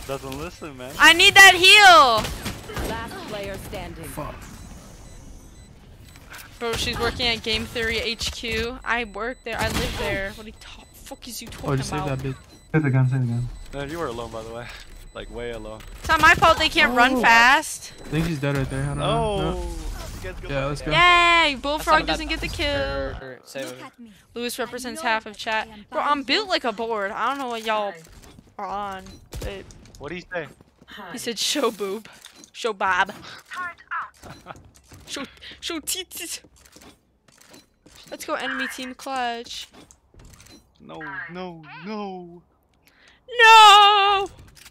Just doesn't listen, man. I need that heal. Last player standing. Fuck. Bro, she's working at Game Theory H Q. I work there. I live there. What the fuck is you talking Oh, just save about? that bitch. Save the gun, save the gun. No, you were alone, by the way. Like, way alone. It's not my fault they can't Oh. run fast. I think she's dead right there. I don't know. Oh. No. Go Yeah, let's go. Yay! Bullfrog That's doesn't not get the kill. Lewis represents half of chat. Bro, I'm built like a board. I don't know what y'all are on, but What do you say? he said show boob. Show bob. Show show tits. Let's go enemy team clutch. No, no, no. No!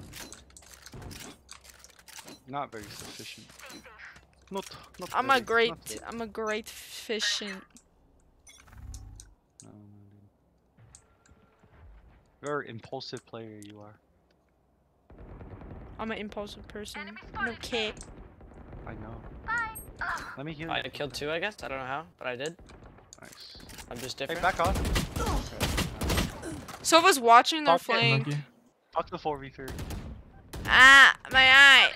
Not very sufficient. Not, not I'm very, a great not very. I'm a great fishing. No, no, no. Very impulsive player you are. I'm an impulsive person. No kick. I know. Let me heal I you. killed two, I guess. I don't know how, but I did. Nice. I'm just Hey, different. back off. So I was watching their Talk to- flank. Lucky. Talk to four v three. Ah, my eye.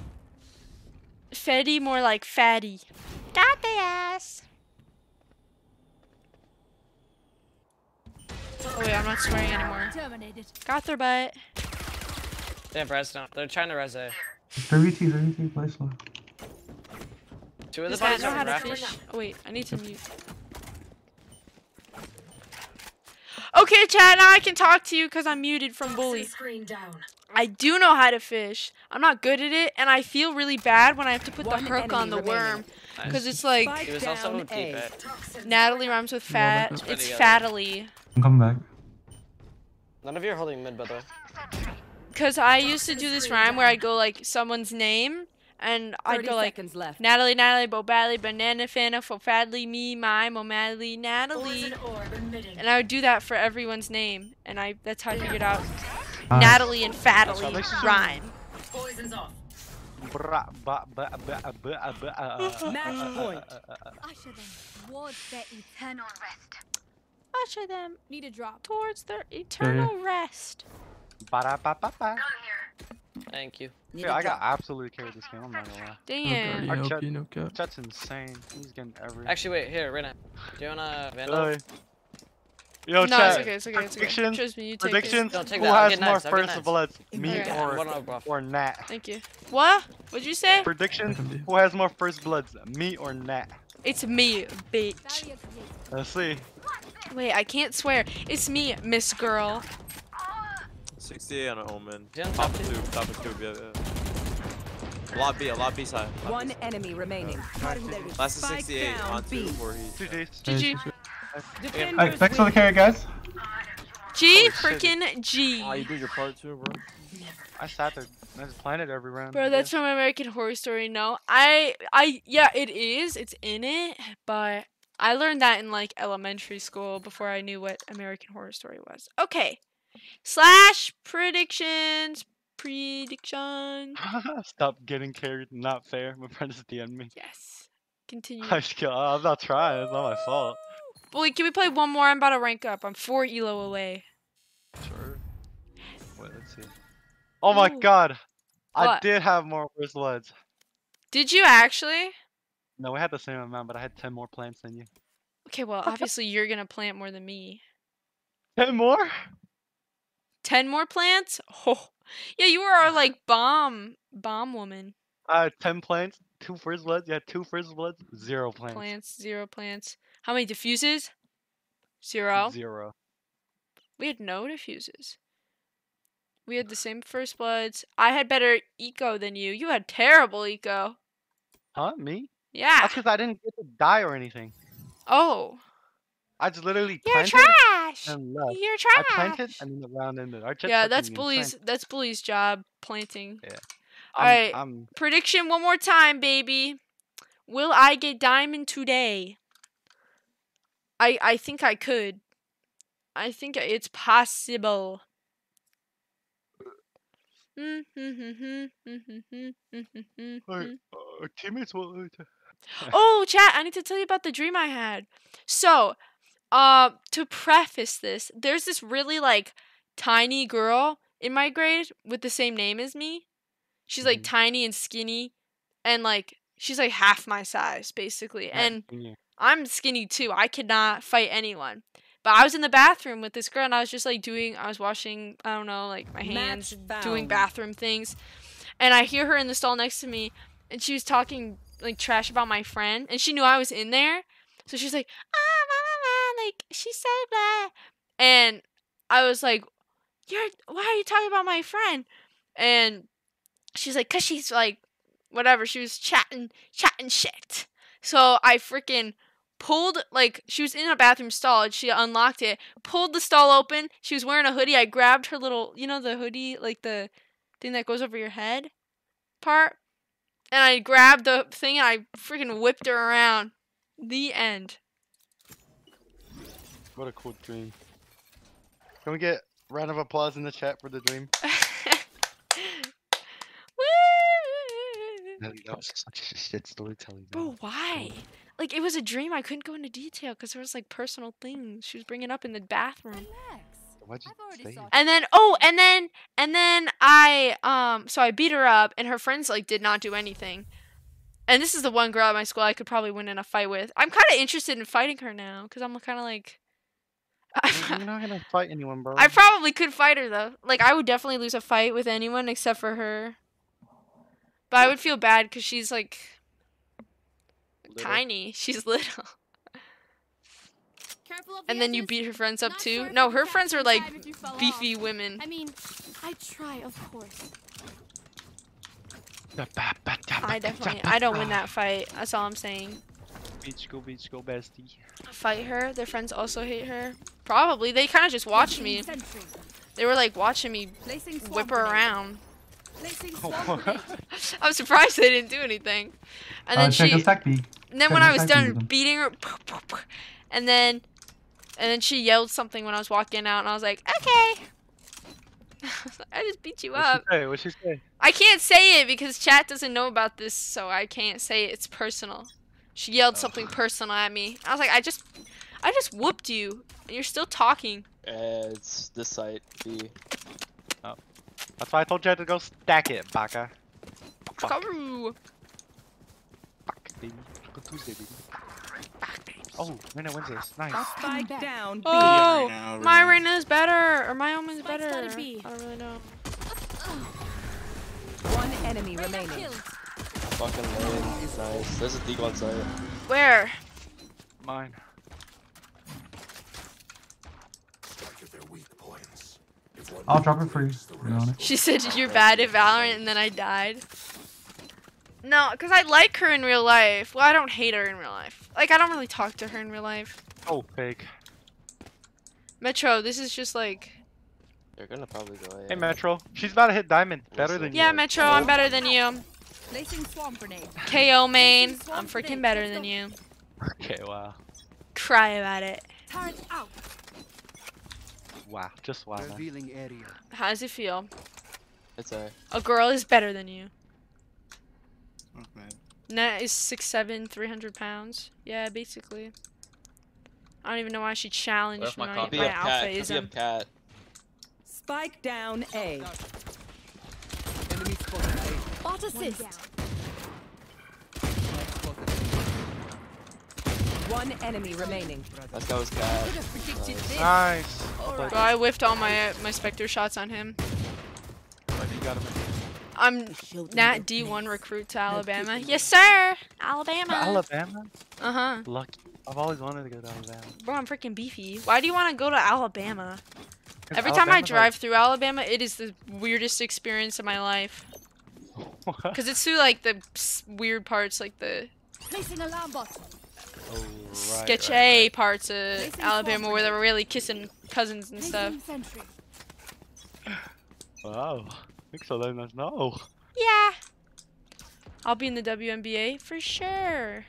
Fetty, more like fatty. Got the ass. Oh wait, I'm not swearing anymore. Terminated. Got their butt. They have res now. They're trying to res A. three v two, three v two, play slow. Two of the Does that bodies know are how to rafters. fish? Oh wait, I need to mute. Okay, chat, now I can talk to you because I'm muted from bully. I do know how to fish. I'm not good at it, and I feel really bad when I have to put One the hook on the enemy worm. Nice. Because it's like, He was also Down deep A. at. Natalie rhymes with fat. Let's play It's together. fattily. I'm coming back. None of you are holding mid, by the way. Because I used to do this rhyme where I'd go like someone's name, and I'd thirty go like, seconds left. Natalie, Natalie, Bo Badly, Banana Fana, Fo Fadly, Me, My, Mo Madly, Natalie. And I would do that for everyone's name, and I that's how I figured out Uh, Natalie and Fattily That's how they rhyme. Poison's off. Bra, ba, ba, ba, ba, ba, ba, uh, Match point. Usher them towards their eternal rest. Usher them Need a drop. towards their eternal rest. ba, da, ba, ba, ba. Thank you. Need Yeah, a I got drop. absolutely carried this game. I'm not gonna lie. Damn. Our No chat- P, no cap. Chat's insane. He's getting every. Actually, wait, here, right now. Do you wanna Vandal? Really? Yo, No, chat. it's okay, it's okay, it's okay. Predictions? Trust me, you take Predictions? Don't take Who that, I'll has get more knives, I'll get first knives. bloods? Me Okay. or, One over. or Nat? Thank you. What? What'd you say? Predictions? That can be. Who has more first bloods? Me or Nat? It's me, bitch. Barrier created. Let's see. Wait, I can't swear. It's me, Miss Girl. sixty-eight on a Omen. Yeah, on Top top of two. tube, top of tube, yeah, yeah. A lot B, a lot B side. Lot One B side. enemy remaining. Last is Spike sixty-eight down, on B. two before he. G G's. G G. Alright, thanks for the carry, guys. G freaking G. Oh, you did your part too, bro. I sat there. I just planted every round. Bro, that's from American Horror Story. No, I, I, yeah, it is. It's in it, but I learned that in like elementary school before I knew what American Horror Story was. Okay, slash predictions, predictions. Stop getting carried. Not fair. My friend just D M'd me. Yes. Continue. I just go, oh, I'm not trying. It's not my fault. Boy, can we play one more? I'm about to rank up. I'm four elo away. Sure. Wait, let's see. Oh my Ooh. god. I What? did have more first bloods. Did you actually? No, we had the same amount, but I had ten more plants than you. Okay, well, obviously you're gonna plant more than me. ten more? Ten more plants? Oh, yeah, you were our like bomb, bomb woman. I had ten plants, two first bloods. You had two first bloods, zero plants. Plants, zero plants. How many diffuses? Zero. Zero. We had no diffuses. We had the same first bloods. I had better eco than you. You had terrible eco. Huh? Me? Yeah. That's because I didn't get to die or anything. Oh. I just literally You're planted trash. and left. You're I trash. planted and then the round ended. Our chat's Yeah, fucking that's insane. bully's. That's bully's job. Planting. Yeah. All I'm- right. I'm- Prediction one more time, baby. Will I get diamond today? I I think I could. I think it's possible. Our, our teammates will. Oh, chat, I need to tell you about the dream I had. So, uh, to preface this, there's this really, like, tiny girl in my grade with the same name as me. She's like Mhm. tiny and skinny, and like she's like half my size basically. Yeah, And yeah. I'm skinny too. I could not fight anyone. But I was in the bathroom with this girl, and I was just like doing, I was washing, I don't know, like my hands, Match doing found. bathroom things. And I hear her in the stall next to me, and she was talking like trash about my friend, and she knew I was in there. So she's like, ah, blah, blah, blah, like she's so blah. And I was like, you're, why are you talking about my friend? And she's like, cause she's like, whatever. She was chatting, chatting shit. So I freaking pulled, like, she was in a bathroom stall, and she unlocked it, pulled the stall open. She was wearing a hoodie. I grabbed her little, you know, the hoodie, like the thing that goes over your head part. And I grabbed the thing, and I freaking whipped her around. The end. What a cool dream. Can we get a round of applause in the chat for the dream? Woo! That was such a shit storytelling. Bro, why? Like, it was a dream. I couldn't go into detail because there was like personal things she was bringing up in the bathroom. Why'd you say it? And then, oh, and then, and then I, um, so I beat her up, and her friends like did not do anything. And this is the one girl at my school I could probably win in a fight with. I'm kind of interested in fighting her now because I'm kind of like. You're not gonna fight anyone, bro. I probably could fight her though. Like, I would definitely lose a fight with anyone except for her. But I would feel bad because she's like Little. tiny. She's little. Careful of And the then you edges. beat her friends up Not too? sure if No, you her can friends are catch like five if you fell beefy off. women. I mean, I try, of course. I definitely, I don't win that fight. That's all I'm saying. Beach go, beach go, bestie. Fight her. Their friends also hate her. Probably. They kind of just watched me. They were like watching me whip her around. I'm surprised they didn't do anything. And Uh, then check she. a stack B. And then Check when a I was stack B done with them. beating her, and then, and then she yelled something when I was walking out, and I was like, okay. I just beat you up. What'd she say? What'd she say? I can't say it because chat doesn't know about this, so I can't say it. It's personal. She yelled something personal at me. I was like, I just, I just whooped you, and you're still talking. Uh, it's this site. B. Oh. That's why I told you to go stack it, baka. Fuck. Karoo. Fuck, baby. Go Tuesday, baby. Oh, Reyna wins this. Nice. Spike down. B. Oh, Yeah, right now, my right now. Reyna's better, or my Omen's Spike's better. gotta be. I don't really know. One enemy remaining. Fucking lame. Nice. There's a deagle on site. Where? Mine. I'll drop it for you. to be honest. She said you're bad at Valorant, and then I died. No, because I like her in real life. Well, I don't hate her in real life. Like, I don't really talk to her in real life. Oh, fake. Metro, this is just like... They're gonna probably go. Hey, Metro. She's about to hit diamond. Better Listen. than you. Yeah, Metro, I'm better than you. Placing swarm grenade. K O main, I'm freaking better than you. Okay, wow. Cry about it. Turret out. Wow, just wow. man. Revealing area. How does it feel? It's a. A girl is better than you. Okay. Net is six seven, three hundred pounds. Yeah, basically. I don't even know why she challenged Where's me. my My, copy? my Be up cat. alpha Be ism. up cat. Spike down A. Enemy spotted. Bot assist. One enemy remaining. Let's go with cat. Nice. Nice. Bro, I whiffed all my my Spectre shots on him. But you got him. I'm Nat D one recruit to Alabama. Yes, sir. Alabama. Alabama? Uh huh. Lucky. I've always wanted to go to Alabama. Bro, I'm freaking beefy. Why do you want to go to Alabama? 'Cause Every time I Alabama's drive through Alabama, it is the weirdest experience of my life. Like... Cause it's through like the s- weird parts, like the Placing alarm bot. Oh, right, sketchy right, right. parts of Alabama where they were really kissing cousins and stuff. Placing sentry. Wow. Thanks for letting us know. Yeah. I'll be in the W N B A for sure.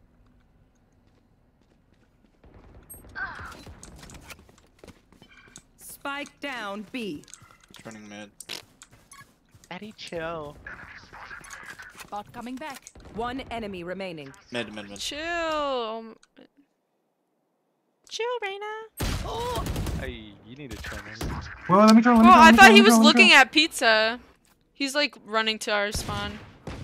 Spike down B. Turning mid. Eddie, chill. Bot coming back. One enemy remaining. Mid, mid, mid. Chill. Chill, Reyna. Oh, Hey, you need to try man. Well, let me join. Let me Well, join, I let me thought join, he let me was join, let me looking join. at pizza. He's like running to our spawn.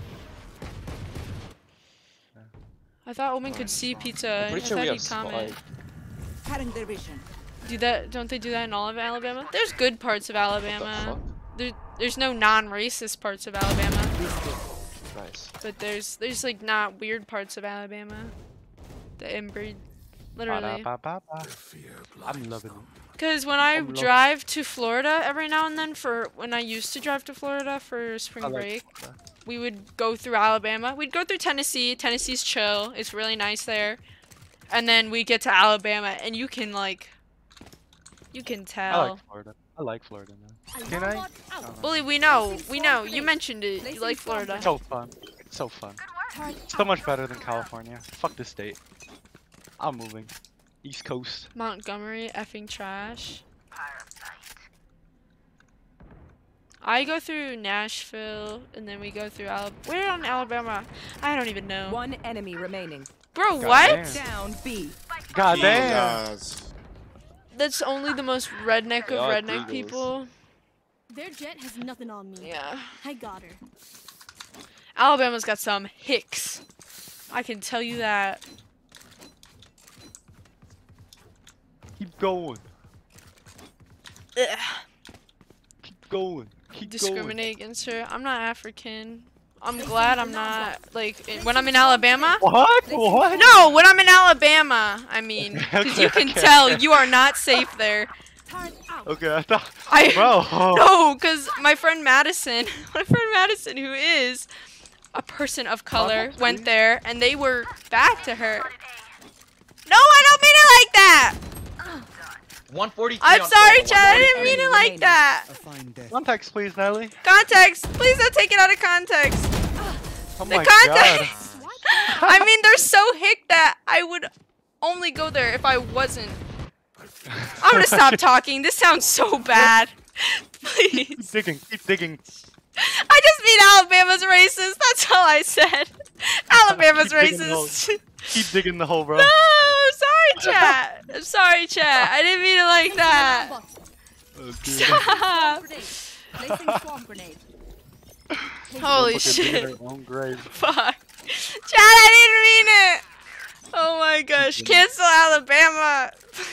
I thought Omen could see pizza. I'm pretty I sure thought we he'd have comment. Spike. Cutting their vision. Do that? Don't they do that in all of Alabama? There's good parts of Alabama. There, there's no non-racist parts of Alabama. Nice. But there's there's like not weird parts of Alabama. The inbreed, literally. Ba-da-ba-ba-ba. I'm loving it. Because when I I'm lo- drive to Florida every now and then for when I used to drive to Florida for spring I like break, Florida. we would go through Alabama. We'd go through Tennessee. Tennessee's chill. It's really nice there. And then we get to Alabama and you can like, you can I tell. like Florida. I like Florida, man. Can I? I don't know. Bully, we know. We know. You mentioned it. You like Florida. It's so fun. It's so fun. So much better than California. Fuck this state. I'm moving. East Coast. Montgomery, effing trash. I go through Nashville, and then we go through Alabama. Where in Alabama? I don't even know. One enemy remaining. Bro, God what? damn. Down B. God damn. That's only the most redneck They of are redneck Eagles. people. Their jet has nothing on me. Yeah. I got her. Alabama's got some hicks. I can tell you that. Keep going. Ugh. Keep going. Keep Discriminate against her. I'm not African. I'm glad I'm not, like, in, when I'm in Alabama. What? What? No, when I'm in Alabama, I mean, because you can Okay, tell okay. you are not safe there. Okay, I thought. I Bro. No, because my friend Madison, my friend Madison, who is a person of color, went there, and they were back to her. No, I don't mean it like that. one forty-three I'm on sorry, total, Chad. I didn't mean it like that. Context, please, Natalie. Context. Please don't take it out of context. Oh The my context. I mean, they're so hick that I would only go there if I wasn't. I'm gonna stop talking. This sounds so bad. Please. Keep digging. Keep digging. I just mean Alabama's racist. That's all I said. Alabama's Keep digging the hole. racist. Keep digging the hole, bro. No, I'm sorry, chat. I'm sorry, chat. I didn't mean it like that. Stop. Placing swamp grenade. Holy Motherfucker digging shit. her own grave. Fuck. Chad, I didn't mean it. Oh my gosh. Cancel Alabama.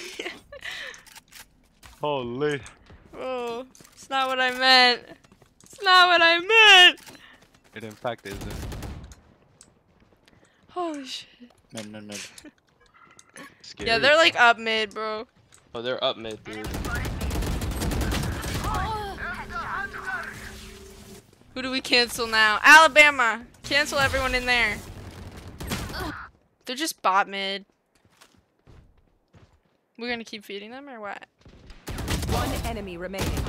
Holy. Oh, it's not what I meant. It's not what I meant. It in fact isn't. Holy shit. Mid, mid, mid. Yeah, they're like up mid, bro. Oh, they're up mid, dude. Who do we cancel now? Alabama. Cancel everyone in there. They're just bot mid. We're gonna keep feeding them or what? One enemy remaining.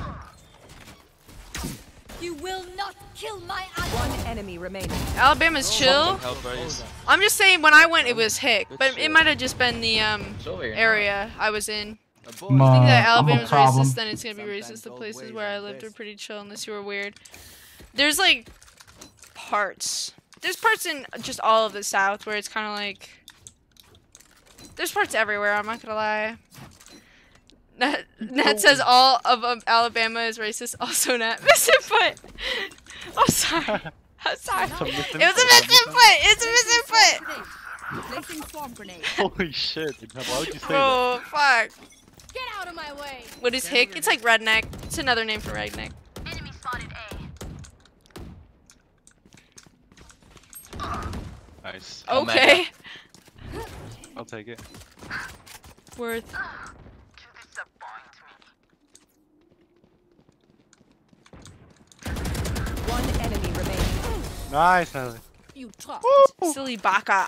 You will not kill my ally. One enemy remaining. Alabama's chill. Help, buddies. I'm just saying when I went it was hick, but it might have just been the um area I was in. If you think that I'm a Alabama's problem. racist, then it's gonna be racist. The places where I lived are pretty chill unless you were weird. There's like parts. There's parts in just all of the South where it's kind of like. There's parts everywhere. I'm not gonna lie. Nat, Nat says all of um, Alabama is racist. Also, Nat misinput. I'm sorry. I'm sorry. It was a misinput. It's a misinput. Placing swamp grenade. Holy shit. Why would you say Oh fuck. Get out of my way. What is hick? It's like redneck. It's another name for redneck. Enemy spotted A. that? Nice. Okay. I'll take it. Worth. One enemy remaining. Nice, Natalie. You trust. Silly baka.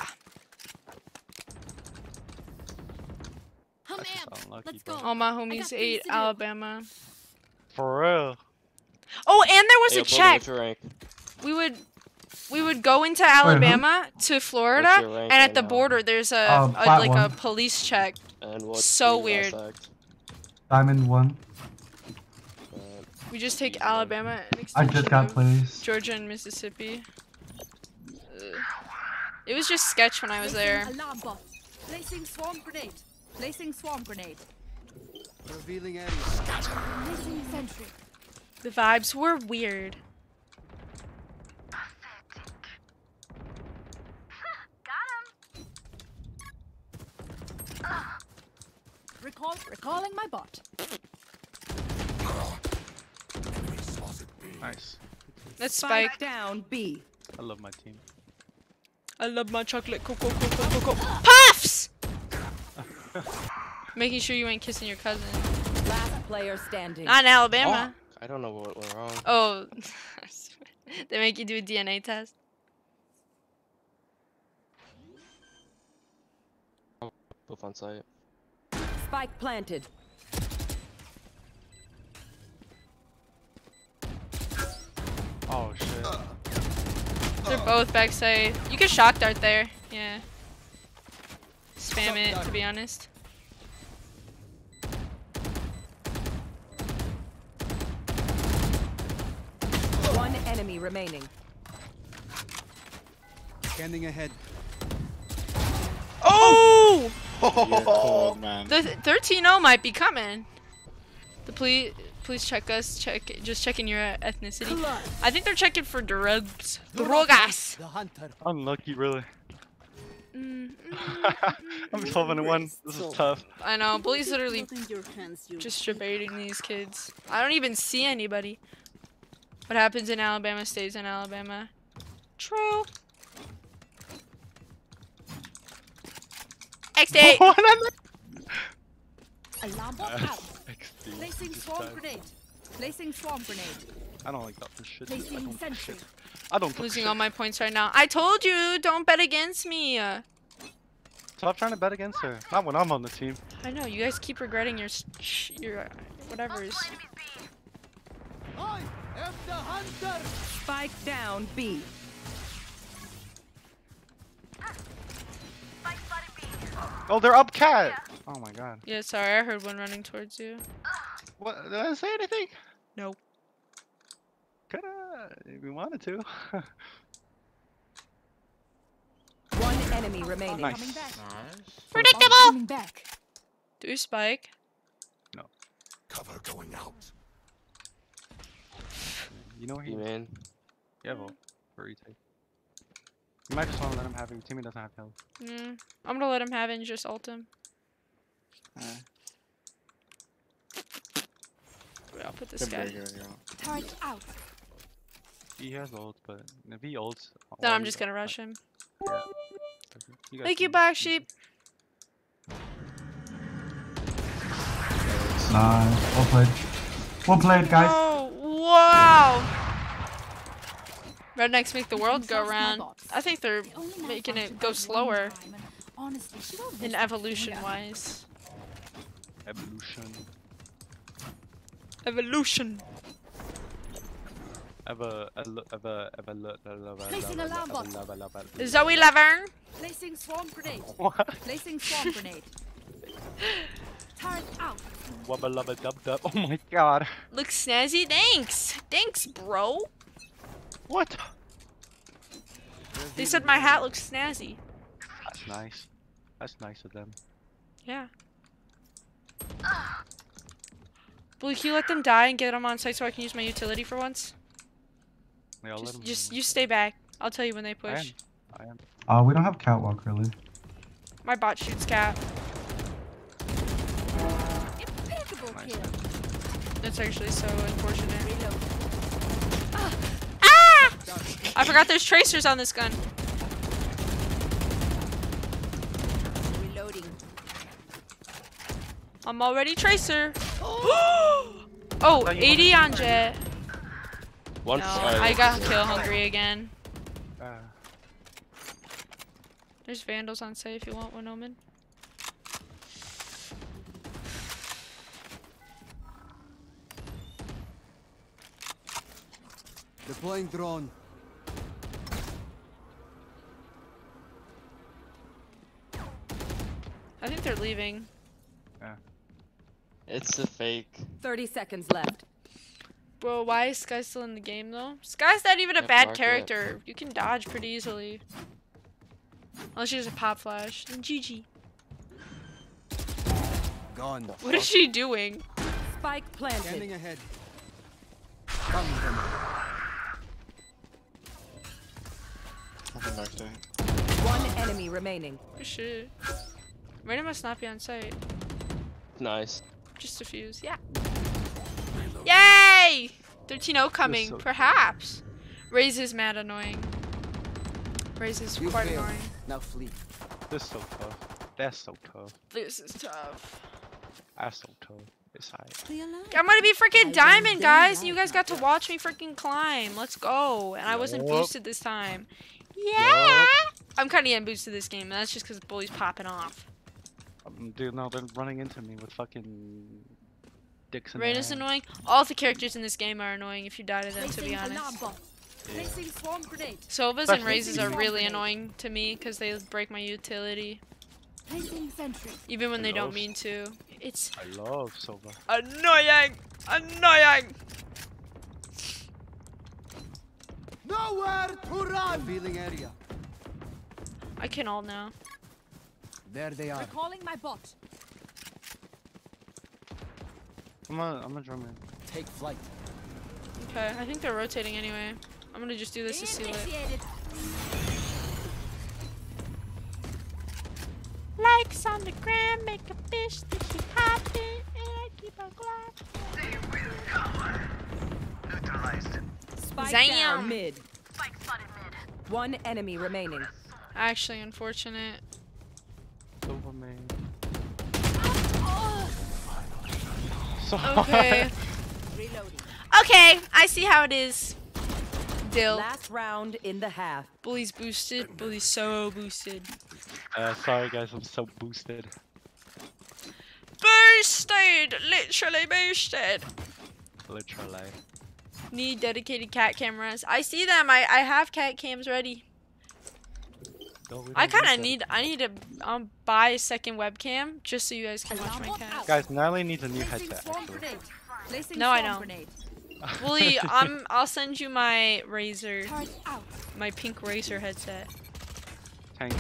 I'm That's just amped. unlucky, Let's bro. go. All my I homies got things ate to do. Alabama. For real. Oh, and there was Hey, a Oppo, check. what's your rank? We would we would go into Alabama to Florida, What's your rank and at right the now? border there's a, Um, a flat like one. a police check. And what's So the weird. last act? Diamond one. Uh, We just take Alabama and I extension just got of placed. Georgia and Mississippi. Ugh. It was just sketch when I was there. Placing alarm bot. Placing swamp grenade. Placing swamp grenade. Revealing area. Missing sentry. The vibes were weird. Recall, recalling my bot. Nice. Let's Spike spike. down B. I love my team. I love my chocolate cocoa cocoa cocoa puffs. Making sure you ain't kissing your cousin. Last player standing. Not in Alabama. Oh, I don't know what went wrong. Oh, they make you do a D N A test. Both on site. Spike planted. Oh shit. They're both backside. You can shock dart there. Yeah. Spam it, to be honest. One enemy remaining. Scanning ahead. Oh! You're cold, man. The thirteen oh might be coming. The please, please check us. Check, just checking your ethnicity. I think they're checking for drugs. Drogas. The hunter. Unlucky, really. Mm, I'm twelve and one. This is tough. I know. Bully's literally just debating these kids. I don't even see anybody. What happens in Alabama stays in Alabama. True. X eight. Alarm bot out. Placing swarm grenade. Placing swarm grenade. I don't like that for shit. I Placing don't sentry. I don't Losing all my points right now. I told you, don't bet against me. Stop trying to bet against her. Not when I'm on the team. I know you guys keep regretting your sh your uh, whatever's. I am the hunter. Spike down B. Oh, they're up cat. Oh my god. Yeah, sorry, I heard one running towards you. What? Did I say anything? No. Coulda, if we wanted to. One enemy remaining. Nice. Nice. Predictable. Coming back. Do you spike? No. Cover going out. You know where he man. Yeah, well, for retake. You might just want to let him have it. Your teammate doesn't have health. Mm, I'm gonna let him have it and just ult him. Uh, Wait, I'll put this guy. Turret out. he has ult, but if he ults, Then I'm just gonna rush him. Yeah. You guys Thank you, can- Black Sheep. Nice. Well played. Well played, guys. Oh, wow. Rednecks make the world go round. I think they're making it go slower in evolution-wise. Evolution. Evolution. Ever, ever, ever, ever, ever, Placing alarm bot. Zoe Laverne. Placing swarm grenade. What? Placing swarm grenade. Turret out. Wubba lubba dub dub. Oh my god. Looks snazzy. Thanks. Thanks, bro. What? They said my hat looks snazzy. That's nice. That's nice of them. Yeah. Blue, can you let them die and get them on site so I can use my utility for once? Yeah, I'll let Just, them just you stay back. I'll tell you when they I push. am. I am. Uh, we don't have catwalk really. My bot shoots cat. Impeccable Nice. kill. That's actually so unfortunate. Ah! I forgot there's tracers on this gun. Reloading. I'm already tracer. Oh, eighty on Jet. One No, side. I got kill hungry again. Uh, There's vandals on site if you want one, Omen. Deploying drone. I think they're leaving. yeah. It's a fake. Thirty seconds left. Bro, why is Sky still in the game though? Sky's not even a Yep, bad mark it. character. You can dodge pretty easily. Unless she has a pop flash. Then G G. Gone. What is she doing? Spike planted. Standing ahead. Nothing back there. One enemy remaining. Oh, shit. Reyna must not be on site. Nice. Just a fuse, yeah. Yay! thirteen oh coming, so perhaps. Raze is mad annoying. Raze is You quite failed. annoying. Now flee. This is so tough. That's so tough. This is tough. That's so tough. It's high. I'm gonna be freaking diamond, guys. And you guys got to watch me freaking climb. Let's go. And I wasn't Yup. boosted this time. Yeah. Yup. I'm kind of getting boosted this game, and that's just because the bully's popping off. Um, dude, no, they're running into me with fucking dicks in Reyna's their annoying. All the characters in this game are annoying if you die to them, to be honest. Yeah. Sovas and Razes are really annoying to me because they break my utility. Even when I they don't love- mean to. It's I love Sova. annoying! Annoying! Nowhere to run. Revealing area. I can all now. There they are. Recalling my bot. I'm a, I'm a drummer. Take flight. Okay, I think they're rotating anyway. I'm gonna just do this to seal it. Initiated. Likes on the ground, make a fish that keep hopping, and I keep on gliding. They will cover. Neutralized. Spike Zam. down mid. Spike spotted mid. One enemy remaining. Actually, unfortunate. Sova man. Oh. Okay. Reloading. Okay, I see how it is. Dill. Last round in the half. Bully's boosted. Bully's so boosted. Uh, sorry guys, I'm so boosted. Boosted! Literally boosted. Literally. Need dedicated cat cameras. I see them. I I have cat cams ready. No, we I don't kind of that. need. I need to um buy a second webcam just so you guys can watch my cat. Guys, Natalie needs a new headset. Actually. No, I know. Bully, I'm. I'll send you my Razer, my pink Razer headset. Thanks.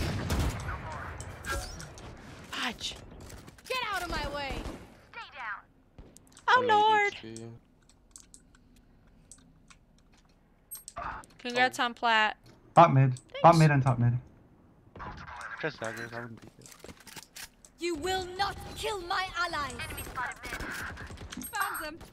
Watch. Get out of my way. Stay down. Oh Lord. Congrats on plat. Top mid. Top mid and top mid. Just daggers, I wouldn't pick it. You will not kill my allies. Enemy spotted mid. Found them.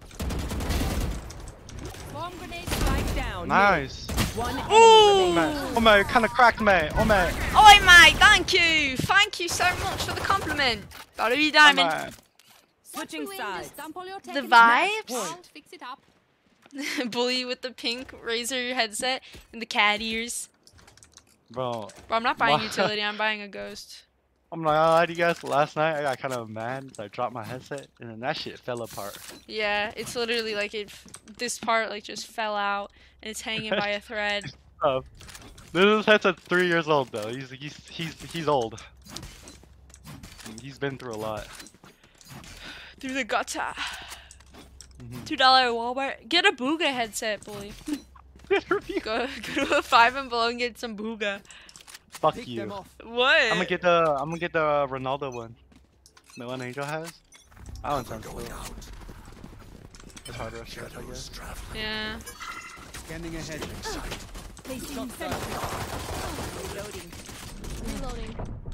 Bomb grenade. Spike down. Nice. One enemy Oh remaining. man, oh man, kind of cracked me. Oh man. Oi mate, thank you. Thank you so much for the compliment. Gotta be diamond. Oh, man. Switching sides. The vibes. I'll fix it up. Bully with the pink Razer headset and the cat ears. Bro. Bro, I'm not buying my- utility. I'm buying a ghost. I'm not gonna lie to you guys. Last night I got kind of mad. So I dropped my headset, and then that shit fell apart. Yeah, it's literally like it. This part like just fell out and it's hanging by a thread. Oh, this headset's three years old though. He's he's he's he's old. He's been through a lot. Through the gutter. Two dollar Walmart. Get a Booga headset, bully. go go to a five and below and get some Booga. Fuck Pick you. them off. What? I'm gonna get the I'm gonna get the Ronaldo one. The one Angel has. That one sounds cool. It's hard to rush it, I guess. Yeah. Scanning ahead. Placing sentry. Reloading. Reloading.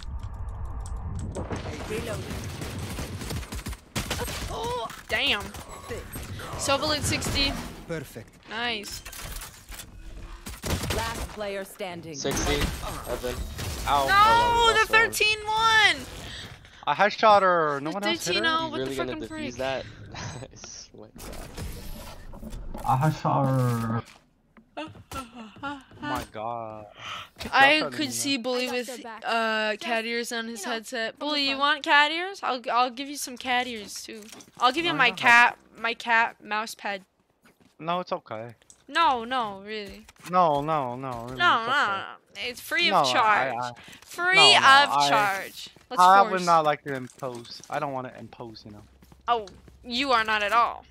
Reloading. Oh, damn. Sovalit sixty. Perfect. Nice. Last player standing. sixty. Evan. Ow. No, the thirteen one. I headshot her. No one else hit her. thirteen oh, You what really the gonna fucking freak? defuse that? Nice. Oh my god. I saw. Oh my god. I That's could not see Bully I got with their back. uh cat ears on his headset. Bully, you want cat ears? I'll I'll give you some cat ears too. I'll give you No, I my don't cat my cat mouse pad. No, it's okay. No, no, really. No, no, no. Really, No, it's no, okay. no. It's free No, of I- charge. I- Free no, no, of I- charge. Let's I force. would not like to impose. I don't want to impose, you know. Oh, you are not at all.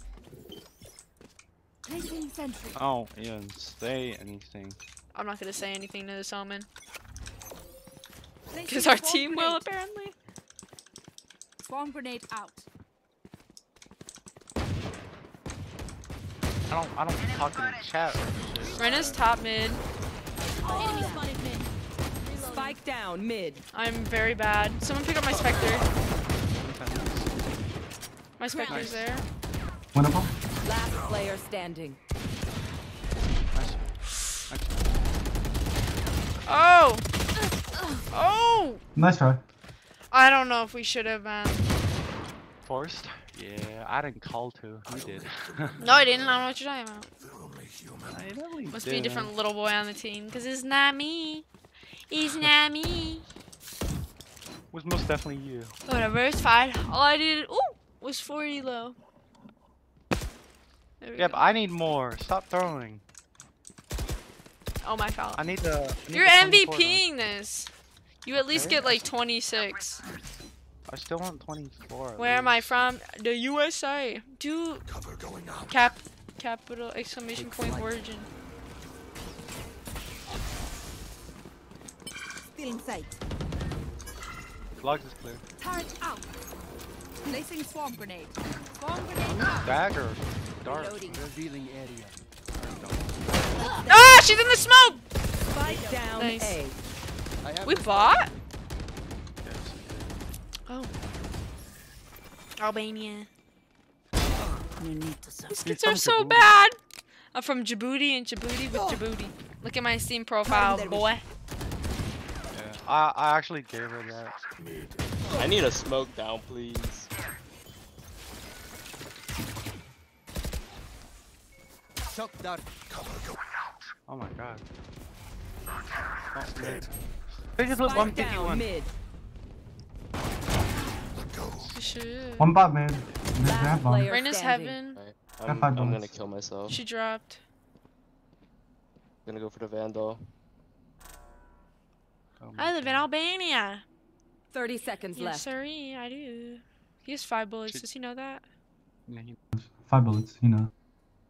Placing sentry. I don't even say anything. I'm not gonna say anything to this omen. Placing Because our swarm team will grenade. apparently. swarm grenade out. I don't. I don't talk in the chat. Rena's top mid. Enemy spotted mid. Spike down mid. I'm very bad. Someone pick up my Spectre. My Spectre's there. Winnable. Last player standing. Oh! Oh! Nice try. I don't know if we should have, man. Forced? Yeah, I didn't call to. You did. No, I didn't. I don't know what you're talking about. I really Must did. be a different little boy on the team, because it's not me. It's not me. Was most definitely you. Whatever, it's fine. All I did, ooh, was forty low. Yeah, but I need more. Stop throwing. Oh my god. I need the. I need You're the twenty-four MVPing this. You at least Okay. get like twenty-six. I still want twenty-four. at Where am I least. from? The U S A. Do cap capital exclamation point origin. Still in sight. Logs is clear. Turret out. Placing swarm grenade. Swarm grenade out. Dagger. Dark. Reloading. Revealing area. Ah, she's in the smoke. Spike down Nice. A. We bought? Oh. Albania. These kids are so bad. I'm from Djibouti and Djibouti with Djibouti. Look at my Steam profile, boy. Yeah, I I actually gave her that. I need a smoke down, please. Shock dart. Oh my god. Oh, mid. They just look one fifty-one. Mid. Shit. One bot mid. Mid grab bomb. Reina's heaven. Right, Got I'm, five I'm gonna bullets. kill myself. She dropped. Gonna go for the Vandal. Oh I live in Albania. Thirty seconds Yes, left. sorry, I do. He has five bullets. Does he know that? Yeah, he, Five bullets, you know.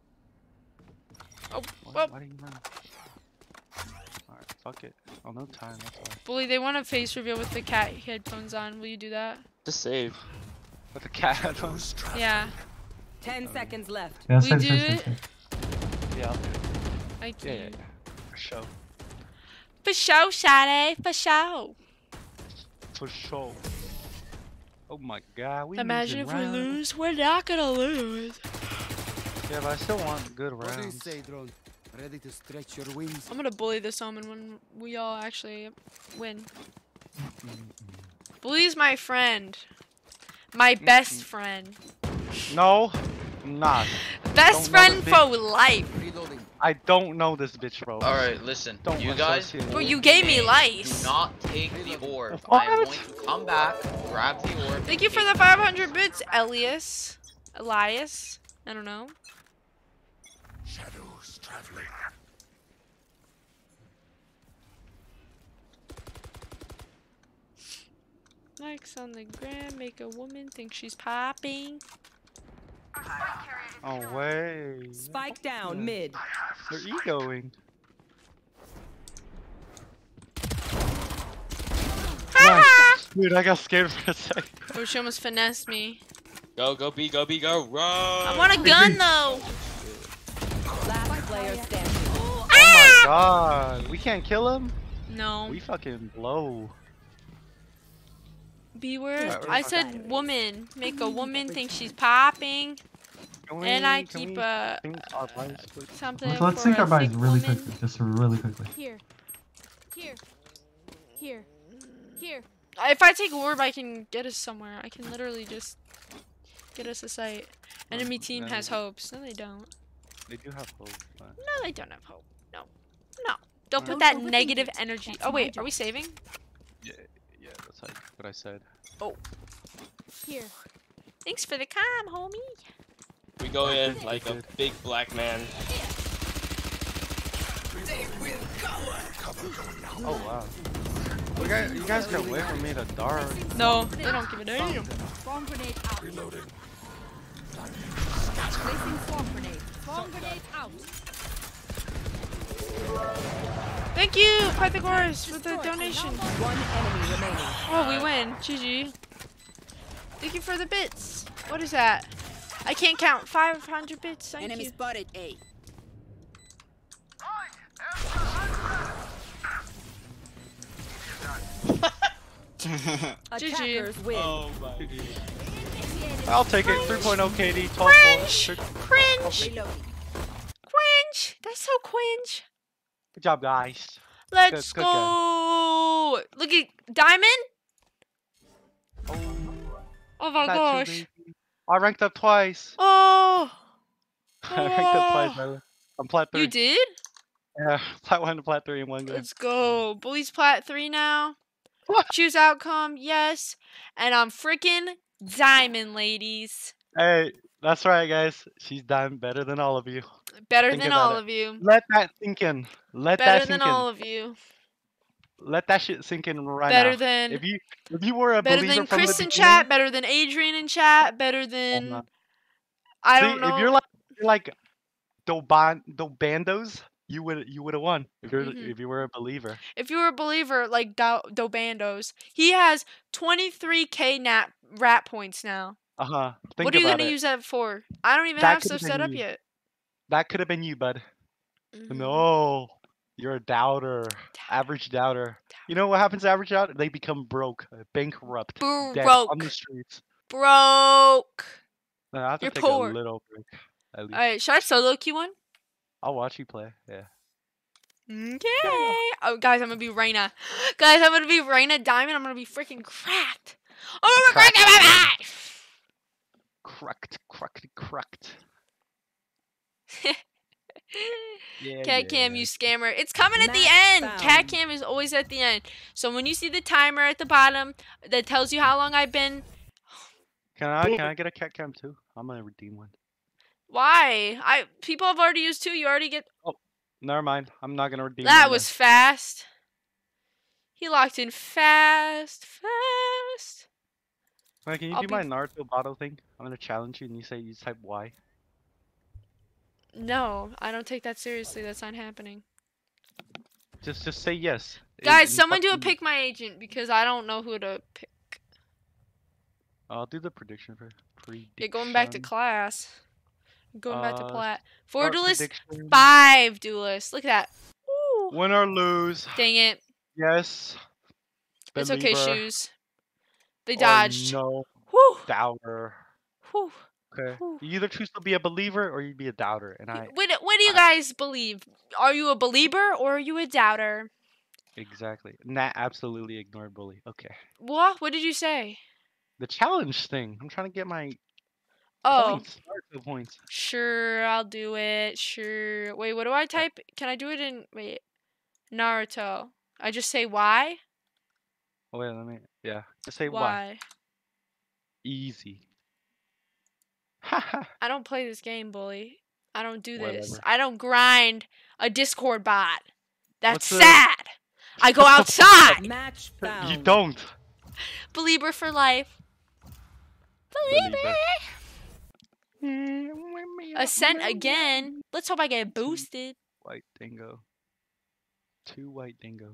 Oh, why, well. why do you run? Alright, fuck it. Oh, no time, that's why. Bully, they want a face reveal with the cat headphones on. Will you do that? Just save. With the cat headphones? Yeah. Ten seconds left. Yeah, Will save, you do save, it? save, save. Yeah, I'll do it. Thank Yeah, you. yeah, yeah. For sure. For sure, Shade. For sure. For sure. Oh my god, we Imagine if losing we rounds. lose. We're not gonna lose. Yeah, but I still want good What do you rounds. say, drone? Ready to stretch your wings? I'm gonna bully this omen when we all actually win. Bully's my friend. My best friend. No, I'm not. Best Don't know friend this for bitch. life. Reloading. I don't know this bitch, bro. Alright, listen. Don't You guys, associate Bro, with you me. gave me do lice. not take the orb. What? I am going to come back, grab the orb. Thank you and for take the five hundred bits, Elias. Elias. I don't know. Shadows traveling. Likes on the gram make a woman think she's popping. Oh, way. Spike down mid. They're egoing. Nice. Dude, I got scared for a second. Oh, she almost finessed me. Go, go, B, go, B, go, run! I want a gun though. Last player standing. Oh my god. We can't kill him? No. We fucking blow. B word. Alright, I we're said woman. Make a woman think she's popping. Can And we- I can keep we a sync our buys, please? something Let's, let's for sync a our buys thick really woman. quickly. Just really quickly. Here. Here. Here. Here. If I take orb, I can get us somewhere. I can literally just get us a site. Enemy team no, has they- hopes. No, they don't. They do have hope, but... No, they don't have hope. No. No. Don't put Don't that overthink negative it. energy. That's Oh, my wait. Are job. we saving? Yeah, yeah, that's like what I said. Oh. Here. Thanks for the calm, homie. We go in like a big black man. Oh, wow. You guys, you guys can wait for me to dart. No, they don't give a damn. Swarm grenade out. Reloading. Placing swarm grenade. Swarm grenade out. Thank you, Pythagoras, for the donation. One enemy remaining. Oh, we win. G G. Thank you for the bits. What is that? I can't count. five hundred bits. Thank Enemy you. spotted A. Attackers win. Oh my God. I'll take it. three point oh K D. twelve Cringe. Cringe. Cringe. That's so cringe. Good job, guys. Let's good, good go. Look at Diamond. Oh my gosh. I ranked up twice. Oh. I ranked up twice, brother. I'm plat three. You did? Yeah, plat one to plat three in one game. Let's go. Bully's plat three now. Choose outcome, yes. And I'm freaking diamond, ladies. Hey, that's right, guys. She's diamond better than all of you. Better Think than about all it. of you. Let that sink in. Let Better that than sink in. all of you. Let that shit sink in right Better now. than. If you if you were a Better believer than from Chris the in beginning, chat. Better than Adrian in chat. Better than. Uh-huh. I See, don't know. if you're like you're like Doban Dobandos, you would you would have won if you're Mhm. if you were a believer. If you were a believer like Do Dobandos, he has twenty-three K nat rat points now. Uh huh. Think What are you about gonna it. use that for? I don't even That have could've stuff set been up you. yet. That could have been you, bud. Mhm. No, you're a doubter. Average doubter. You know what happens to average doubter? They become broke, uh, bankrupt, dead on the Broke. streets. Broke. No, I have to You're take poor. a little break. At least. Alright, should I solo Q one? I'll watch you play. Yeah. Okay. Oh, guys, I'm gonna be Reyna. Guys, I'm gonna be Reyna Diamond. I'm gonna be freaking cracked. Oh, I'm Cracked. cracked my back. Cracked, cracked, cracked. Yeah, Cat yeah. Cam, you scammer. It's coming at the Match end. found. Cat Cam is always at the end. So when you see the timer at the bottom that tells you how long I've been, Can I can I get a cat cam too? I'm gonna redeem one. why? I people have already used two. You already get. Oh, never mind. I'm not gonna redeem That one was fast. He locked in fast, fast. then. Wait, can you I'll do be- my Naruto bottle thing? I'm gonna challenge you and you say you type Y. No, I don't take that seriously. That's not happening. Just just say yes. Guys, And someone do a fucking- pick my agent because I don't know who to pick. I'll do the prediction for prediction. Yeah, going back to class. Going back to Uh, plat. Four start duelists, prediction. five duelists. Look at that. Ooh. Win or lose. Dang it. Yes. It's okay, Believer. shoes. They Or dodged. No. Whew. Doubter. Whew. Okay. Whew. You either choose to be a believer or you be a doubter, and I What, what do you guys believe? Are you a believer or are you a doubter? exactly. Nat absolutely ignored bully. Okay. What? What did you say? The challenge thing. I'm trying to get my Oh. points. Naruto points. Sure, I'll do it. Sure. Wait, what do I type? Can I do it in wait? Naruto. I just say why? Oh wait, let me. Yeah. Just say why. Why? Easy. I don't play this game, bully. I don't do this. Whatever. I don't grind a Discord bot. That's What's the- sad. I go outside. Match found. You don't. Believer for life. Believer. Ascent again. Let's hope I get boosted. White dingo. Two white dingo.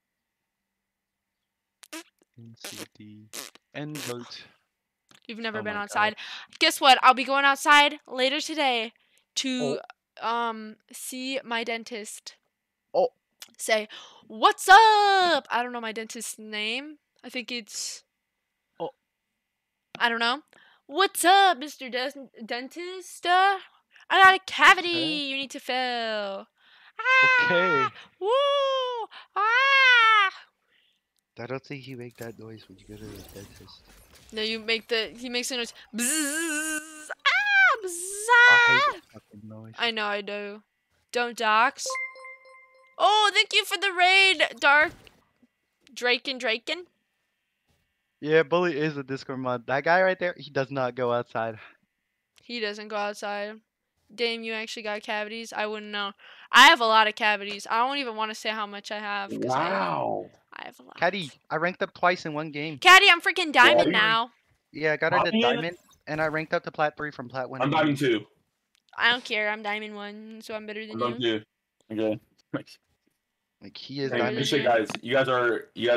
N C D. End vote. You've never Oh been my outside. Guess what? I'll be going outside later today to Oh. um see my dentist. Oh. Say, what's up? I don't know my dentist's name. I think it's. Oh. I don't know. What's up, Mister Des- Dentist? Uh, I got a cavity Okay. you need to fill. Okay. Woo! Ah! I don't think you make that noise when you go to the dentist. No, you make the. He makes a noise. Bzzz, ah, bzzz, I ah. hate that fucking noise. I know I do. Don't dox. Oh, thank you for the raid, Dark Draken Draken. Yeah, bully is a Discord mod. That guy right there, he does not go outside. He doesn't go outside. Damn, you actually got cavities? I wouldn't know. I have a lot of cavities. I don't even want to say how much I have. 'Cause Wow. I, I have a lot. Caddy, I ranked up twice in one game. Caddy, I'm freaking diamond Yeah. now. Yeah, I got her to Diamond? diamond, and I ranked up to plat three from plat one. I'm to diamond medium. two. I don't care. I'm diamond one, so I'm better than I'm you. diamond two. Okay. Like he is Hey, diamond. good shit, guys. You guys are you guys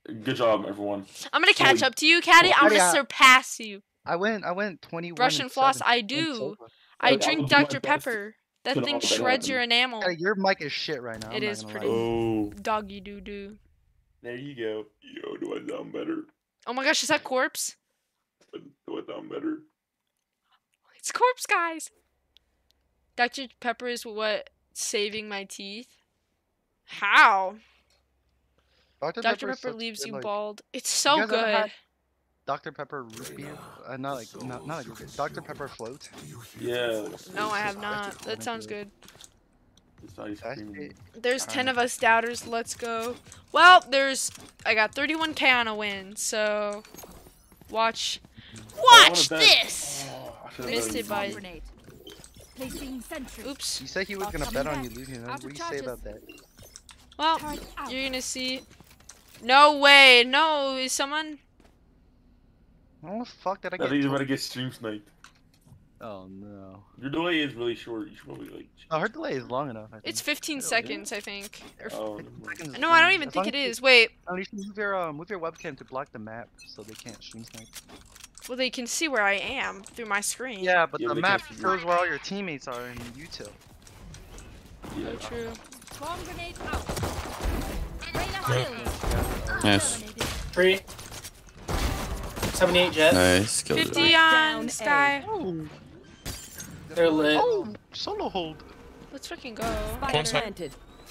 Good job, everyone. I'm gonna catch Holy- up to you, Caddy. I'm Caddy, gonna I- surpass you. I went. I went twenty-one. Brush and floss, I do. I Like, I drink will do my Doctor best Pepper. That to thing not let that shreds your happen. enamel. Caddy, your mic is shit right now. It I'm not is gonna pretty lie. Oh, doggy doo doo. there you go. Yo, do I sound better? Oh my gosh, is that corpse? Do I sound better? It's corpse, guys. Doctor Pepper is what saving my teeth. How? Doctor Doctor Pepper, is Pepper such leaves good, you like- bald. It's You so guys ever good. had Doctor Pepper root beer? Uh, not like not not like root beer. Doctor Pepper float. Yeah. No, I have not. That sounds good. It's ice cream. There's ten of us doubters. Let's go. Well, there's I got thirty-one K on a win. So watch, watch bet. this. Oh, I should've Missed known. it by. Grenade. Placing sentry. Oops. You said he was gonna bet on you losing. What do you say about that? Well, you're gonna see. No way. No, is someone? How the fuck did I I get? think you're told- about to get stream sniped. Oh no. Your delay is really short. You should probably like. Oh, her delay is long enough. I think. It's fifteen seconds, I think. Or Oh, Seconds no, I don't is- even as think long it as you- is. Wait. Oh, you should move your uh, move your webcam to block the map so they can't stream snipe. Well, they can see where I am through my screen. Yeah, but Yeah, the they map can't see shows where all your teammates are in util. Yeah. So true. Bomb grenade out. Reyna killed. Nice. Three. seventy-eight jet. Nice. Killed it. fifty on Sky. They're lit. Oh, solo hold. Let's freaking go. Spike planted.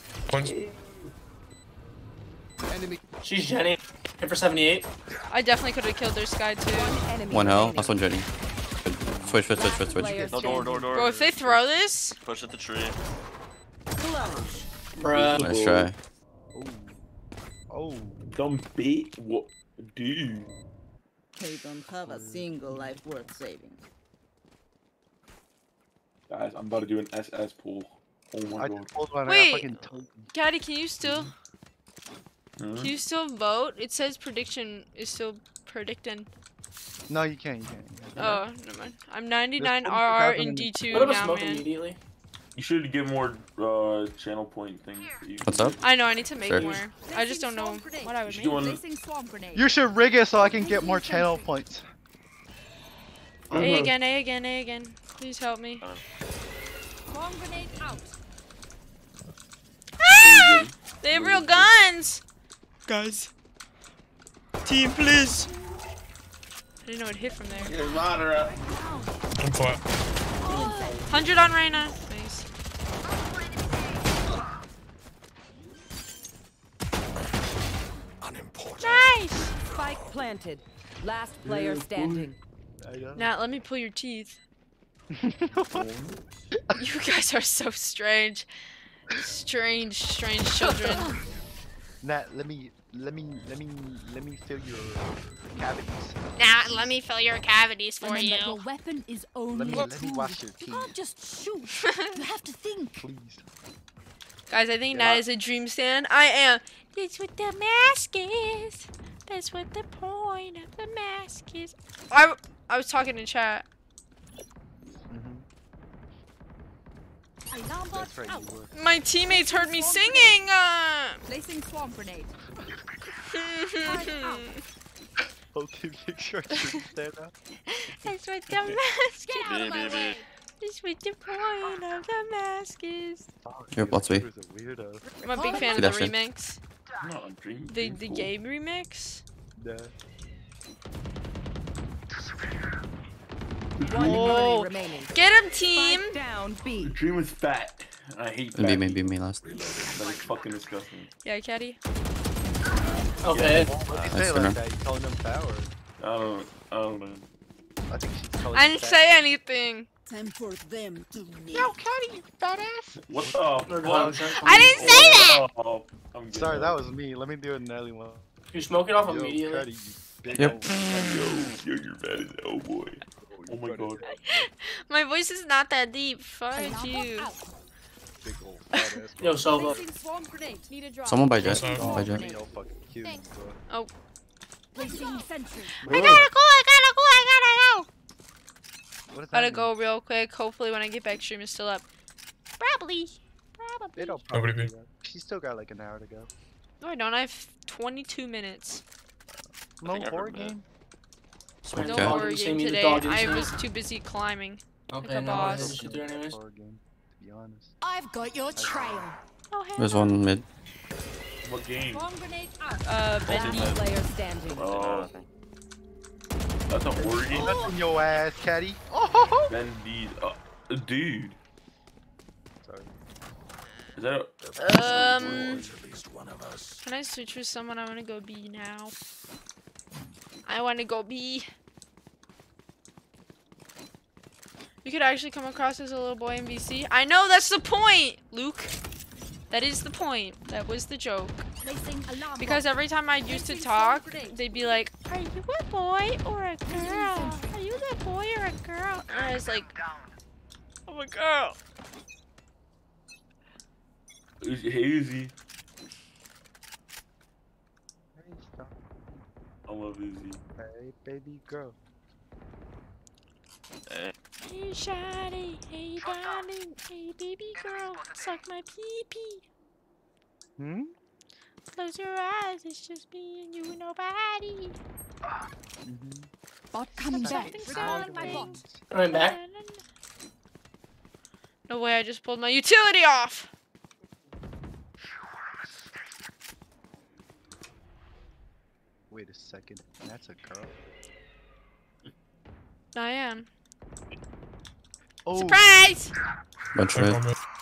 Enemy. She's Jenny. Hit for seventy-eight. I definitely could have killed their Sky too. One hell. Last one Jenny. Switch, switch, switch, switch, switch. No door, door, door. Bro, if they throw this, Push at the tree. Bruh. Nice try. Oh, dumb bait. What, dude? They don't have a single life worth saving. Guys, I'm about to do an S S pool. Oh my I god. just pulled one. I got wait, fucking token. Caddy, can you still, Huh? can you still vote? It says prediction is still predicting. No, you can't. You can't. You can't. Oh, never mind. I'm ninety-nine There's R R twenty-two in D two What about now, smoke man. immediately? You should get more uh, channel point things. that you What's can up? do. I know, I need to make Sure. more. I just don't know what I would You make. should do one- Placing swarm grenade. You should rig it so I can get more channel points. A again, A again, A again. Please help me. Bomb grenade out. Ah! They have real guns! Guys. Team, please. I didn't know it hit from there. You're moderate. I'm flat. one hundred on Reyna. Nice. Nice! Spike planted. Last player standing. Nat, let me pull your teeth. You guys are so strange. Strange, strange children. Nat, let me, let me, let me, let me fill your cavities. Nat, let me fill your cavities for Remember, you. your weapon is Let only me, a let me tool. wash your You teeth, can't just shoot. You have to think. please. Guys, I think Yeah. Nat is a dream stand. I am. That's what the mask is. That's what the point of the mask is. I, I was talking in chat. Alarm bot That's right, out. you were. My teammates heard me singing. Uh. Placing swarm grenade. Whole team picture should stand up. That's what the mask Get out of my way. is. That's what the point of the mask is. Here, lots of He was a weirdo. I'm a big fan of Good the action. remix. I'm not a dream. The dream the pool. game remix. Yeah. One Oh. enemy remaining. Get him, team. Spike down B. The dream is fat. I hate fat. Be me, be me last. That is fucking disgusting. Yeah, Caddy. Okay. What did you Nice say for like now. that? You calling them fat or? I don't. I don't know. I think she's calling I you didn't fat. say anything. Time for them to kneel. Yo, Caddy, you fat ass. What the They're fuck? done. I didn't say that. Oh, I'm good Sorry, now. that was me. Let me do it in Nelly one. You smoke it off Yo, immediately. Caddy, you big Yep. old- Yo, yo, you're fat as hell, boy. Oh my god. My voice is not that deep. Fuck Alarm bot you. out. Big old fat ass. Yo, solo. Placing swarm grenade. Need a drop. Someone by jet. Oh, Someone by jet. man, y'all fucking cute, Thanks. bro. Oh, Placing sentry. I gotta go. I gotta go. I gotta go. What does that Gotta mean? go real quick. Hopefully, when I get back, stream is still up. Probably. Probably. It'll probably be that. She still got like an hour to go. No, I don't. I have twenty-two minutes. No horror game. No Okay. horror You see game me, the today. dog, you I see me? was too busy climbing. Okay, like a no, I boss. should do it anyways. Horror game, to be honest. I've got your trail. Oh, There's one mid. What game? Bomb grenade out. Uh, Last Bendy. player standing. Oh. That's a horror game? That's in your ass, caddy. Oh! Bendy. Uh, dude. Sorry. Is that a... Um, can I switch with someone? I want to go B now. I want to go B. You could actually come across as a little boy in V C. I know, that's the point, Luke. That is the point. That was the joke. Because every time I used to talk, they'd be like, "Are you a boy or a girl? Are you a boy or a girl?" And I was like, "I'm a girl." Hazy. I love Izzy. Hey, baby girl. Hey. Hey, shawty. Hey, darling. Hey, baby girl. Suck my pee-pee. Hmm? Close your eyes. It's just me and you and nobody. Mm-hmm. Bot coming back. Recalling my bot. Coming back. No way, I just pulled my utility off. Wait a second. That's a girl. I am. Oh. Surprise! Bunch mid.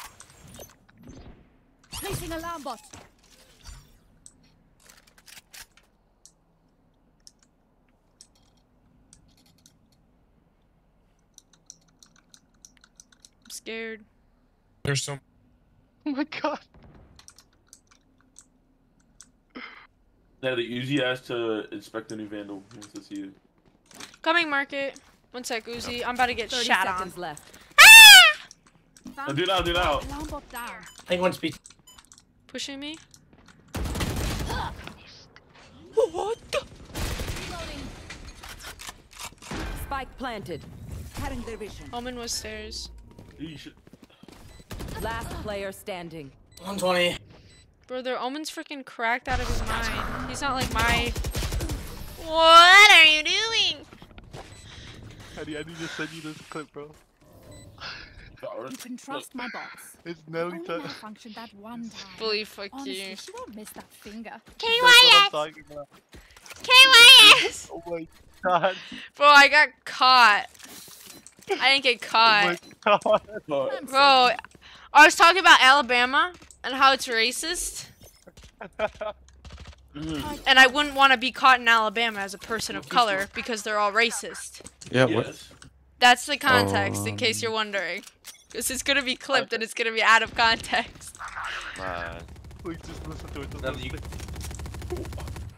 Placing alarm bot. I'm scared. There's some. Oh my god. Yeah, the Uzi has to inspect the new Vandal. He wants to see it. Coming, market. One sec, Uzi. I'm about to get thirty shot seconds on. left. Oh, do now, do now. Alarm bot down. I think one's B. Pushing me. What the? Spike planted. Cutting their vision. Omen was stairs. You should... Last player standing. one twenty. Bro, their Omen's freaking cracked out of his mind. He's not like my... What are you doing? Caddy, I need to send you this clip, bro. You can trust my bots. It's Nelly Only time. malfunctioned that one time. Bully, fuck Honestly, you. she won't miss that finger. K That's Y what I'm S! talking about. K Y S! Oh my god. Bro, I got caught. I didn't get caught. Oh my god. Bro, I was talking about Alabama and how it's racist. And I wouldn't want to be caught in Alabama as a person of color because they're all racist. Yeah, what? That's the context, in case Um, you're wondering. Because it's going to be clipped and it's going to be out of context. Man. Wait, just listen to it. Just Now listen you... to it.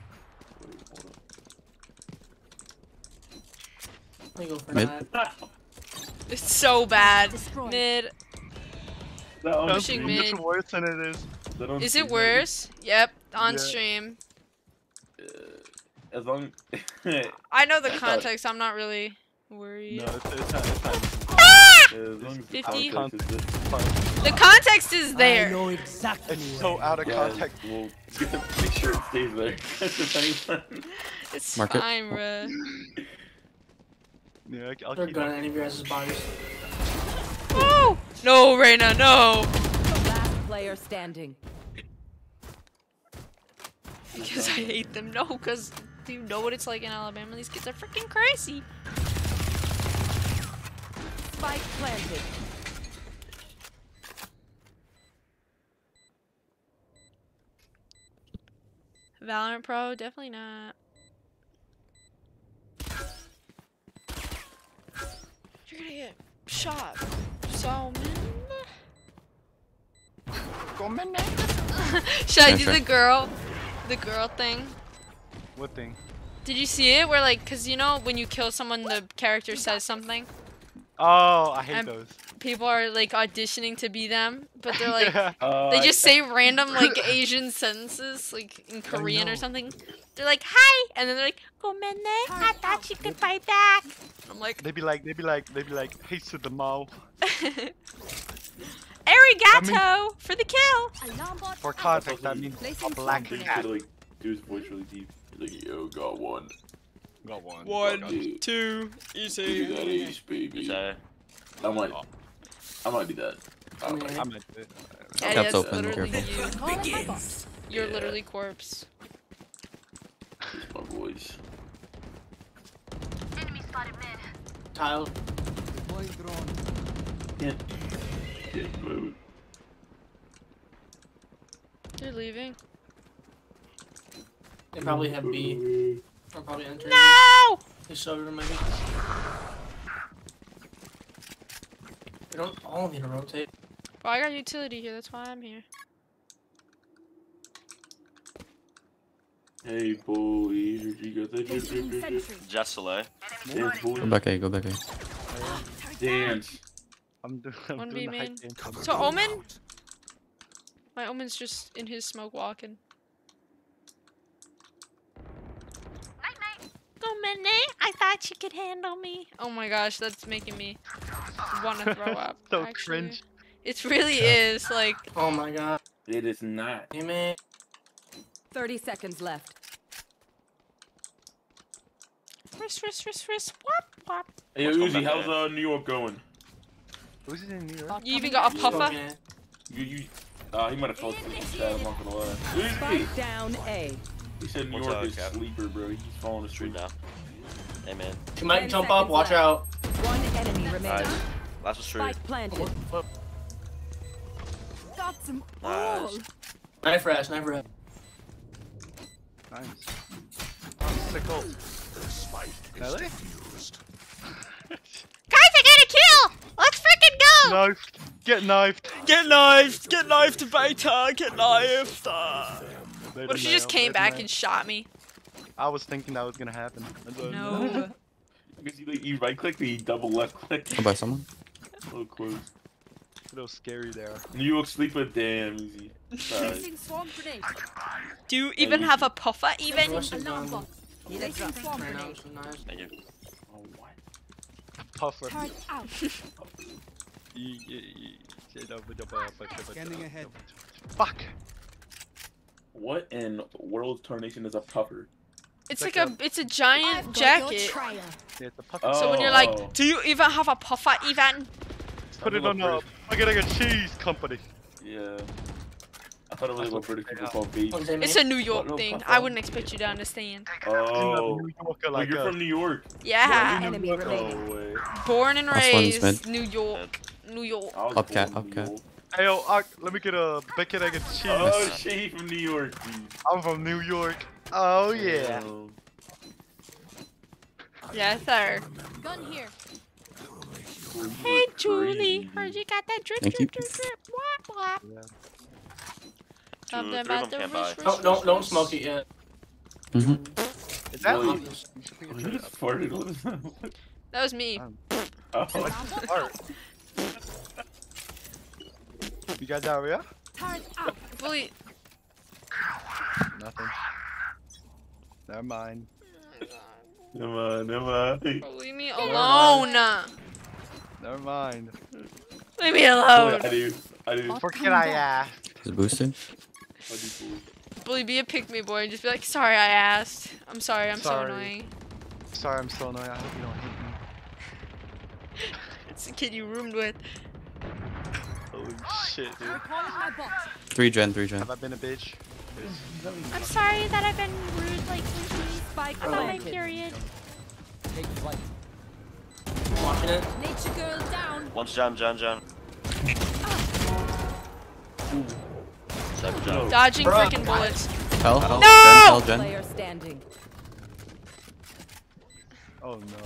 Let me go for Mid. that. It's so bad. Mid. No, That's Pushing much mid. worse than it is. They don't Is see it worse? Yep, on Yeah. stream. that. Uh, as long... I know the I thought- context, I'm not really worried. No, it's, it's not. It's not. As long as the fifty? context is this. The context is I there. know exactly. It's so out of Yeah, context. we'll get to make sure it stays there. That's the thing. It's Mark it. fine, bruh. Yeah, I'll They're keep gunning it. any of your guys' bodies. Oh! No, Reina, no! Last player standing. Because I hate them. No, because do you know what it's like in Alabama? These kids are freaking crazy. Spike planted. Valorant Pro? Definitely not. You're gonna get shot. So, man. Should I Yeah, do sure. the girl, the girl thing? What thing? Did you see it? Where like, cause you know when you kill someone, the character says something. Oh, I hate And those. people are like auditioning to be them, but they're like, Yeah. Uh, they just say random like Asian sentences, like in Korean or something. They're like, hi, and then they're like, "Gomenne, I thought you could fight back." I'm like, They'd be like, they'd be like, they'd be like, haste to the mall. Arigato for the kill. For context, that means a black He's cat. gonna like do his voice really deep. He's like, yo, got one. Got one. One, Got two. two, Look easy. at that ace, baby. I might, I might do that. I might. I might do it. Yeah, Cap's that's open, literally careful. you. You're Yeah. literally corpse. It's my voice. Enemy spotted mid. Tile. Can't, can't move. They're leaving. They probably have B. Or probably entering. No! They shoved them maybe. They don't all need to rotate. Well, I got utility here. That's why I'm here. Hey, boys, you got that? Jesselay. Yeah, boy. Go back A, go back A. Dance. I'm, do I'm One doing B the hype main. game. So Omen? My Omen's just in his smoke walking. Omen, I thought you could handle me. Oh my gosh, that's making me want to throw up. So actually. cringe. It really is, like... Oh my god. It is not. Hey man. thirty seconds left. Frisk, frisk, frisk, frisk. Wop, wop. Hey, Uzi, how's uh, New York going? Who's in New York? You even got a puffer? You, you, uh, he might have fell asleep in chat, I'm not gonna lie. Uzi! Spike down A. He said New What's York up, is Cap? sleeper, bro. He's falling asleep now. Hey man. She might Ten jump up, seconds watch left. out. One enemy remaining. Nice. Last was true. Spike planted. Got some Nice. Knife rash, knife rash. Nice. Oh, sickle. Really? Guys, I got a kill! Let's freaking go! Knifed. Get knifed. Get knifed! Get knifed, beta! Get knifed! Uh, They what if she just nailed came it, back man. and shot me? I was thinking that was gonna happen. No. Because you, like, you right click, but you double left click. Go by someone. So close. A little scary there. New York sleeper, damn easy. Sorry. placing swarm grenade. Do you even have a puffer, even? Alarm bot. Need a Placing drop. swarm Right now, grenade. so nice. Thank you. Oh, what? Puffer. Turret out. Scanning ahead. Fuck. What in world tarnation is a puffer? It's Like like a- a, it's a giant jacket. Yeah, it's a puffer. So when you're Oh. like, do you even have a puffer, even? Put it on a fucking like a cheese company. Yeah. I thought it was That's what what British they people are. call beef. One's A It's main. a New York What, no thing. puffer? I wouldn't expect you to understand. Oh. New Yorker, Like like you're a- from New York. Yeah. Enemy remaining. No way. Born and Last one's raised mid. New York. New York. I was Up cat, born in up New cat. York. Hey yo, Ak, let me get a bacon egg and cheese. Oh shit, he from New York, dude. I'm from New York. Oh yeah. Um, Yes, sir. Gun here. cool, you Hey, look Julie. crazy, Heard dude. you got that drip, Thank drip, you. drip, drip. Wop, wop. Yeah. Tell Two, them three of about them the can't buy. rich, rich, Don't, don't, rich, don't rich. smoke it yet. Mm-hmm. Is that Boy, hot? you just farted. What is that? That was me. Um, Oh. Art. You got diarrhea? Turret out. Fully. Nothing. Never mind. Never mind, never mind. Leave me alone. Never mind. Leave me alone. I do. I do. Forget I asked. Is it boosted? I do cool. Bully, be a pick me boy and just be like, sorry I asked. I'm sorry, I'm Sorry. so annoying. Sorry, I'm so annoying. I hope you don't hate me. It's the kid you roomed with. Holy shit, dude. Recalling my bot. Three gen, three gen. Have I been a bitch? I'm sorry that I've been rude like lately. Spike I'm on my planted. period. Watching it. Nature girl down. One's John, John, John. Seven John. Dodging Bruh. freaking bullets. Hell? No! Gen, hell, gen. Player standing. Oh no.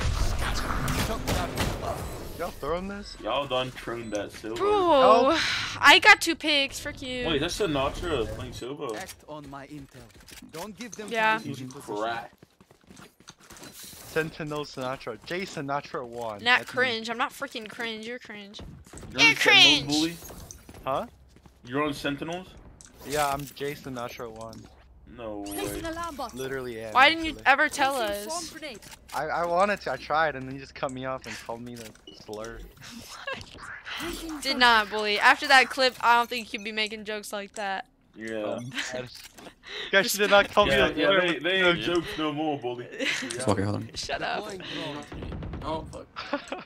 Y'all throwing this? Y'all done troned that silver. Bro, I got two picks. Frick you. Wait, that's Sinatra playing silver. Act on my intel. Don't give them Yeah. time to He's be in position. crack. Sentinel Sinatra. Jay Sinatra one. Not That's me. cringe. I'm not freaking cringe. You're cringe. You're You're on Sentinels, cringe. Bully? Huh? You're on Sentinels? Yeah, I'm Jay Sinatra one. No Placing way. alarm bot. Literally, yeah. Why didn't you actually. ever tell Placing swarm us? grenade. I, I wanted to. I tried, and then you just cut me off and called me the slur. Did not, bully. After that clip, I don't think you could be making jokes like that. Yeah. Guys, she did not call Yeah, me a yeah, slur. they, they ain't jokes no more, bully. Just walk your hold on. Shut up. Oh, fuck.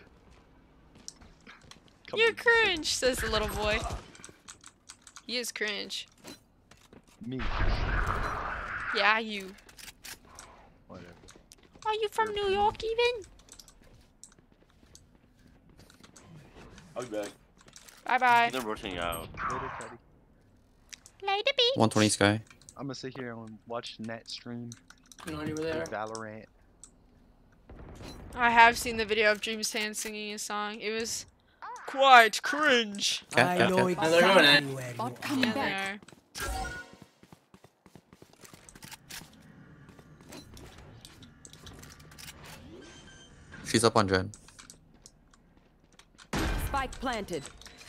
You're cringe, says the little boy. He is cringe. Me. Yeah, you. Whatever. Are you from New York even? I'll be back. Bye bye. They're rotating out. Later, Teddy. Later, B. one twenty Sky. I'm gonna sit here and watch Net stream. No idea where they are. Valorant. I have seen the video of Dream Sand singing a song. It was quite cringe. I know And they're going exactly in. where you Bot coming Yeah, back. they are. She's up on Jen. Spike planted.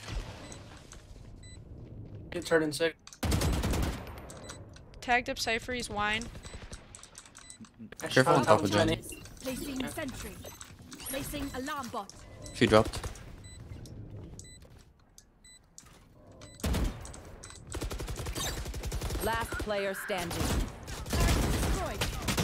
Get turned in sick. Tagged up Cypher, he's wine. Careful on top of Jen. Placing sentry. Placing alarm bot. She dropped. Last player standing. Destroyed.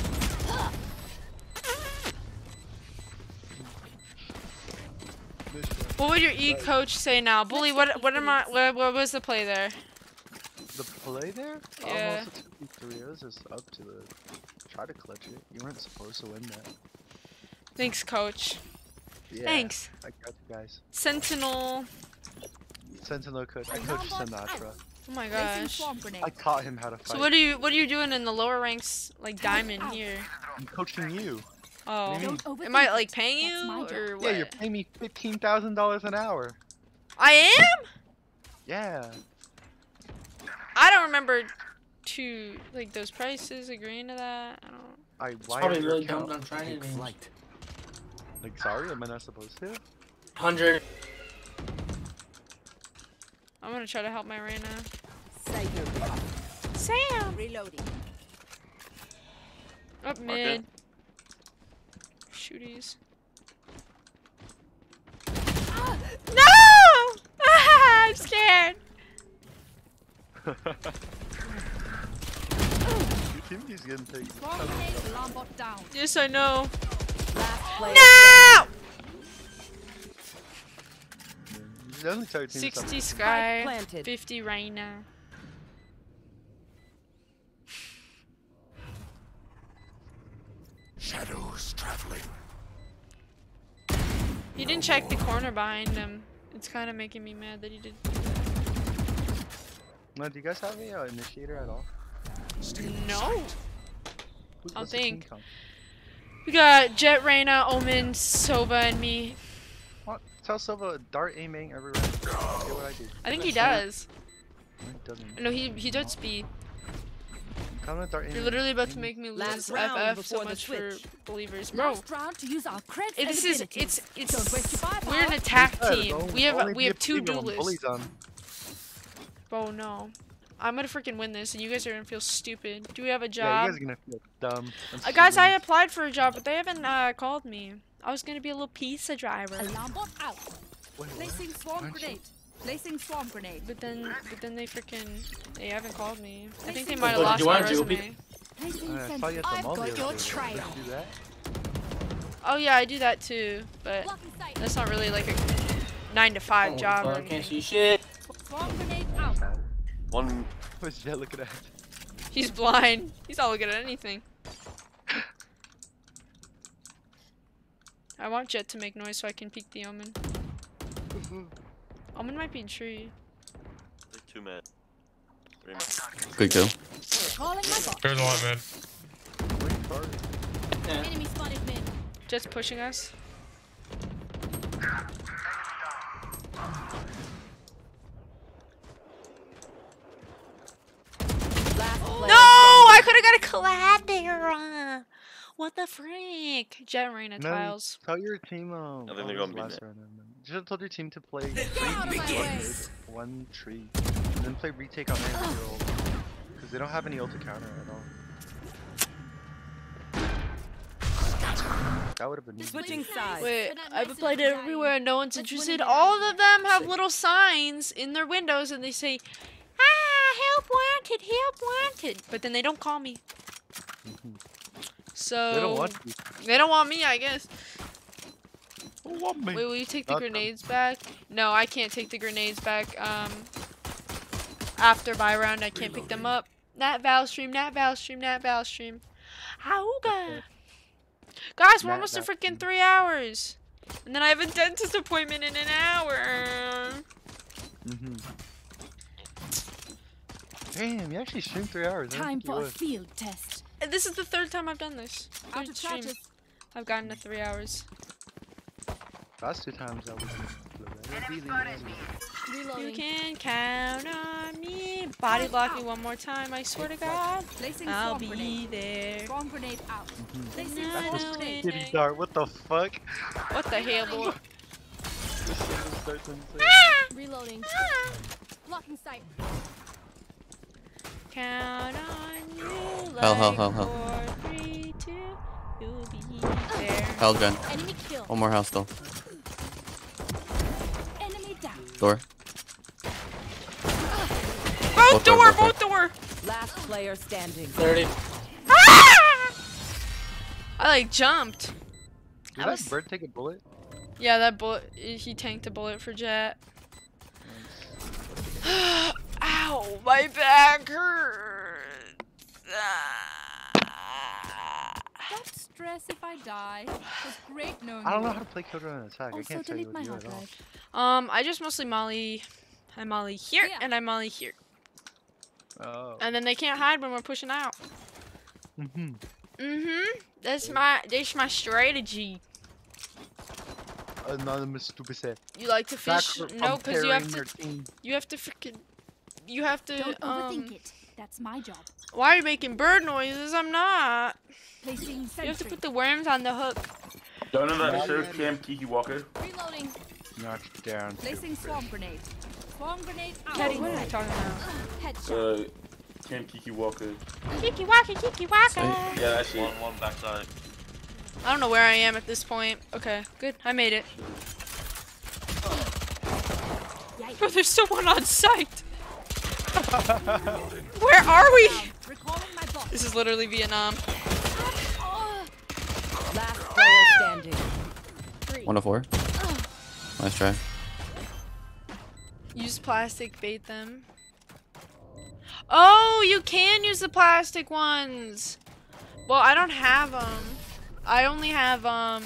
What would your E coach say now? Bully, what what am I what, what was the play there? The play there? Yeah. Almost a two v three. It was just up to the. Try to clutch it. You weren't supposed to win that. Thanks, coach. Yeah, Thanks. I got you guys. Sentinel. Sentinel coach. I coached Sinatra. Oh my Placing gosh. swarm grenade. I taught him how to fight. So what are you what are you doing in the lower ranks like diamond here? I'm coaching you. Oh. What do you mean? Don't Am I overthink like it. paying That's my you job. or what? Yeah, you're paying me fifteen thousand dollars an hour. I am? Yeah. I don't remember to like those prices agreeing to that. I don't I It's wired probably your really account. dumped on trying to Like, sorry, am I not supposed to? Hundred. I'm gonna try to help my Reyna. Savior. Sam! Reloading. Up mid. Shooties. No! I'm scared. Your team is getting taken. Swarm grenade. Alarm bot down. Yes, I know. Last player No! You only tell your team sixty something. Sky, planted. fifty Reyna. Shadows traveling. He didn't check the corner behind him. It's kind of making me mad that he did. No, do you guys have a uh, initiator at all? No. Who's I'll what's the team think. count? We got Jet, Reyna, Omen, Sova, and me. What? Tell Silva dart aiming everywhere. Get what I do. I think he does. No, he doesn't. No, he he does speed. Tell him to dart You're aiming. literally about to make me Last lose round F F so before the much for switch. believers, bro. Last round to use our creds It, and this is abilities. it's Don't waste it's your firepower. we're an attack Yeah, team. don't- We have only we be have two a team when bullies duelists. on. Bro, no. I'm gonna freaking win this, and you guys are gonna feel stupid. Do we have a Yeah, job? you guys are gonna feel dumb. and Uh, guys, I stupid. applied for a job, but they haven't uh, called me. I was gonna be a little pizza driver, Alarm bot out. Wait, what? Placing swarm Aren't you- grenade. Placing swarm grenade. but then but then they freaking they haven't called me. I think they Placing might have What lost did you my want to do? resume. Placing Uh, I saw sentry. you at the I've mall the got other your day. trail. Did you do that? Oh yeah, I do that too, but Blocking sight. that's not really like a nine to five Oh, job. Or fuck, I can't anything. see shit. Swarm grenade out. One. What's Jet looking at? He's blind. He's not looking at anything. I want Jet to make noise so I can peek the Omen. Omen might be in tree. Like two men. Three men. Good kill. Calling my bot. There's a lot, man. Wait, sorry. Yeah. Enemy spotted mid. Jet's pushing us. Last player No, I could have got a collab there. uh, What the frick? Jet Reyna No, tiles. tell your team. Um, I think they're oh, this gonna is be last there. round, never mind. You should have told your team to play Out of my way. one tree, and then play retake on every girl. Because Because they don't have any ult to counter at all. That would have been easy. Switching sides. Wait, I've applied it everywhere. No one's interested. All of them have little signs in their windows, and they say, "Ah, help wanted, help wanted," but then they don't call me. So They don't want you. They don't want me, I guess. Who want me? Wait, will you take the Not them. grenades back? No, I can't take the grenades back. Um, after buy round, I can't pick them up. Nat Val stream, Nat Val stream, Nat Val stream. Auga. Guys, we're Nat almost to Val freaking three hours, and then I have a dentist appointment in an hour. Mm-hmm. Damn, you actually streamed three hours. I didn't Time think you for a would. field test. And this is the third time I've done this. Out Third of stream. charges. I've gotten to three hours. Last two times I was You can count on me. Body block me one more time, I swear to God. Placing I'll swarm be grenade. there. Swarm grenade out. Placing No, swarm no, grenade. no. Kitty dart, what the fuck? What the hell, boy? This shit starts insane. Reloading. Blocking sight. Count on you like Hell, hell, hell, hell. four, three, two, you'll be there. Hell gun. Enemy kill. One more house still. Enemy down. Door. Both Both door, door, both both door. Last player standing. thirty. Ah! I like jumped. Did that bird take a bullet? Yeah, that bullet. He tanked a bullet for Jet. Ow, my back hurts. Don't stress if I die. It's great knowing I don't you. know how to play Killjoy on attack. I Also, can't tell you delete what my to do hard at all. drive. Um, I just mostly molly. I molly here Yeah. and I molly here, Oh. and then they can't hide when we're pushing out. Mm-hmm. Mhm. That's my. That's my strategy. Anonymous stupid set. You like to fish? Back No, from because you have pairing to. your team. You have to freaking. You have to. Don't overthink Um. it. That's my job. Why are you making bird noises? I'm not. Placing You have to sentry. put the worms on the hook. Don't know that sir Cam Kiki Walker. Reloading. Knocked down. Placing swarm grenade. Swarm grenade out. Teddy, what am I talking about? Headshot. Uh, Cam Kiki Walker. Kiki waka, kiki waka. Yeah, that's it. One, one backside. I don't know where I am at this point. Okay, good. I made it. Bro, there's someone on site. Where are we? Recalling my bot. This is literally Vietnam. Last player standing. One to four. Nice try. Use plastic, bait them. Oh, you can use the plastic ones. Well, I don't have them. I only have um.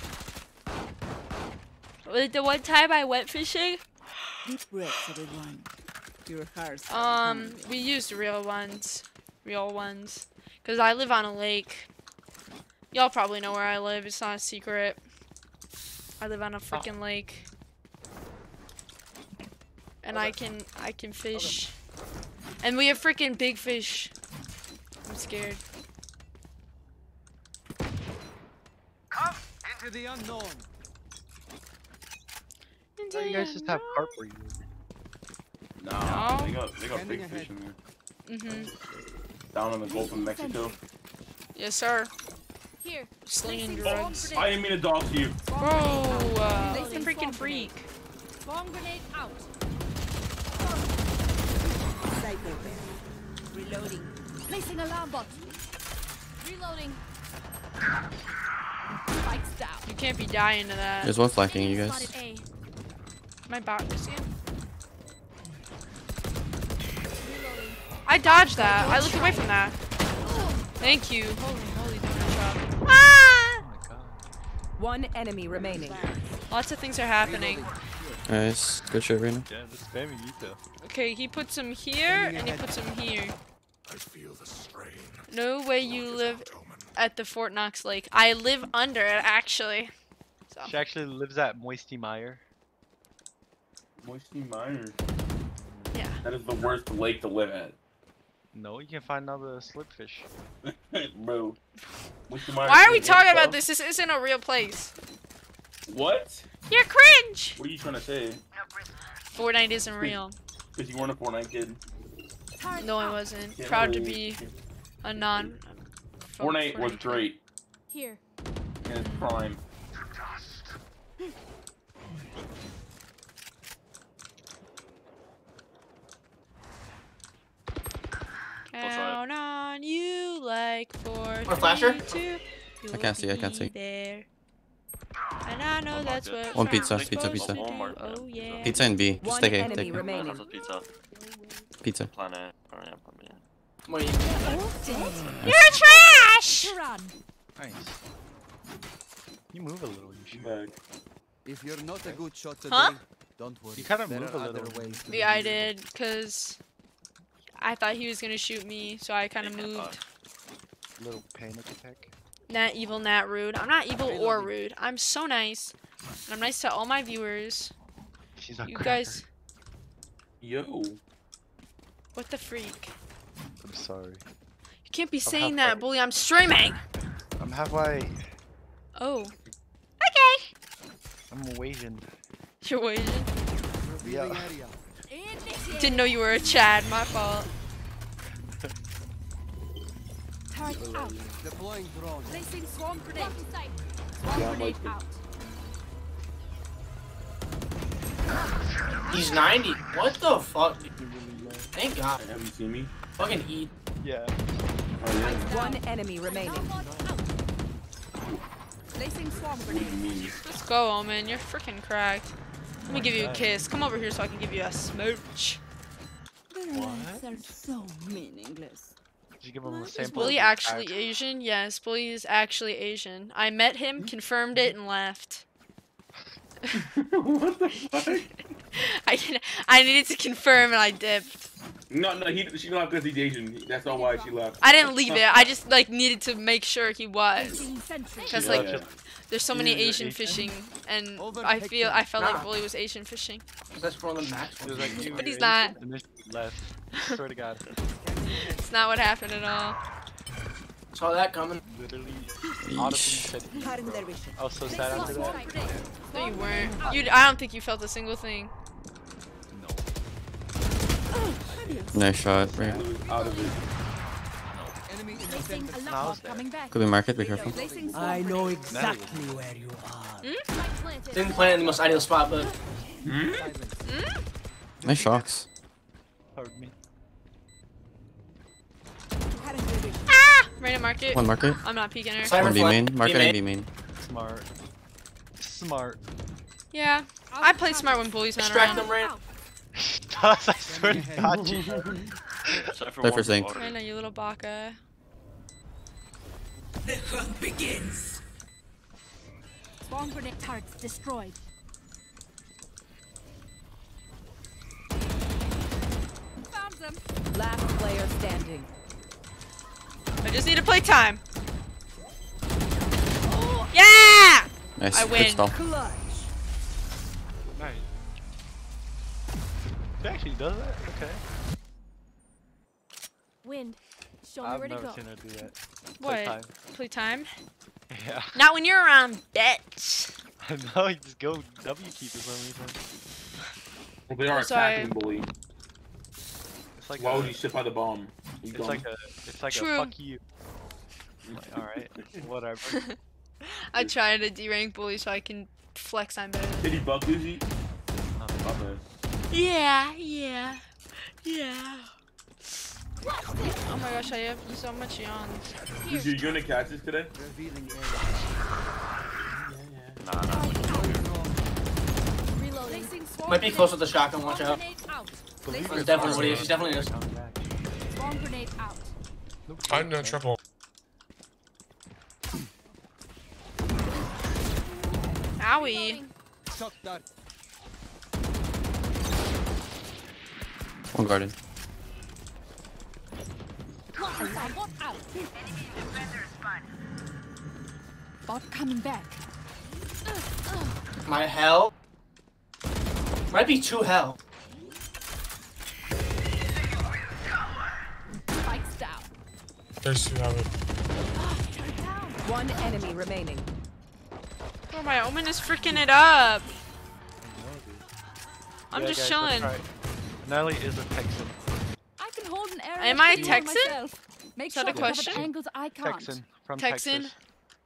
Like the one time I went fishing. Deep breaths, everyone. Your hearts. Um, we used real ones, real ones, cause I live on a lake. Y'all probably know where I live. It's not a secret. I live on a freaking lake, and I can I can fish, and we have freaking big fish. I'm scared. Come into the unknown. Oh, you guys just have carp where you Nah, No. they got they got Standing big fish ahead. in there. Mhm. Down in the Gulf of Mexico. Yes, sir. Here. Slinging Placing drugs. swarm I didn't mean to dog to you. Bro, uh, Placing the freaking swarm freak. grenade. Swarm grenade out. Cycle there. Reloading. Placing alarm bot. Reloading. Spikes down. You can't be dying to that. There's one flanking you guys. Spotted A. My bot was in. Reloading. I dodged that. I looked away from that. Thank you. Holy moly, donut shop. Ah! One enemy remaining. Lots of things are happening. Nice. Good shit, Rena. Yeah, just spamming you too. Okay, he puts him here and he puts him here. I feel the strain. No way you live at the Fort Knox Lake. I live under it, actually. So. She actually lives at Moisty Mire. Moisty Mire. Yeah. That is the worst lake to live at. No, you can find all the slipfish. Bro. Moisty Mire Why are we is talking what, about bro? this? This isn't a real place. What? You're cringe! What are you trying to say? Fortnite isn't real. Because you weren't a Fortnite kid. No, I wasn't. Proud to be a non. Fortnite was great. Here. In its prime. Count on you like four. Or flasher? I can't see, I can't see. There. And I know that's what. One pizza, friends pizza, are pizza. supposed to do. Oh yeah. Pizza and B. Just One take it, enemy take it. remaining. Pizza. Pizza. Planet. Or yeah, probably, yeah. What are you? You're trash! Nice. You move a little, you should. Back. If you're not a good shot today, Huh? don't worry. You kind of There move a are other little. ways to Yeah, I be did, cause I thought he was gonna shoot me, so I kind of moved. Little panic attack. Not evil, not rude. I'm not evil or rude. I'm so nice. And I'm nice to all my viewers. She's a You cracker. guys, Yo. what the freak? I'm sorry. You can't be I'm saying halfway. that, bully. I'm streaming. I'm halfway. Oh. Okay. I'm Asian. You're Asian. Yeah. Didn't know you were a Chad. My fault. Turret out. deploying drone. Placing swarm grenade. Yeah, Swarm I'm grenade like out. He's ninety. What the fuck? Thank God. Have you seen me? Fucking eat. Yeah. Oh, yeah. One enemy remaining. Placing swarm What do you grenade. mean? Let's go, Omen. You're freaking cracked. Let me give you a kiss. Come over here so I can give you a smooch. What? They're so meaningless. Did you give him the Is sample? Bully of your actually crack? Asian? Yes, Bully is actually Asian. I met him, confirmed it, and left. What the fuck? I I needed to confirm and I dipped. No, no, he she left because he's Asian. That's not why she left. I didn't leave it. I just like needed to make sure he was. Because like Yeah. there's so many You're Asian Asian? fishing, and I feel I felt like Bully was Asian fishing. That's one of the max. He was like, you But he's were not. Asian, and then she left. Swear to God. It's not what happened at all. Saw that coming. Literally, audibly said, I was so sad after that. No, you weren't. You. I don't think you felt a single thing. Nice shot, right? Out of it. Placing No, I alarm was there. coming back. Could be market, be careful. Placing swarm I know grenade. exactly where you are. Hmm? Didn't plant in the most ideal spot, but Hmm? Hmm? Nice shocks. Heard me. Ah! Random market. One market. I'm not peeking her. Cyber One B flag. main. Market B and B main. Smart. Smart. Yeah, I play smart when Bully's not extract around. them right. I swear to God, you. Sorry for Play one for Zinc. order. I know, you little baka. The hunt begins. Swarm grenade turrets destroyed. Found them. Last player standing. I just need to play time. Yeah! Nice. I Good win. stall. Clutch. Nice. He actually does that? Okay. Wind. Show me I've where to never go. seen her do that. What? Play time. Play time? Yeah. Not when you're around, bitch. I know, you just go W key for some reason. Well, they are Sorry. attacking Bully. It's like Why a, would you sit by the bomb? You It's dumb. like a, it's like True. a fuck you. Like, alright, whatever. I try to derank Bully so I can flex I'm better than Did he buck Uzi? Oh. Okay. Yeah, yeah, yeah. Oh my gosh, I have so much yawns. Uzi, you gonna catch this today? Nah, nah. Reloading. Might be close with the shotgun. Watch out. Grenade out. Believe That's it definitely or what he is. not, She's definitely is. come back. Swarm grenade out. I'm no triple. Owie. Shot dart. One garden. Bot out. Bot coming back. My hell. Might be two hell. Spikes down. There's two of it. One enemy remaining. Oh, my Omen is freaking it up. I'm Yeah, just guys, chilling. that's right. Nelly is a Texan. I can hold an Am I Texan? Make Is that sure a to cover question? the angles I can't. Texan from Texan? Texas.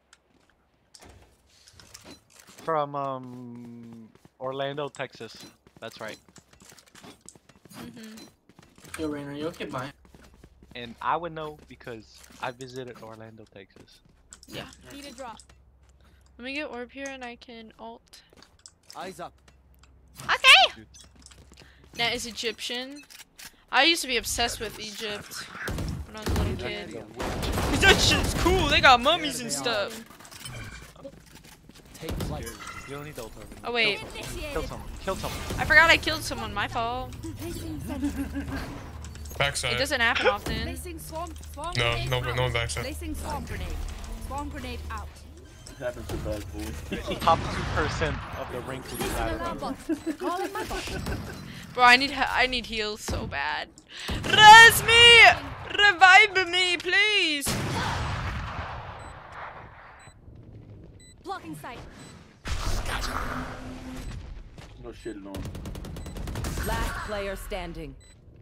From um Orlando, Texas. That's right. Mm-hmm. Yo, Rainer, you okay, bye? And I would know because I visited Orlando, Texas. Yeah. Need a drop. Let me get orb here and I can ult. Eyes up. Okay! Nat is Egyptian. I used to be obsessed with Egypt when I was a little kid. That shit's cool. They got mummies and stuff. Take flight. You don't need the ult over. Oh wait. Kill someone. Kill someone. I forgot I killed someone. My fault. Backside. It doesn't happen often. Placing swarm, swarm No, grenade no, out. no backside. Placing swarm grenade. Swarm grenade out. It happens so bad, boy. Top two percent of the rank will be Placing out alarm of bot. Calling my bot. Bro, I need I need heals so bad. Res me! Revive me, please! Blocking sight. No shit on. Last player standing.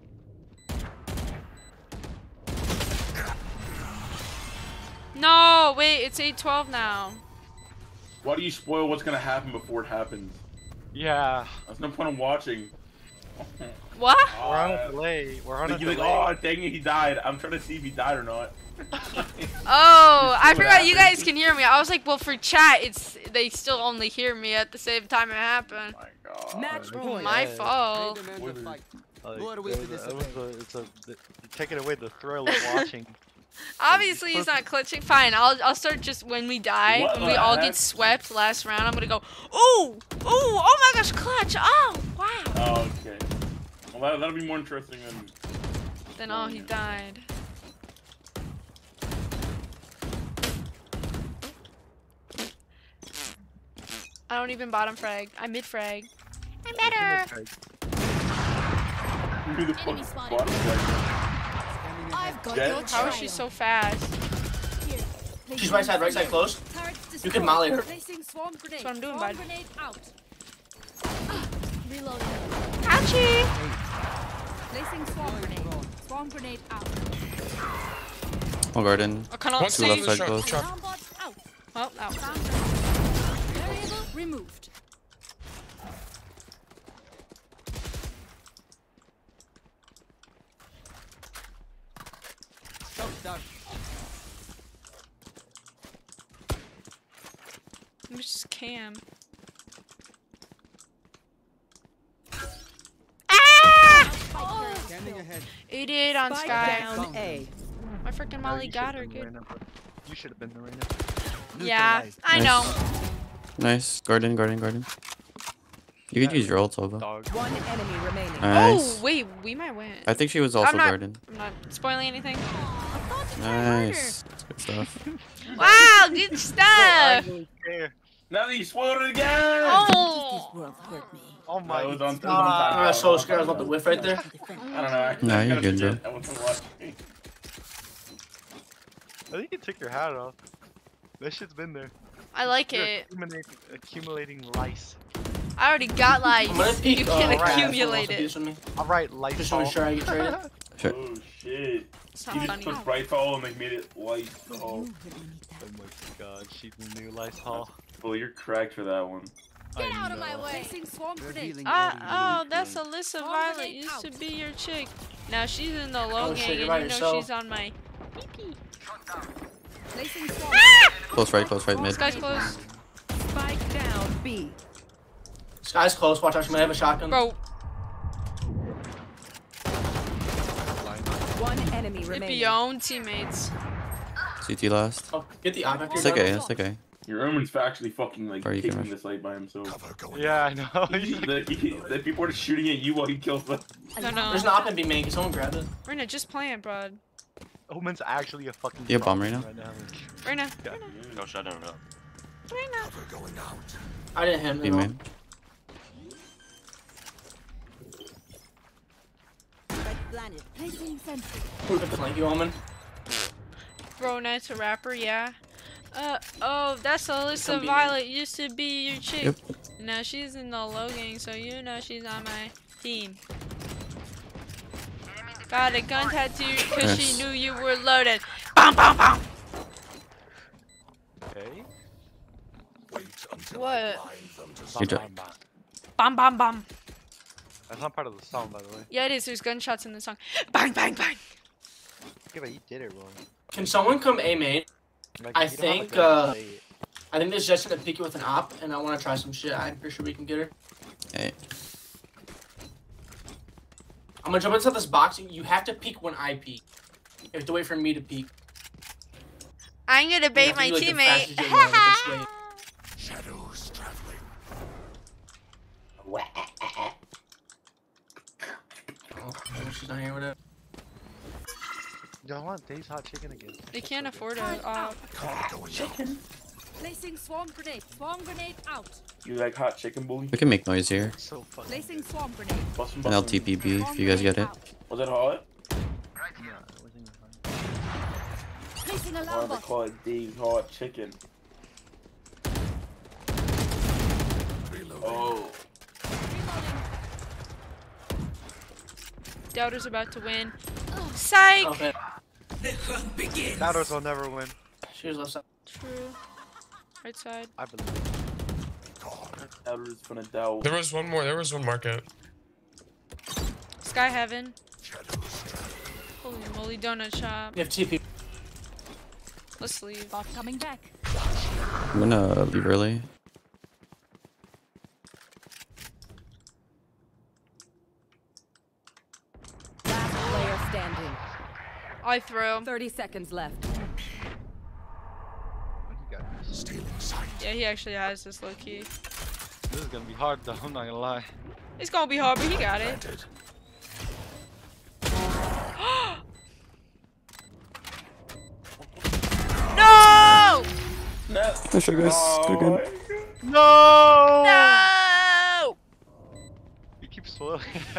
No, wait, it's eight twelve now. Why do you spoil what's gonna happen before it happens? Yeah. There's no point in watching. What? We're on a delay. We're on like, a you're delay. like, oh, dang it, he died. I'm trying to see if he died or not. Oh, I what forgot you happened. guys can hear me. I was like, well, for chat, it's they still only hear me at the same time it happened. Oh my god. Match Bro, point. my Yeah. fault. Demand the fight. Like, No other way it to was- it disobey. was a- it's a, the, taking away the thrill of watching. Obviously, he's not clutching. Fine, I'll I'll start just when we die, What when we the all heck? get swept last round. I'm gonna go, ooh, ooh, oh my gosh, clutch, oh wow. Oh, okay. Well, that, that'll be more interesting than. Then oh, he died. I don't even bottom frag. I mid frag. I'm better. Who the Enemy fuck spotted. bottom frag? I've got Jet? your How trail. is she so fast? Here. She's right side, right side, close. Turrets You destroyed. can molly her. Placing swarm grenade. That's what I'm doing, swarm bud. grenade out. Ah, reloading. Ouchie! Placing swarm grenade. Swarm grenade out. Oh, garden. I cannot One Two see. left side Shot, close. shot. Alarm bot out. Well, out. Variable removed. Shot down. I'm just cam. Ah! Scanning ahead. eighty-eight on Spike Sky. down A. My freaking No, Molly you got should've her been good. Reyna, but You should have been the Reyna. Yeah, Neutralized. I Nice. know. Nice. Garden, garden, garden. You could use your ult, Sova. Dog. One enemy remaining. Oh, Nice. wait, we might win. I think she was also I'm not, garden. I'm not spoiling anything. Nice. That's good stuff. Wow, good stuff. Now that you spoiled it again! Oh, This world hurt me. Oh my it was on, it was on god. time. I was so scared I was about to whiff right there. I don't know. I, Nah, I you're kinda good, bro. forget. I wasn't watching. I think you took your hat off. That shit's been there. I like You're it. accumulating, accumulating lice. I already got life. I'm gonna peek. You uh, can right, accumulate so it. with me. Alright, lice. Just to ensure I get traded. Sure. Oh shit. It's He not just funny. took Bright Hall and they made it light. Oh, Oh my god, she's the new lice hall. well, you're cracked for that one. Get out of my way. Placing swarm grenade. Revealing Ah, area. oh, that's Alyssa Violet. grenade Used to out. be your chick. Now she's in the low Oh, gang, shit, and you're you by know yourself. she's on my pee-pee. Placing swarm Close right, close right, mid. This guy's close. Spike down B. Sky's close. Watch out, she might have a shotgun. Bro, One enemy it be remaining. your own teammates. C T last. Oh, get the object. It's okay, it's okay. Your Omen's actually fucking like Or you can taking rush. this light by himself. Yeah, I know. the, he, the people are shooting at you while he kills them. No, no. There's an op and be main. Can someone grab it? Reyna, just play it, bro. Omen's actually a fucking You have bomb problem right now? now. Reyna, Yeah. No shut down, no. Reyna. I didn't hit him. B at all. main. Red planet. Placing sentry. Who could flank you, Omen? Bro, Knight's a rapper, yeah. Uh, oh, that's Alyssa Come be Violet. Used to be your chick. Yep. Now she's in the low gang, so you know she's on my team. Got a gun tattoo because Yes. she knew you were loaded. Bam, bam, bam. Okay. What? You do- Bam, bam, bam. That's not part of the song, by the way. Yeah, it is. There's gunshots in the song. Bang, bang, bang. Yeah, but you did it wrong. Can someone come A main? Like, I you don't have a think, gun to uh, say it. I think there's just gonna pick you with an op, and I want to try some shit. I'm pretty sure we can get her. Hey. I'm gonna jump into this box. You have to peek when I peek. You have to wait for me to peek. I'm gonna You bait have to my do, like, the teammate. fastest you know, the best way. Shadows traveling. Oh, she's not here with it. Y'all want Dave's hot chicken again? They can't afford it. Uh, Chicken. Placing swarm grenade. Swarm grenade out. You like hot chicken, bully? We can make noise here. So fucking Placing swarm grenade. Bust 'em, An bust 'em. L T P B if you guys get it. Was that hot? Placing Why alarm do they bot. call it Dave's hot chicken? Oh. Doubter's about to win. Psych! Okay. Doubters will never win. She was left side. True. Right side. I believe. Doubter's gonna doubt. There was one more. There was one market. Sky Heaven. Holy moly, donut shop. You have T P. Let's leave. Bot coming back. I'm gonna leave early. Last player standing. I throw. Thirty seconds left. Stealing sight. Yeah, he actually has this low key. This is gonna be hard though, I'm not gonna lie. It's gonna be hard, but he got it. Planted. No! No. Nice shot, guys. Good game. No! No! You keep spoiling.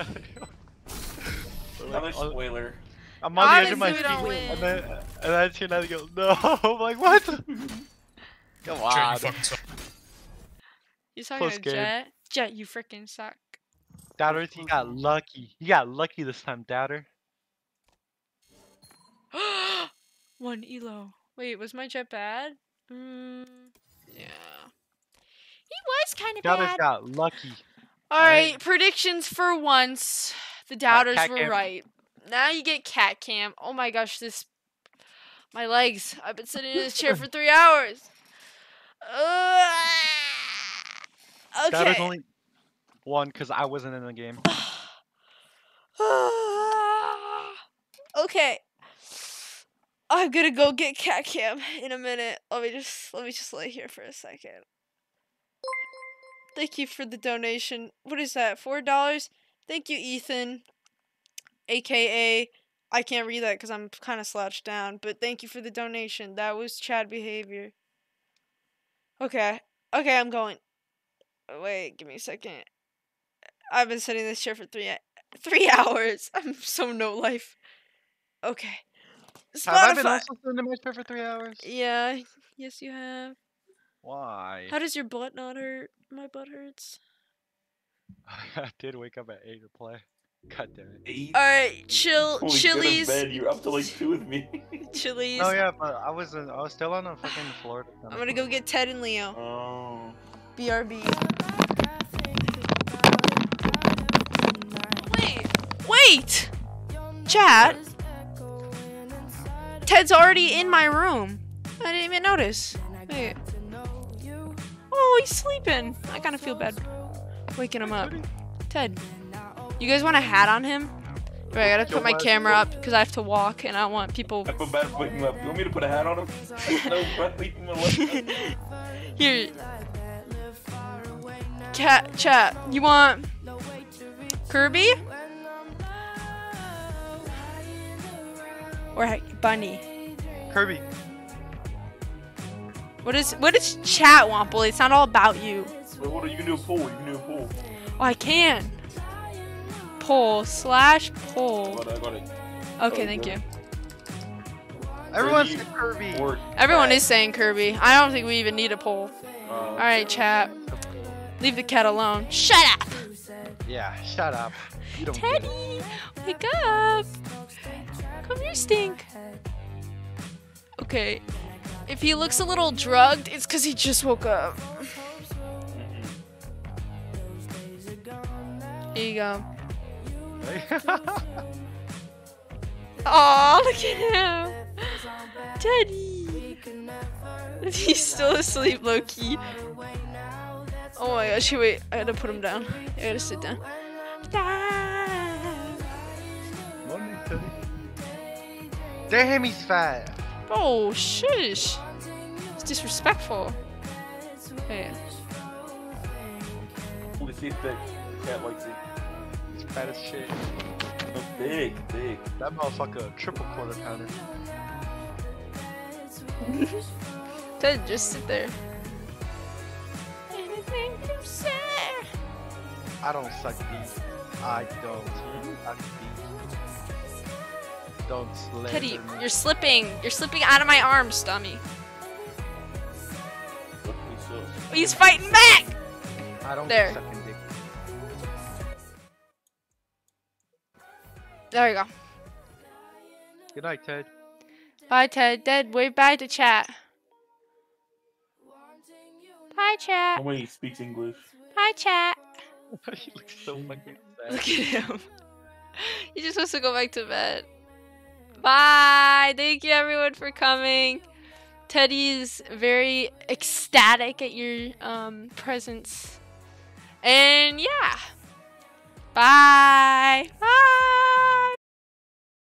Another spoiler. I'm on the edge of my Honestly, we seat, don't win. and then and then she and I go, no. I'm like, what? Come Jet, on. you fucking suck. You talking Close to game. Jet? Jet, you freaking suck. Doubter, he got lucky. He got lucky this time, Doubter. One elo. Wait, was my Jet bad? Mm, yeah. He was kind of Doubter's bad. got lucky. Alright, predictions for once. The doubters cat were cam. right. Now you get cat cam. Oh my gosh, this... My legs. I've been sitting in this chair for three hours. Uh, Doubter's okay. only one because I wasn't in the game. Okay. I'm gonna go get cat cam in a minute. Let me just let me just lay here for a second. Thank you for the donation. What is that? Four dollars? Thank you, Ethan. A K A I can't read that because I'm kind of slouched down. But thank you for the donation. That was Chad behavior. Okay. Okay, I'm going. Wait, give me a second. I've been sitting in this chair for three three hours. I'm so no life. Okay. Spotify. Have I been also sitting in my chair for three hours? Yeah. Yes, you have. Why? How does your butt not hurt? My butt hurts. I did wake up at eight to play. God damn it. Eight. All right, chill. Holy, get in Chili's. bed. You're up to like two with me. Chili's. Oh yeah, but I was in, I was still on a fucking Florida. I'm gonna go get Ted and Leo. Oh. B R B. Wait, wait, chat. Ted's already in my room. I didn't even notice. Wait. Oh, he's sleeping. I kind of feel bad waking him up. Ted, you guys want a hat on him? Wait, I gotta put my camera up because I have to walk and I want people. I feel bad for waking him up. You want me to put a hat on him? No, but leave him alone. Here. Cat, chat, you want Kirby? Or heck, Bunny? Kirby. What is what does chat want, bully? It's not all about you. Wait, what are you gonna do? A poll. You can do a poll. Oh, I can. Poll slash poll. Got it, I got it. Okay, Oh, thank good. you. Everyone's Kirby Kirby. or Everyone cat. is saying Kirby. I don't think we even need a poll. Uh, All right, chat. Leave the cat alone. Shut up. Yeah, shut up. You don't Teddy, get it. wake up. Come here, Stink. Okay. If he looks a little drugged, it's because he just woke up. Here you go. Aw, look at him. Teddy. He's still asleep, low-key. Oh my gosh, wait. I gotta put him down. I gotta sit down. Damn, he's fat. Oh, shush. It's disrespectful. Hey. Holy shit, thick. Cat likes it. He's fat as shit. Oh, big, big. That motherfucker, a triple quarter pounder. Ted, just sit there. Anything you say. I don't suck deep. I don't. I deep. Don't slip. Teddy, you're slipping. You're slipping out of my arms, dummy. He's fighting back. I don't there. suck dick. There we go. Good night, Ted. Bye, Ted. Ted, wave bye to chat. Bye, chat. Oh, wait, he speaks English. Bye, chat. He looks so fucking sad. Look at him. He just wants to go back to bed. Bye. Thank you, everyone, for coming. Teddy's very ecstatic at your um, presence. And yeah. Bye.